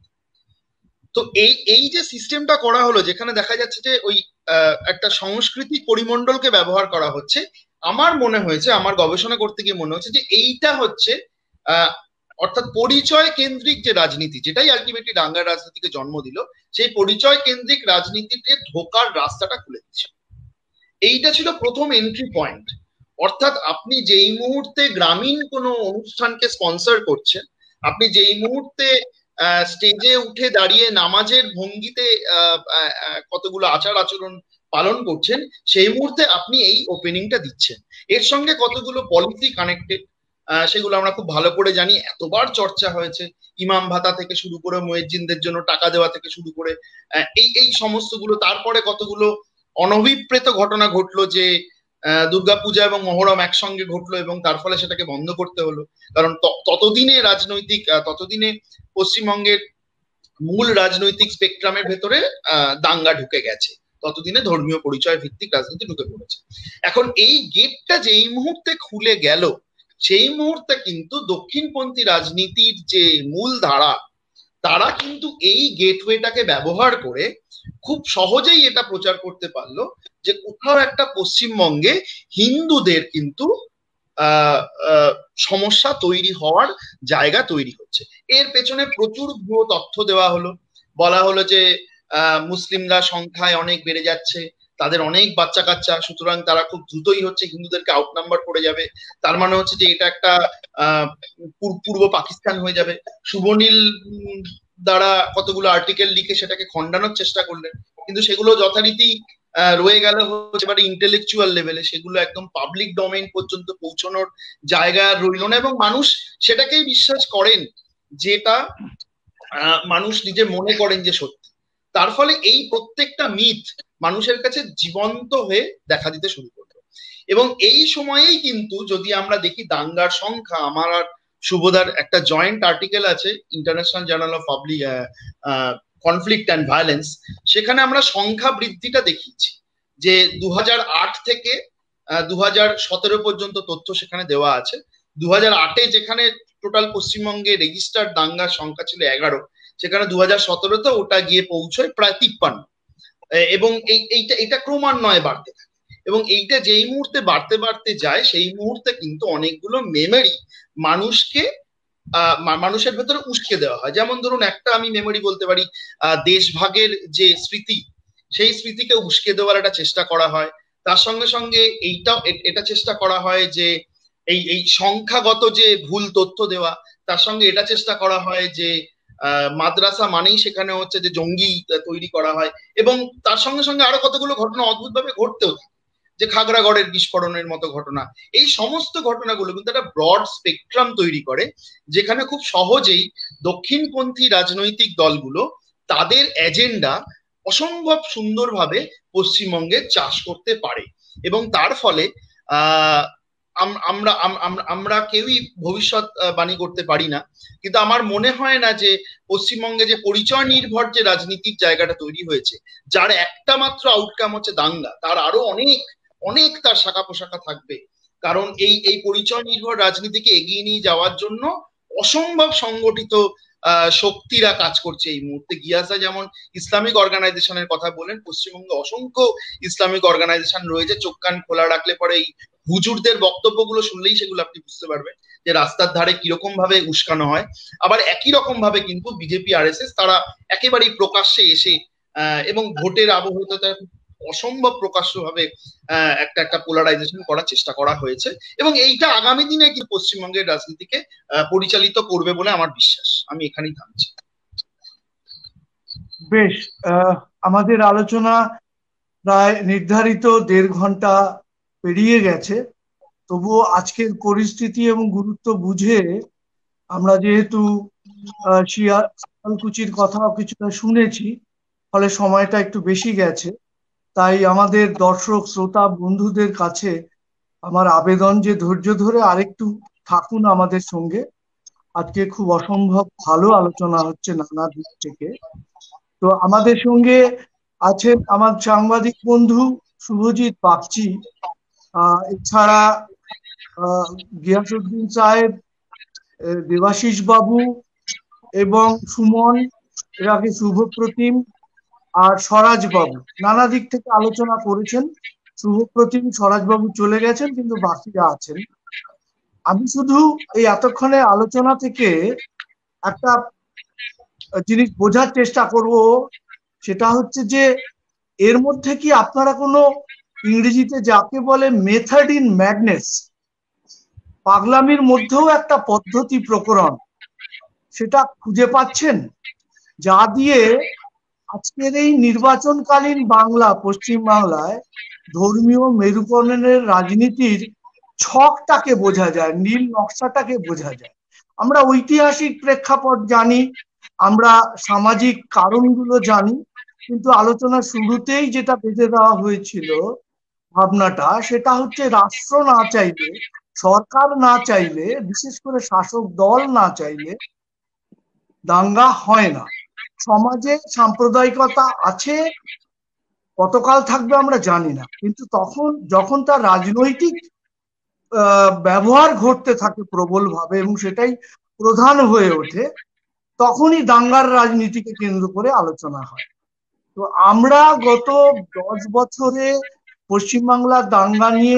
তো এই যে সিস্টেমটা করা হলো, যেখানে দেখা যাচ্ছে যে ওই একটা সাংস্কৃতিক পরিমণ্ডলকে ব্যবহার করা হচ্ছে, আমার মনে হয়েছে, আমার গবেষণা করতে গিয়ে মনে হচ্ছে যে এইটা হচ্ছে অর্থাৎ পরিচয় কেন্দ্রিক যে রাজনীতি, যেটাই আলটিমেটলি দাঙ্গার রাজনীতিকে জন্ম দিল, সেই পরিচয় কেন্দ্রিক রাজনীতিতে ঢোকার রাস্তাটা খুলে দিচ্ছে। এইটা ছিল প্রথম এন্ট্রি পয়েন্ট। অর্থাৎ আপনি যেই মুহূর্তে গ্রামীণ কোনো অনুষ্ঠানকে স্পন্সর করছেন, আপনি যেই মুহূর্তে স্টেজে উঠে দাঁড়িয়ে নামাজের ভঙ্গিতে কতগুলো আচার আচরণ পালন করছেন, সেই মুহূর্তে আপনি এই ওপেনিংটা দিচ্ছেন। এর সঙ্গে কতগুলো পলিসি কানেক্টেড, সেগুলো আমরা খুব ভালো করে জানি, এতবার চর্চা হয়েছে। ইমাম ভাতা থেকে শুরু করে মুয়াজ্জিনদের জন্য টাকা দেওয়া থেকে শুরু করে এই সমস্তগুলো। তারপরে কতগুলো অনভিপ্রেত ঘটনা ঘটলো যে দুর্গাপূজা এবং মহরম একসঙ্গে ঘটলো এবং তার ফলে সেটাকে বন্ধ করতে হলো। কারণ ততদিনে পশ্চিমবঙ্গের মূল রাজনৈতিক স্পেকট্রামের ভেতরে দাঙ্গা ঢুকে গেছে, ততদিনে ধর্মীয় পরিচয় ভিত্তিক রাজনীতি ঢুকে পড়েছে। এখন এই গেটটা যেই মুহূর্তে খুলে গেল, সেই মুহূর্তে কিন্তু দক্ষিণপন্থী রাজনীতির যে মূল ধারা, তারা কিন্তু এই গেটওয়েটাকে ব্যবহার করে খুব সহজেই এটা প্রচার করতে পারলো যে কোথাও একটা পশ্চিমবঙ্গে হিন্দুদের কিন্তু সমস্যা তৈরি হওয়ার জায়গা তৈরি হচ্ছে। এর পেছনে প্রচুর ভুয়ো তথ্য দেওয়া হলো। বলা হলো যে মুসলিমরা সংখ্যায় অনেক বেড়ে যাচ্ছে, তাদের অনেক বাচ্চা কাচ্চা, সুতরাং তারা খুব দ্রুতই হচ্ছে হিন্দুদেরকে আউটনাম্বার করে যাবে। তার মানে হচ্ছে যে এটা একটা পূর্ব পাকিস্তান হয়ে যাবে। শুভনীল দ্বারা কতগুলো আর্টিকেল লিখে সেটাকে খণ্ডানোর চেষ্টা করলেন, কিন্তু সেগুলো যথারীতি রয়ে গেল হচ্ছে এবারে ইন্টেলেকচুয়াল লেভেলে, সেগুলো একদম পাবলিক ডোমেইন পর্যন্ত পৌঁছানোর জায়গা রইল না, এবং মানুষ সেটাকেই বিশ্বাস করেন যেটা মানুষ নিজে মনে করেন যে সত্যি। তার ফলে এই প্রত্যেকটা মিথ মানুষের কাছে জীবন্ত হয়ে দেখা দিতে শুরু করলো। এবং এই সময়েই কিন্তু যদি আমরা দেখি দাঙ্গার সংখ্যা, আমার আর শুভদার একটা জয়েন্ট আর্টিকেল আছে international journal of public conflict and violence, সেখানে আমরা সংখ্যা বৃদ্ধিটা দেখিয়েছি যে 2008 থেকে 2017 পর্যন্ত তথ্য সেখানে দেওয়া আছে। 2008-এ যেখানে টোটাল পশ্চিমবঙ্গে রেজিস্টার্ড দাঙ্গার সংখ্যা ছিল 11, সেখানে 2017-তে ওটা গিয়ে পৌঁছয় প্রায় 53। এবং এইটা ক্রমান্বয়ে বাড়তে থাকে, এবং এইটা যেই মুহূর্তে বাড়তে বাড়তে যায়, সেই মুহূর্তে কিন্তু অনেকগুলো মেমরি মানুষের ভেতরে উস্কে দেওয়া হয়। যেমন ধরুন, একটা আমি মেমরি বলতে পারি, দেশভাগের যে স্মৃতি, সেই স্মৃতিকে উস্কে দেওয়ার একটা চেষ্টা করা হয়। তার সঙ্গে সঙ্গে এটা চেষ্টা করা হয় যে এই সংখ্যাগত যে ভুল তথ্য দেওয়া, তার সঙ্গে এটা চেষ্টা করা হয় যে মাদ্রাসা মানেই সেখানে হচ্ছে যে জঙ্গি তৈরি করা হয়। এবং তার সঙ্গে সঙ্গে আরো কতগুলো ঘটনা অদ্ভুতভাবে ঘটতেও থাকে, যে খাগড়াগড়ের বিস্ফোরণের মতো ঘটনা। এই সমস্ত ঘটনাগুলো কিন্তু একটা ব্রড স্পেকট্রাম তৈরি করে, যেখানে খুব সহজেই দক্ষিণপন্থী রাজনৈতিক দলগুলো তাদের এজেন্ডা অসম্ভব সুন্দরভাবে পশ্চিমবঙ্গে চাষ করতে পারে। এবং তার ফলে আমরা কেউই ভবিষ্যৎ বাণী করতে পারি না, কিন্তু আমার মনে হয় না যে পশ্চিমবঙ্গে যে পরিচয় নির্ভর যে রাজনীতির জায়গাটা তৈরি হয়েছে, যার একটা মাত্র আউটকাম হচ্ছে দাঙ্গা, তার আরো অনেক তার শাখা পোশাখা থাকবে। কারণ এই পরিচয় নির্ভর রাজনীতিকে এগিয়ে নিয়ে যাওয়ার জন্য অসম্ভব সংগঠিত শক্তিরা কাজ করছে এই মুহূর্তে। গিয়াসা যেমন ইসলামিক অর্গানাইজেশনের কথা বলেন, পশ্চিমবঙ্গে অসংখ্য ইসলামিক অর্গানাইজেশন রয়েছে। চোখ কান খোলা রাখলে পরে এই হুজুরদের বক্তব্যগুলো শুনলেই সেগুলো আপনি বুঝতে পারবেন যে রাস্তার ধারে কিরকম ভাবে উস্কানো হয়। আবার একই রকম ভাবে কিন্তু বিজেপি RSS তারা একেবারেই প্রকাশ্যে এসে এবং ভোটের আবহতে অসম্ভব প্রকাশ্যভাবে একটা পোলারাইজেশন করার চেষ্টা করা হয়েছে, এবং এইটা আগামী দিনে কি পশ্চিমবঙ্গের রাজনীতিকে পরিচালিত করবে বলে আমার বিশ্বাস। আমি এখানেই থামছি। বেশ, আমাদের আলোচনা প্রায় নির্ধারিত 1.5 ঘন্টা পেরিয়ে গেছে। তবুও আজকের পরিস্থিতি এবং গুরুত্ব বুঝে আমরা যেহেতু শিয়ালকুচির কথাও কিছুটা শুনেছি, ফলে সময়টা একটু বেশি গেছে। তাই আমাদের দর্শক শ্রোতা বন্ধুদের কাছে আমার আবেদন যে ধৈর্য ধরে আরেকটু থাকুন আমাদের সঙ্গে। আজকে খুব অসম্ভব ভালো আলোচনা হচ্ছে নানা দিক থেকে। তো আমাদের সঙ্গে আছেন আমার সাংবাদিক বন্ধু শুভজিৎ বাগচি, এছাড়া গিয়াসউদ্দিন সাহেব, দেবাশিস বাবু এবং সুমন, এর আগে শুভপ্রতিম আর স্বরাজ বাবু নানা দিক থেকে আলোচনা করেছেন। শুভপ্রতিম, স্বরাজ বাবু চলে গেছেন, কিন্তু বাকিরা আছেন। আমি শুধু এই এতক্ষণে আলোচনা থেকে একটা জিনিস বোঝার চেষ্টা করব, সেটা হচ্ছে যে এর মধ্যে কি আপনারা কোনো ইংরেজিতে যাকে বলে মেথড ইন ম্যাডনেস, পাগলামির মধ্যেও একটা পদ্ধতি প্রকরণ, সেটা খুঁজে পাচ্ছেন, যা দিয়ে আজকের এই নির্বাচনকালীন বাংলা, পশ্চিম বাংলায় ধর্মীয় মেরুকরণের রাজনীতির ছকটাকে বোঝা যায়, নীল নকশাটাকে বোঝা যায়। আমরা ঐতিহাসিক প্রেক্ষাপট জানি, আমরা সামাজিক কারণগুলো জানি, কিন্তু আলোচনার শুরুতেই যেটা বেঁধে দেওয়া হয়েছিল ভাবনাটা, সেটা হচ্ছে রাষ্ট্র না চাইলে, সরকার না চাইলে, বিশেষ করে শাসক দল না চাইলে দাঙ্গা হয় না। সমাজে সাম্প্রদায়িকতা আছে, কতকাল থাকবে আমরা জানি না, কিন্তু যখন তার রাজনৈতিক ব্যবহার ঘটতে থাকে প্রবলভাবে এবং সেটাই প্রধান হয়ে ওঠে, তখনই দাঙ্গার রাজনীতিকে কেন্দ্র করে আলোচনা হয়। তো আমরা গত 10 বছরে পশ্চিমবাংলার দাঙ্গা নিয়ে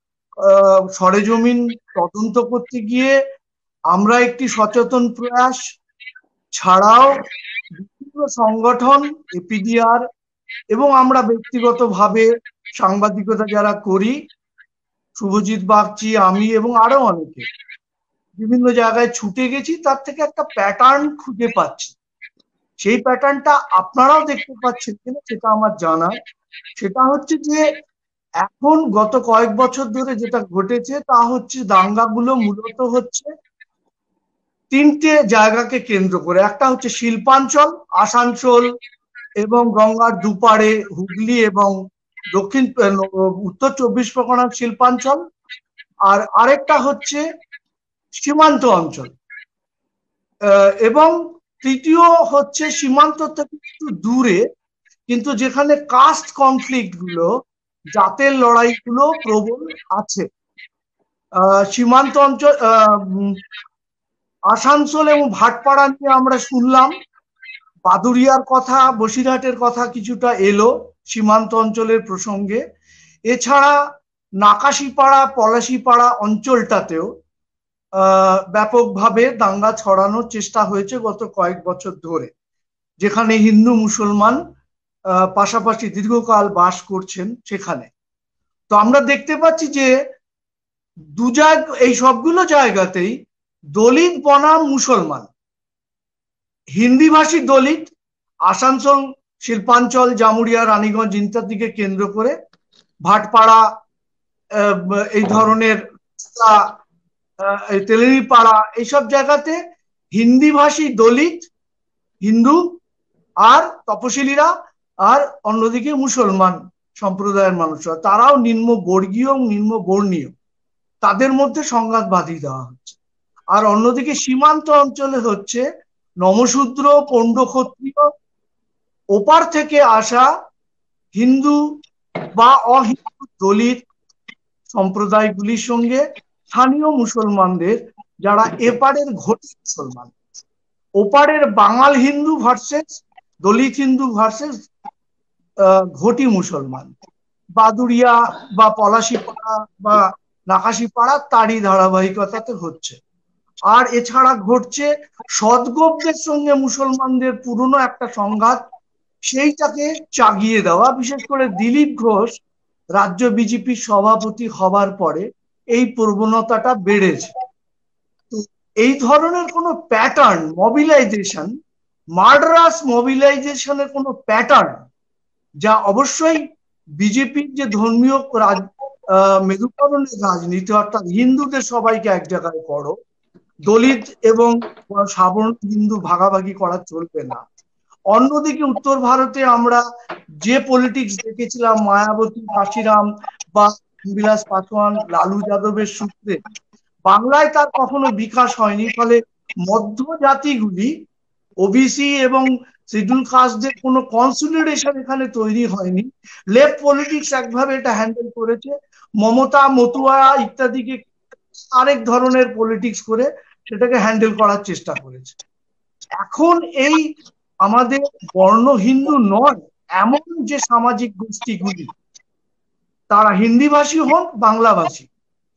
সরেজমিন তদন্ত করতে গিয়ে আমরা একটি সচেতন প্রয়াস ছাড়াও বিভিন্ন সংগঠন, এপিডিআর এবং আমরা ব্যক্তিগতভাবে সাংবাদিকতা যারা করি, শুভজিৎ বাগচি, আমি এবং আরো অনেকে বিভিন্ন জায়গায় ছুটে গেছি, তার থেকে একটা প্যাটার্ন খুঁজে পাচ্ছি। সেই প্যাটার্নটা আপনারাও দেখতে পাচ্ছেন কিনা সেটা আমার জানা, সেটা হচ্ছে যে এখন গত কয়েক বছর ধরে যেটা ঘটেছে তা হচ্ছে দাঙ্গাগুলো মূলত হচ্ছে তিনটে জায়গাকে কেন্দ্র করে। একটা হচ্ছে শিল্পাঞ্চল, আসানসোল এবং গঙ্গার দুপারে হুগলি এবং উত্তর 24 পরগনার শিল্পাঞ্চল, আর আরেকটা হচ্ছে সীমান্ত অঞ্চল, এবং তৃতীয় হচ্ছে সীমান্ত থেকে একটু দূরে কিন্তু যেখানে কাস্ট কনফ্লিক্ট গুলো, জাতের লড়াইগুলো প্রবল আছে। সীমান্ত অঞ্চল আসানসোল এবং ভাটপাড়া নিয়ে আমরা শুনলাম, বাদুড়িয়ার কথা, বসিরহাটের কথা কিছুটা এলো সীমান্ত অঞ্চলের প্রসঙ্গে। এছাড়া নাকাশিপাড়া, পলাশিপাড়া অঞ্চলটাতেও ব্যাপকভাবে দাঙ্গা ছড়ানোর চেষ্টা হয়েছে গত কয়েক বছর ধরে, যেখানে হিন্দু মুসলমান পাশাপাশি দীর্ঘকাল বাস করছেন সেখানে। তো আমরা দেখতে পাচ্ছি যে এই সবগুলো জায়গাতেই দলিত বনাম মুসলমান, হিন্দিভাষী দলিত, আসানসোল, শিল্পাঞ্চল, জামুরিয়া, রানীগঞ্জ ইত্যাদিকে কেন্দ্র করে, ভাটপাড়া, এই ধরনের তেলেনিপাড়া, এইসব জায়গাতে হিন্দিভাষী দলিত, হিন্দু আর তপশিলীরা, আর অন্যদিকে মুসলমান সম্প্রদায়ের মানুষরা, তারাও নিম্নবর্গীয় নিম্নবর্ণীয়, তাদের মধ্যে সংঘাত বাঁধিয়ে দেওয়া হচ্ছে। আর অন্যদিকে সীমান্ত অঞ্চলে হচ্ছে নমশূদ্র, পণ্ড ক্ষত্রিয়, ওপার থেকে আসা হিন্দু বা অহিন্দু দলিত সম্প্রদায়গুলির সঙ্গে স্থানীয় মুসলমানদের, যারা এপারের ঘটি মুসলমান, ওপারের বাঙাল হিন্দু ভার্সেস দলিত হিন্দু ভার্সেস ঘটি মুসলমান, বাদুড়িয়া বা পলাশিপাড়া বা নাকাশিপাড়া তারই ধারাবাহিকতাতে হচ্ছে। আর এছাড়া ঘটছে সদগোপদের সঙ্গে মুসলমানদের পুরনো একটা সংঘাত, সেইটাকে চাগিয়ে দেওয়া। বিশেষ করে দিলীপ ঘোষ রাজ্য বিজেপির সভাপতি হবার পরে এই প্রবণতাটা বেড়েছে। তো এই ধরনের কোনো প্যাটার্ন, মোবিলাইজেশন, মার্ডারাস মোবিলাইজেশনের কোনো প্যাটার্ন, যা অবশ্যই বিজেপির যে ধর্মীয় মেরুকরণের রাজনীতি, অর্থাৎ হিন্দুদের সবাইকে এক জায়গায় করো, দলিত এবং সাধারণ হিন্দু ভাগাভাগি করা চলবে না। অন্যদিকে উত্তর ভারতে আমরা যে পলিটিক্স দেখেছিলাম মায়াবতী, কাশিরাম বা বিলাস পাসওয়ান, লালু যাদবের সূত্রে, বাংলায় তার কখনো বিকাশ হয়নি। ফলে মধ্য জাতিগুলি, ওবিসি এবং শিডিউল কাস্টদের কোনো কনসলিডেশন এখানে তৈরি হয়নি। লেফট পলিটিক্স একভাবে এটা হ্যান্ডেল করেছে, মমতা, মতুয়া ইত্যাদিকে আরেক ধরনের পলিটিক্স করে সেটাকে হ্যান্ডেল করার চেষ্টা করেছে। এখন এই আমাদের বর্ণ হিন্দু নয় এমন যে সামাজিক গোষ্ঠীগুলি, তারা হিন্দিভাষী হন, বাংলাভাষী,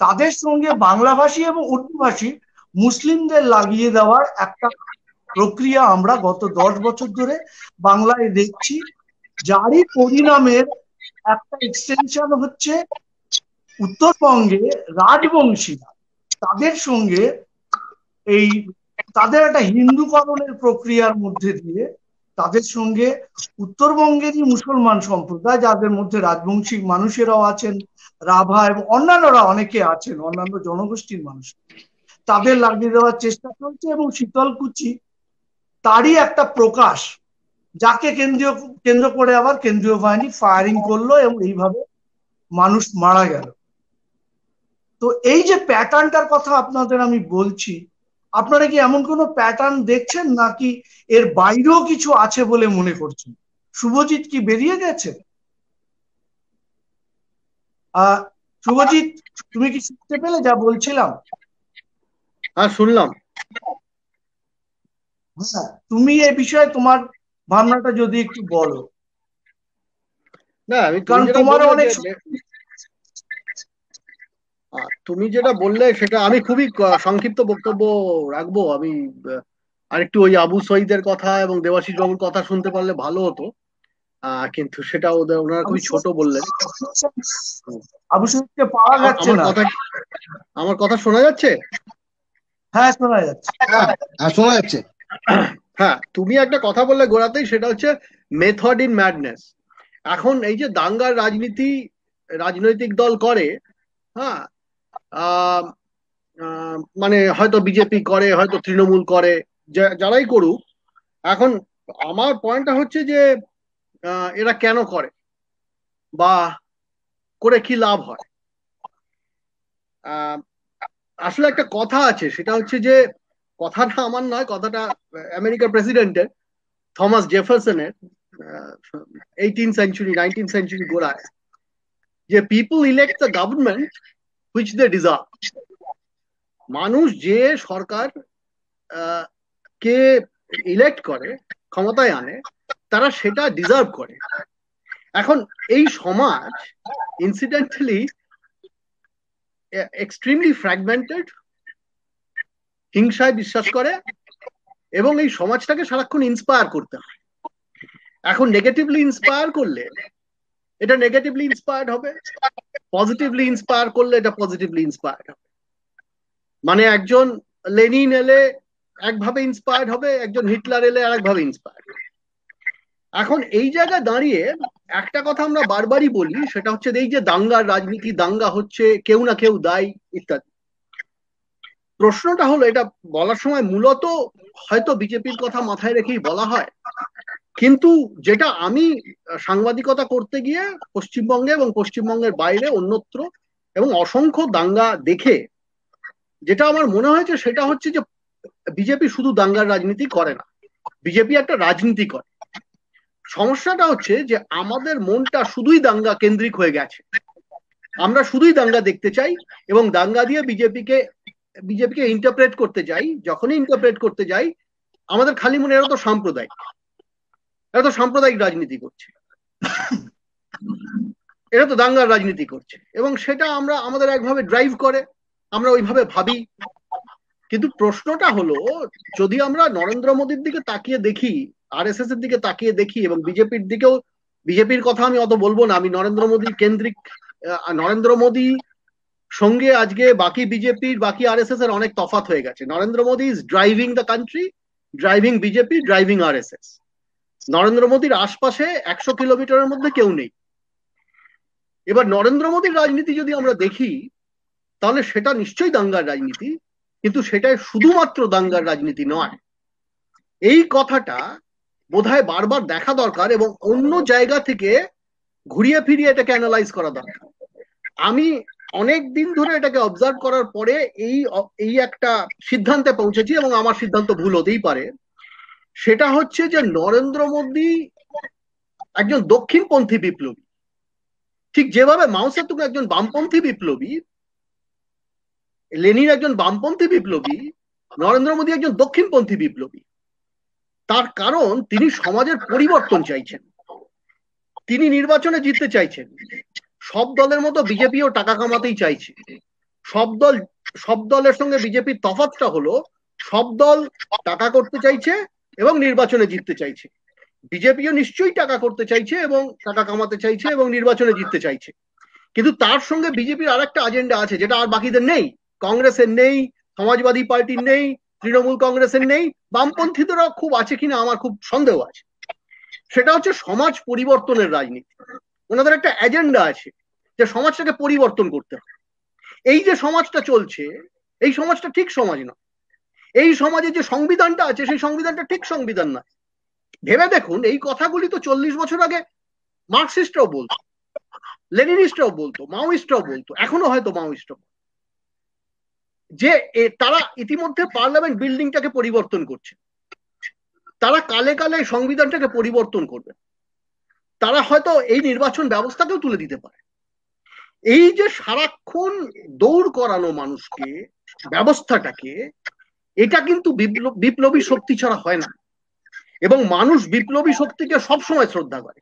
তাদের সঙ্গে বাংলাভাষী এবং উর্দুভাষী মুসলিমদের লাগিয়ে দেওয়ার একটা প্রক্রিয়া আমরা গত 10 বছর ধরে বাংলায় দেখছি, যারই পরিণামের একটা এক্সটেনশন হচ্ছে উত্তরবঙ্গে রাজবংশীরা তাদের সঙ্গে এই তাদের একটা হিন্দুকরণের প্রক্রিয়ার মধ্যে দিয়ে তাদের সঙ্গে উত্তরবঙ্গেরই মুসলমান সম্প্রদায়, যাদের মধ্যে রাজবংশী মানুষেরাও আছেন, রাভা এবং অন্যান্যরা অনেকে আছেন, অন্যান্য জনগোষ্ঠীর মানুষ, তাদের লাগিয়ে দেওয়ার চেষ্টা চলছে। এবং শীতলকুচি তারই একটা প্রকাশ, যাকে কেন্দ্র করে আবার কেন্দ্রীয় বাহিনী ফায়ারিং করলো এবং এইভাবে মানুষ মারা গেল। তো এই যে প্যাটার্নটার কথা আপনাদের আমি বলছি, আপনারা কি এমন কোনো প্যাটার্ন দেখছেন নাকি এর বাইরেও কিছু আছে বলে মনে করছেন? শুভজিৎ কি বেরিয়ে গেছে? শুভজিৎ, তুমি কি শুনতে পেলে যা বলছিলাম? হ্যাঁ, শুনলাম। হ্যাঁ, তুমি এই বিষয়ে তোমার ভাবনাটা যদি একটু বলো। না, কারণ তোমার অনেক তুমি যেটা বললে সেটা আমি খুবই সংক্ষিপ্ত বক্তব্য রাখবো। আমি আরেকটু ওই আবু সঈদের কথা এবং দেবাশিস বাবুর কথা শুনতে পারলে ভালো হতো, কিন্তু সেটা ওনারা খুবই ছোট বললেন। আবু সঈদকে পাওয়া যাচ্ছে না। আমার কথা শোনা যাচ্ছে? হ্যাঁ, শোনা যাচ্ছে। শোনা যাচ্ছে। হ্যাঁ, তুমি একটা কথা বললে গোড়াতেই, সেটা হচ্ছে মেথড ইন ম্যাডনেস। এখন এই যে দাঙ্গার রাজনীতি রাজনৈতিক দল করে, হ্যাঁ, মানে হয়তো বিজেপি করে, হয়তো তৃণমূল করে, যারাই করুক, এখন আমার পয়েন্টটা হচ্ছে যে এরা কেন করে বা করে কি লাভ হয়। আসলে একটা কথা আছে, সেটা হচ্ছে যে, কথাটা আমার নয়, কথাটা আমেরিকার প্রেসিডেন্টের Thomas জেফারসনের 18th century 19th century গোড়ায়, যে people elect the government which they deserve. মানুষ যে সরকার কে ইলেক্ট করে, ক্ষমতায় আনে, তারা সেটা ডিজার্ভ করে। এখন এই সমাজ ইনসিডেন্টালি এক্সট্রিমলি ফ্র্যাগমেন্টেড, হিংসায় বিশ্বাস করে, এবং এই সমাজটাকে সারাক্ষণ ইন্সপায়ার করতে হয়। এখন নেগেটিভলি ইন্সপায়ার করলে এটা নেগেটিভলি ইন্সপায়ার্ড হবে, পজিটিভলি ইন্সপায়ার করলে এটা পজিটিভলি ইন্সপায়ার্ড হবে। মানে একজন লেনিন এলে একভাবে ইন্সপায়ার্ড হবে, একজন হিটলার এলে আরেকভাবে ইন্সপায়ার্ড হবে। এখন এই জায়গায় দাঁড়িয়ে একটা কথা আমরা বারবারই বলি, সেটা হচ্ছে এই যে দাঙ্গার রাজনীতি, দাঙ্গা হচ্ছে কেউ না কেউ দায়ী ইত্যাদি। প্রশ্নটা হলো, এটা বলার সময় মূলত হয়তো বিজেপির কথা মাথায় রেখেই বলা হয়, কিন্তু যেটা আমি সাংবাদিকতা করতে গিয়ে পশ্চিমবঙ্গে এবং পশ্চিমবঙ্গের বাইরে অন্যত্র এবং অসংখ্য দাঙ্গা দেখে যেটা আমার মনে হয়েছে, সেটা হচ্ছে যে বিজেপি শুধু দাঙ্গার রাজনীতি করে না, বিজেপি একটা রাজনীতি করে। সমস্যাটা হচ্ছে যে আমাদের মনটা শুধুই দাঙ্গা কেন্দ্রিক হয়ে গেছে। আমরা শুধুই দাঙ্গা দেখতে চাই এবং দাঙ্গা দিয়ে বিজেপিকে ইন্টারপ্রেট করতে যাই। যখনই ইন্টারপ্রেট করতে যাই, আমাদের খালি মনে এরা তো সাম্প্রদায়িক রাজনীতি করছে, এরা তো দাঙ্গার রাজনীতি করছে, এবং সেটা আমাদের একভাবে ড্রাইভ করে, আমরা ওইভাবে ভাবি। কিন্তু প্রশ্নটা হলো, যদি আমরা নরেন্দ্র মোদীর দিকে তাকিয়ে দেখি, আরএসএস এর দিকে তাকিয়ে দেখি, এবং বিজেপির দিকেও, বিজেপির কথা আমি অত বলবো না, আমি নরেন্দ্র মোদী কেন্দ্রিক, নরেন্দ্র মোদী সঙ্গে আজকে বাকি বিজেপির, বাকি আরএসএস এর অনেক তফাৎ হয়ে গেছে। Narendra Modi is driving the country, driving BJP, driving RSS. Narendra মোদীর আশপাশে 100 কিলোমিটারের মধ্যে কেউ নেই। এবার নরেন্দ্র মোদীর রাজনীতি যদি আমরা দেখি, তাহলে সেটা নিশ্চয়ই দাঙ্গার রাজনীতি, কিন্তু সেটা শুধুমাত্র দাঙ্গার রাজনীতি নয়। এই কথাটা বোধহয় বারবার দেখা দরকার এবং অন্য জায়গা থেকে ঘুরিয়ে ফিরিয়ে এটাকে অ্যানালাইজ করা দরকার। আমি অনেক দিন ধরে এটাকে অবজার্ভ করার পরে এই একটা সিদ্ধান্তে পৌঁছেছি, এবং আমার সিদ্ধান্ত ভুল হতেই পারে। সেটা হচ্ছে যে নরেন্দ্র মোদী একজন দক্ষিণপন্থী বিপ্লবী, ঠিক যেভাবে মাও সেতুং একজন বামপন্থী বিপ্লবী, লেনিন একজন বামপন্থী বিপ্লবী, নরেন্দ্র মোদী একজন দক্ষিণপন্থী বিপ্লবী। তার কারণ তিনি সমাজের পরিবর্তন চাইছেন, তিনি নির্বাচনে জিততে চাইছেন, সব দলের মতো বিজেপিও টাকা কামাতেই চাইছে, সব দলের সঙ্গে বিজেপির তফাৎটা হলো সব দল টাকা করতে চাইছে এবং নির্বাচনে জিততে চাইছে। বিজেপিও নিশ্চয়ই টাকা করতে চাইছে এবং টাকা কামাতে চাইছে এবং নির্বাচনে জিততে চাইছে, কিন্তু তার সঙ্গে বিজেপির আরেকটা এজেন্ডা আছে যেটা আর বাকিদের নেই। কংগ্রেসের নেই, সমাজবাদী পার্টির নেই, তৃণমূল কংগ্রেসের নেই, বামপন্থীদেরও খুব আছে কিনা আমার খুব সন্দেহ আছে। সেটা হচ্ছে সমাজ পরিবর্তনের রাজনীতি। ওনাদের একটা এজেন্ডা আছে যে সমাজটাকে পরিবর্তন করতে হবে। এই যে সমাজটা চলছে এই সমাজটা ঠিক সমাজ নয়। এই সমাজে যে সংবিধানটা আছে সেই সংবিধানটা ঠিক সংবিধান নয়। ভেবে দেখুন, এই কথাগুলি তো 40 বছর আগে মার্কসিস্টরাও বলতো, লেনিনিস্টরাও বলতো, মাওয়িস্টরাও বলতো, এখনো হয়তো মাওয়িস্টরাও, যে তারা ইতিমধ্যে পার্লামেন্ট বিল্ডিংটাকে পরিবর্তন করছে। তারা কালে কালে সংবিধানটাকে পরিবর্তন করবে। তারা হয়তো এই নির্বাচন ব্যবস্থাকেও তুলে দিতে পারে। এই যে সারাক্ষণ দৌড় করানো মানুষকে, ব্যবস্থাটাকে, এটা কিন্তু বিপ্লবী শক্তি ছাড়া হয় না। এবং মানুষ বিপ্লবী শক্তিকে সবসময় শ্রদ্ধা করে,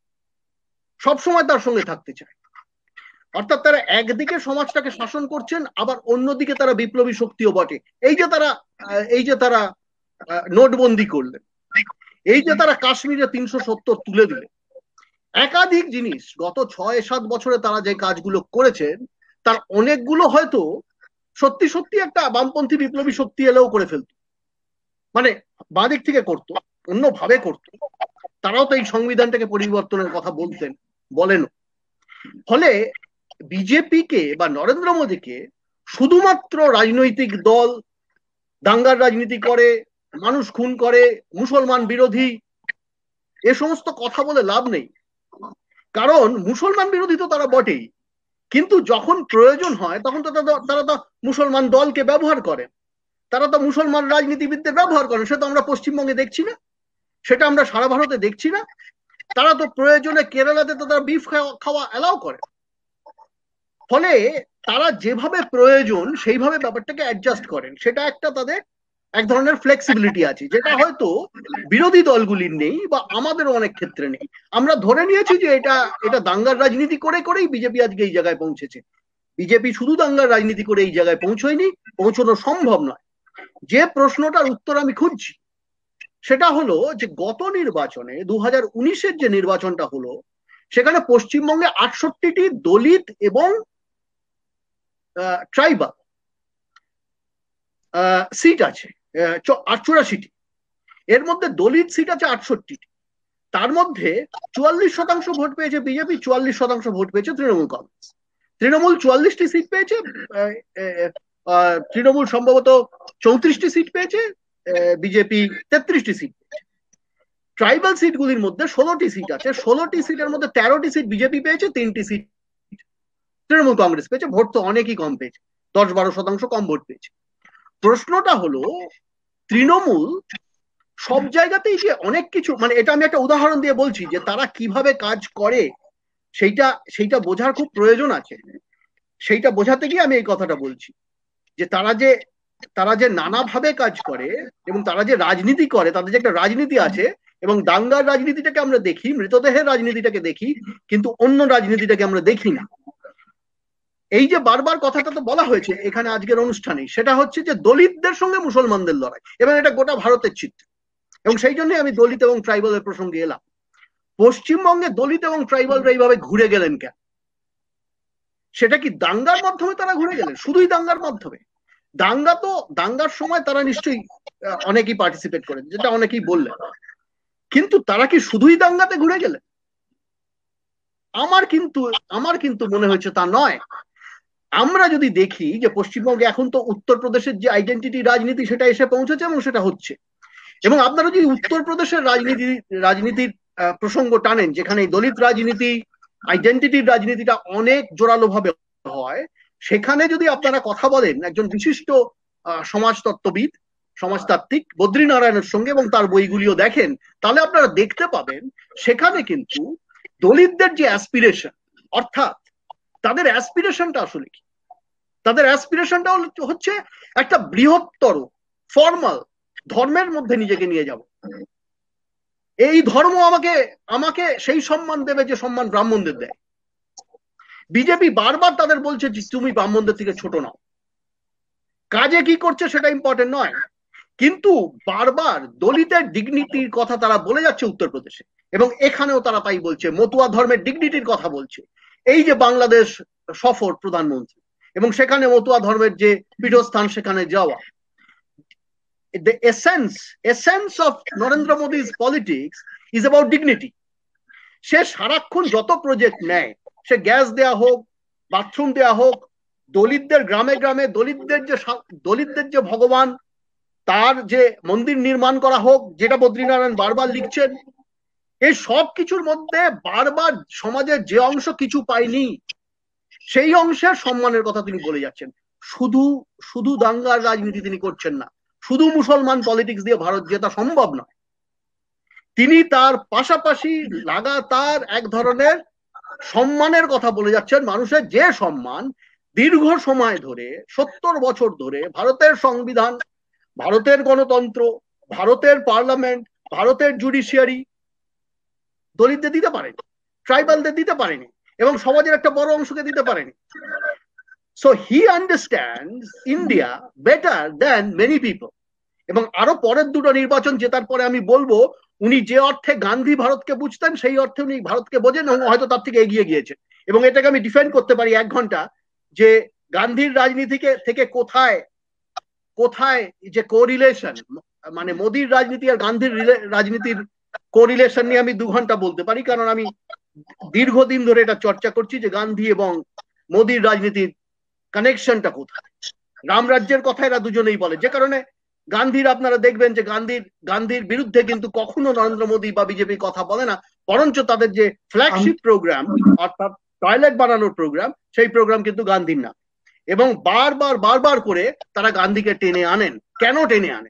সবসময় তার সঙ্গে থাকতে চায়। অর্থাৎ তারা একদিকে সমাজটাকে শাসন করছেন, আবার অন্যদিকে তারা বিপ্লবী শক্তিও বটে। এই যে তারা নোটবন্দি করলেন, এই যে তারা কাশ্মীরে 370 তুলে দিলেন, একাধিক জিনিস গত 6-7 বছরে তারা যে কাজগুলো করেছেন তার অনেকগুলো হয়তো সত্যি সত্যি একটা বামপন্থী বিপ্লবী শক্তি এলেও করে ফেলতো, মানে বাঁদিক থেকে করতো, অন্যভাবে করতো। তারাও তো এই সংবিধানটাকে পরিবর্তনের কথা বলেন। ফলে বিজেপিকে বা নরেন্দ্র মোদীকে শুধুমাত্র রাজনৈতিক দল, দাঙ্গার রাজনীতি করে, মানুষ খুন করে, মুসলমান বিরোধী, এ সমস্ত কথা বলে লাভ নেই। কারণ মুসলমান বিরোধী তো তারা বটেই, কিন্তু যখন প্রয়োজন হয় তখন তো তারা তো মুসলমান দলকে ব্যবহার করে, তারা তো মুসলমান রাজনীতিবিদদের ব্যবহার করেন। সেটা আমরা পশ্চিমবঙ্গে দেখছি না, সেটা আমরা সারা ভারতে দেখছি না। তারা তো প্রয়োজনে কেরালাতে তো তারা বিফ খাওয়া অ্যালাউ করে। ফলে তারা যেভাবে প্রয়োজন সেইভাবে ব্যাপারটাকে অ্যাডজাস্ট করেন। সেটা একটা তাদের এক ধরনের ফ্লেক্সিবিলিটি আছে, যেটা হয়তো বিরোধী দলগুলির নেই বা আমাদেরও অনেক ক্ষেত্রে নেই। আমরা ধরে নিয়েছি যে এটা দাঙ্গার রাজনীতি করেই বিজেপি আজকে এই জায়গায় পৌঁছেছে। বিজেপি শুধু দাঙ্গার রাজনীতি করে এই জায়গায় পৌঁছয়নি, পৌঁছানো সম্ভব নয়। যে প্রশ্নটার উত্তর আমি খুঁজছি সেটা হলো যে গত নির্বাচনে 2019-এর যে নির্বাচনটা হলো সেখানে পশ্চিমবঙ্গে 68টি দলিত এবং ট্রাইবাল সিট আছে 84টি। এর মধ্যে দলিত সিট আছে 68টি। তার মধ্যে 44% ভোট পেয়েছে বিজেপি, 44% ভোট পেয়েছে তৃণমূল কংগ্রেস। তৃণমূল 44টি সিট পেয়েছে, তৃণমূল সম্ভবত 34টি সিট পেয়েছে, বিজেপি 33টি সিট পেয়েছে। ট্রাইবাল সিটগুলির মধ্যে 16টি সিট আছে, 16টি সিটের মধ্যে 13টি সিট বিজেপি পেয়েছে, 3টি সিট তৃণমূল কংগ্রেস পেয়েছে। ভোট তো অনেকই কম পেয়েছে, 10-12% কম ভোট পেয়েছে। প্রশ্নটা হলো তৃণমূল সব জায়গাতেই যে অনেক কিছু, মানে এটা আমি একটা উদাহরণ দিয়ে বলছি যে তারা কিভাবে কাজ করে সেইটা বোঝার খুব প্রয়োজন আছে। সেইটা বোঝাতে গিয়ে আমি এই কথাটা বলছি যে তারা যে নানাভাবে কাজ করে এবং তারা যে রাজনীতি করে, তাদের যে একটা রাজনীতি আছে, এবং দাঙ্গার রাজনীতিটাকে আমরা দেখি, মৃতদেহের রাজনীতিটাকে দেখি, কিন্তু অন্য রাজনীতিটাকে আমরা দেখি না। এই যে বারবার কথাটা তো বলা হয়েছে এখানে আজকের অনুষ্ঠানে, সেটা হচ্ছে যে দলিতদের সঙ্গে মুসলমানদের লড়াই, এবং এটা গোটা ভারতের চিত্র। এবং সেই জন্যই আমি দলিত এবং ট্রাইবালের প্রসঙ্গে এলাম। পশ্চিমবঙ্গে দলিত এবং ট্রাইবালরা এইভাবে ঘুরে গেলেন কেন? সেটা কি দাঙ্গার মাধ্যমে তারা ঘুরে গেলেন? শুধুই দাঙ্গার মাধ্যমে? দাঙ্গার সময় তারা নিশ্চয়ই অনেকেই পার্টিসিপেট করেন, যেটা অনেকেই বললেন, কিন্তু তারা কি শুধুই দাঙ্গাতে ঘুরে গেলেন? আমার কিন্তু মনে হয়েছে তা নয়। আমরা যদি দেখি যে পশ্চিমবঙ্গে এখন তো উত্তরপ্রদেশের যে আইডেন্টিটি রাজনীতি সেটা এসে পৌঁছেছে এবং সেটা হচ্ছে। এবং আপনারা যদি উত্তরপ্রদেশের রাজনীতির প্রসঙ্গ টানেন, যেখানে দলিত রাজনীতি, আইডেন্টিটির রাজনীতিটা অনেক জোরালো ভাবে হয়, সেখানে যদি আপনারা কথা বলেন একজন বিশিষ্ট সমাজতত্ত্ববিদ, সমাজতাত্ত্বিক বদ্রীনারায়ণের সঙ্গে এবং তার বইগুলিও দেখেন, তাহলে আপনারা দেখতে পাবেন সেখানে কিন্তু দলিতদের যে অ্যাসপিরেশন, অর্থাৎ তাদের অ্যাসপিরেশনটা আসলে কি? তাদের অ্যাসপিরেশনটা হচ্ছে একটা বৃহত্তর ফর্মাল ধর্মের মধ্যে নিজেকে নিয়ে যাব। এই ধর্ম আমাকে সেই সম্মান দেবে যে সম্মান ব্রাহ্মণদের দেয়। বিজেপি বারবার তাদের বলছে যে তুমি ব্রাহ্মণদের থেকে ছোট নাও, কাজে কি করছে সেটা ইম্পর্টেন্ট নয়, কিন্তু বারবার দলিতের ডিগনিটির কথা তারা বলে যাচ্ছে উত্তরপ্রদেশে, এবং এখানেও তারা তাই বলছে, মতুয়া ধর্মের ডিগনিটির কথা বলছে। এই যে বাংলাদেশ সফর প্রধানমন্ত্রী এবং সেখানে মতুয়া ধর্মের যে পীঠস্থান সেখানে যাওয়া, the essence of Narendra Modi's politics is about dignity. সে সারাক্ষণ যত প্রজেক্ট নেয়, সে গ্যাস দেয়া হোক, বাথরুম দেয়া হোক, দলিতদের গ্রামে গ্রামে দলিতদের যে ভগবান তার যে মন্দির নির্মাণ করা হোক, যেটা বদ্রীনারায়ণ বারবার লিখছেন, এই সব কিছুর মধ্যে বারবার সমাজের যে অংশ কিছু পায়নি সেই অংশের সম্মানের কথা তিনি বলে যাচ্ছেন। শুধু দাঙ্গার রাজনীতি তিনি করছেন না, শুধু মুসলমান পলিটিক্স দিয়ে ভারত জেতা সম্ভব নয়, তিনি তার পাশাপাশি লাগাতার এক ধরনের সম্মানের কথা বলে যাচ্ছেন। মানুষের যে সম্মান দীর্ঘ সময় ধরে 70 বছর ধরে ভারতের সংবিধান, ভারতের গণতন্ত্র, ভারতের পার্লামেন্ট, ভারতের জুডিশিয়ারি দলিতদের দিতে পারেনি, ট্রাইবালদের দিতে পারেনি, এবং সমাজের একটা বড় অংশকে দিতে পারেনি। So he understands India better than many people. এবং আরো পরের দুটো নির্বাচন জেতার পরে আমি বলবো, উনি যে অর্থে গান্ধী ভারতকে বুঝতেন সেই অর্থে উনি ভারতকে বোঝেন এবং হয়তো তার থেকে এগিয়ে গিয়েছেন। এবং এটাকে আমি ডিফেন্ড করতে পারি 1 ঘন্টা, যে গান্ধীর রাজনীতিকে থেকে কোথায় কোথায় যে কোরিলেশন, মানে মোদির রাজনীতি আর গান্ধীর রাজনীতির কোরিলেশন নিয়ে আমি 2 ঘন্টা বলতে পারি, কারণ আমি দীর্ঘদিন ধরে এটা চর্চা করছি যে গান্ধী এবং মোদির রাজনীতির কানেকশনটা কোথায়। রামরাজ্যের কথা এরা দুজনেই বলে, যে কারণে গান্ধীর আপনারা দেখবেন যে গান্ধীর বিরুদ্ধে কিন্তু কখনো নরেন্দ্র মোদী বা বিজেপি কথা বলে না, বরঞ্চ তাদের যে ফ্ল্যাগশিপ প্রোগ্রাম অর্থাৎ টয়লেট বানানোর প্রোগ্রাম, সেই প্রোগ্রাম কিন্তু গান্ধীর না। এবং বারবার করে তারা গান্ধীকে টেনে আনেন। কেন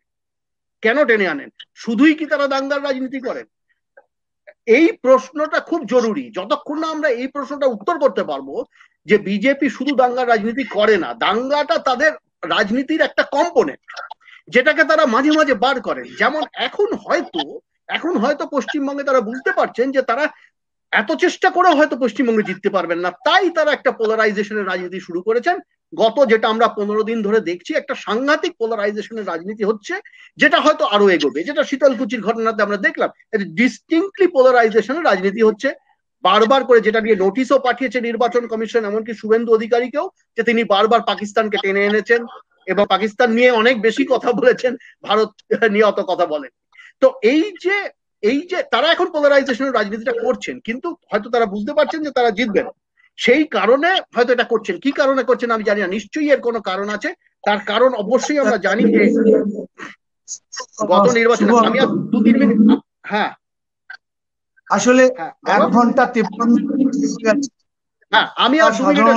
টেনে আনেন? শুধুই কি তারা দাঙ্গার রাজনীতি করেন? এই প্রশ্নটা খুব জরুরি। যতক্ষণ না আমরা এই প্রশ্নটা উত্তর করতে পারবো যে বিজেপি শুধু দাঙ্গার রাজনীতি করে না, দাঙ্গাটা তাদের রাজনীতির একটা কম্পোনেন্ট, যেটাকে তারা মাঝে মাঝে বার করেন। যেমন এখন হয়তো পশ্চিমবঙ্গে তারা বুঝতে পারছেন যে তারা এত চেষ্টা করেও হয়তো পশ্চিমবঙ্গে জিততে পারবেন না, তাই তারা একটা পোলারাইজেশনের রাজনীতি শুরু করেছেন। যেটা আমরা 15 দিন ধরে দেখছি, একটা সাংঘাতিক পোলারাইজেশনের রাজনীতি হচ্ছে, যেটা হয়তো আরো এগোবে। যেটা শীতলকুচির ঘটনাতে আমরা দেখলাম, ডিস্টিংক্টলি পোলারাইজেশনের রাজনীতি হচ্ছে। বারবার করে যেটা নিয়ে নোটিশও পাঠিয়েছে নির্বাচন কমিশন, এমনকি শুভেন্দু অধিকারীকেও, যে তিনি বারবার পাকিস্তানকে টেনে এনেছেন এবং পাকিস্তান নিয়ে অনেক বেশি কথা বলেছেন, ভারত নিয়ে অত কথা বলেন। তো এই যে তারা এখন পোলারাইজেশনের রাজনীতিটা করছেন, কিন্তু হয়তো তারা বুঝতে পারছেন যে তারা জিতবেন, সেই কারণে হয়তো এটা করছেন। কি কারণে করছেন আমি জানি না, নিশ্চয়ই এর কোনো কারণ আছে। তার কারণ অবশ্যই আমরা জানি যে গত নির্বাচনে আমি আর 2-3 মিনিট, হ্যাঁ আসলে 1 ঘন্টা 53 মিনিট, হ্যাঁ আমি আর 2 মিনিটে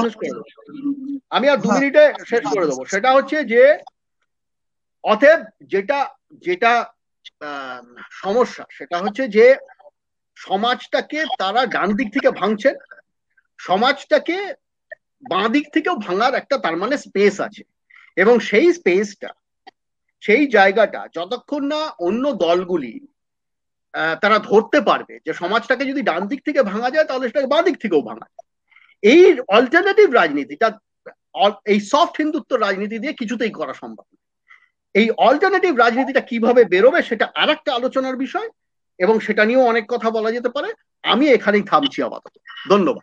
শেষ করে দেবো। সেটা হচ্ছে যে অতএব যেটা সমস্যা, সেটা হচ্ছে যে সমাজটাকে তারা ডান দিক থেকে ভাঙছেন, সমাজটাকে বাঁ দিক থেকেও ভাঙার একটা তার মানে স্পেস আছে। এবং সেই স্পেসটা, সেই জায়গাটা যতক্ষণ না অন্য দলগুলি তারা ধরতে পারবে যে সমাজটাকে যদি ডান দিক থেকে ভাঙা যায় তাহলে সেটাকে বাঁ দিক থেকেও ভাঙা যায়, এই অল্টারনেটিভ রাজনীতিটা, এই সফট হিন্দুত্ব রাজনীতি দিয়ে কিছুতেই করা সম্ভব না। এই অল্টারনেটিভ রাজনীতিটা কিভাবে বেরোবে সেটা আরেকটা আলোচনার বিষয়, এবং সেটা নিয়েও অনেক কথা বলা যেতে পারে। আমি এখানেই থামছি আপাতত। ধন্যবাদ।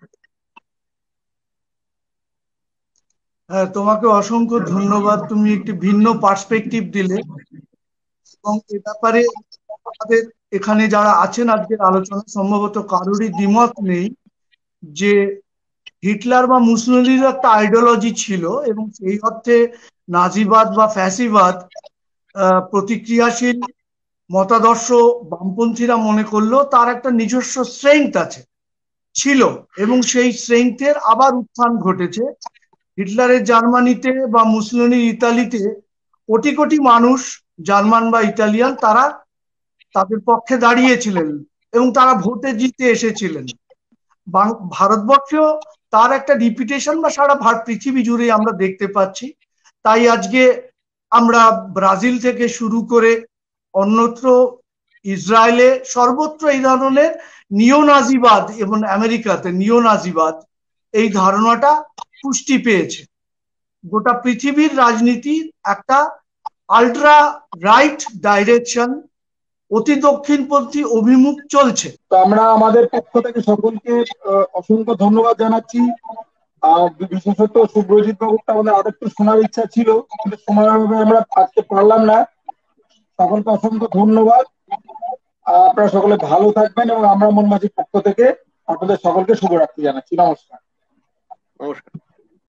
হ্যাঁ, তোমাকে অসংখ্য ধন্যবাদ। তুমি একটি ভিন্ন পার্সপেক্টিভ দিলে, এবং এ ব্যাপারে আমাদের এখানে যারা আছেন আজকের আলোচনা সম্ভবত কারোরই দ্বিমত নেই যে হিটলার বা মুসলিনের একটা আইডিওলজি ছিল, এবং সেই অর্থে নাজিবাদ বা ফ্যাসিবাদ প্রতিক্রিয়াশীল মতাদর্শ বামপন্থীরা মনে করলো তার একটা নিজস্ব স্ট্রেংথ ছিল, এবং সেই স্ট্রেংথের আবার উত্থান ঘটেছে। হিটলারের জার্মানিতে বা মুসলিনের ইতালিতে কোটি কোটি মানুষ, জার্মান বা ইতালিয়ান, তারা তাদের পক্ষে দাঁড়িয়েছিলেন এবং তারা ভোটে জিতে এসেছিলেন। ভারতবর্ষেও তার একটা রিপিটেশন বা সারা পৃথিবী জুড়ে আমরা দেখতে পাচ্ছি। তাই আজকে আমরা ব্রাজিল থেকে শুরু করে অন্যত্র, ইসরায়েলে, সর্বত্র এই ধরনের নিওনাজিবাদ, এবং আমেরিকাতে নিওনাজিবাদ এই ধারণাটা পুষ্টি পেয়েছে। গোটা পৃথিবীর রাজনীতির একটা আল্ট্রা রাইট ডাইরেকশন, অতি দক্ষিণপন্থী অভিমুখ চলছে। তো আমরা আমাদের পক্ষ থেকে সকলকে অসংখ্য ধন্যবাদ জানাচ্ছি। বিশেষত সুব্রজিৎ বাবুটা আমাদের আরেকটু শোনার ইচ্ছা ছিল, কিন্তু সময়ের অভাবে আমরা আজকে পারলাম না। সকলকে অসংখ্য ধন্যবাদ। আপনারা সকলে ভালো থাকবেন এবং আমরা মনমাঝির পক্ষ থেকে আপনাদের সকলকে শুভরাত্রি জানাচ্ছি। নমস্কার। নমস্কার।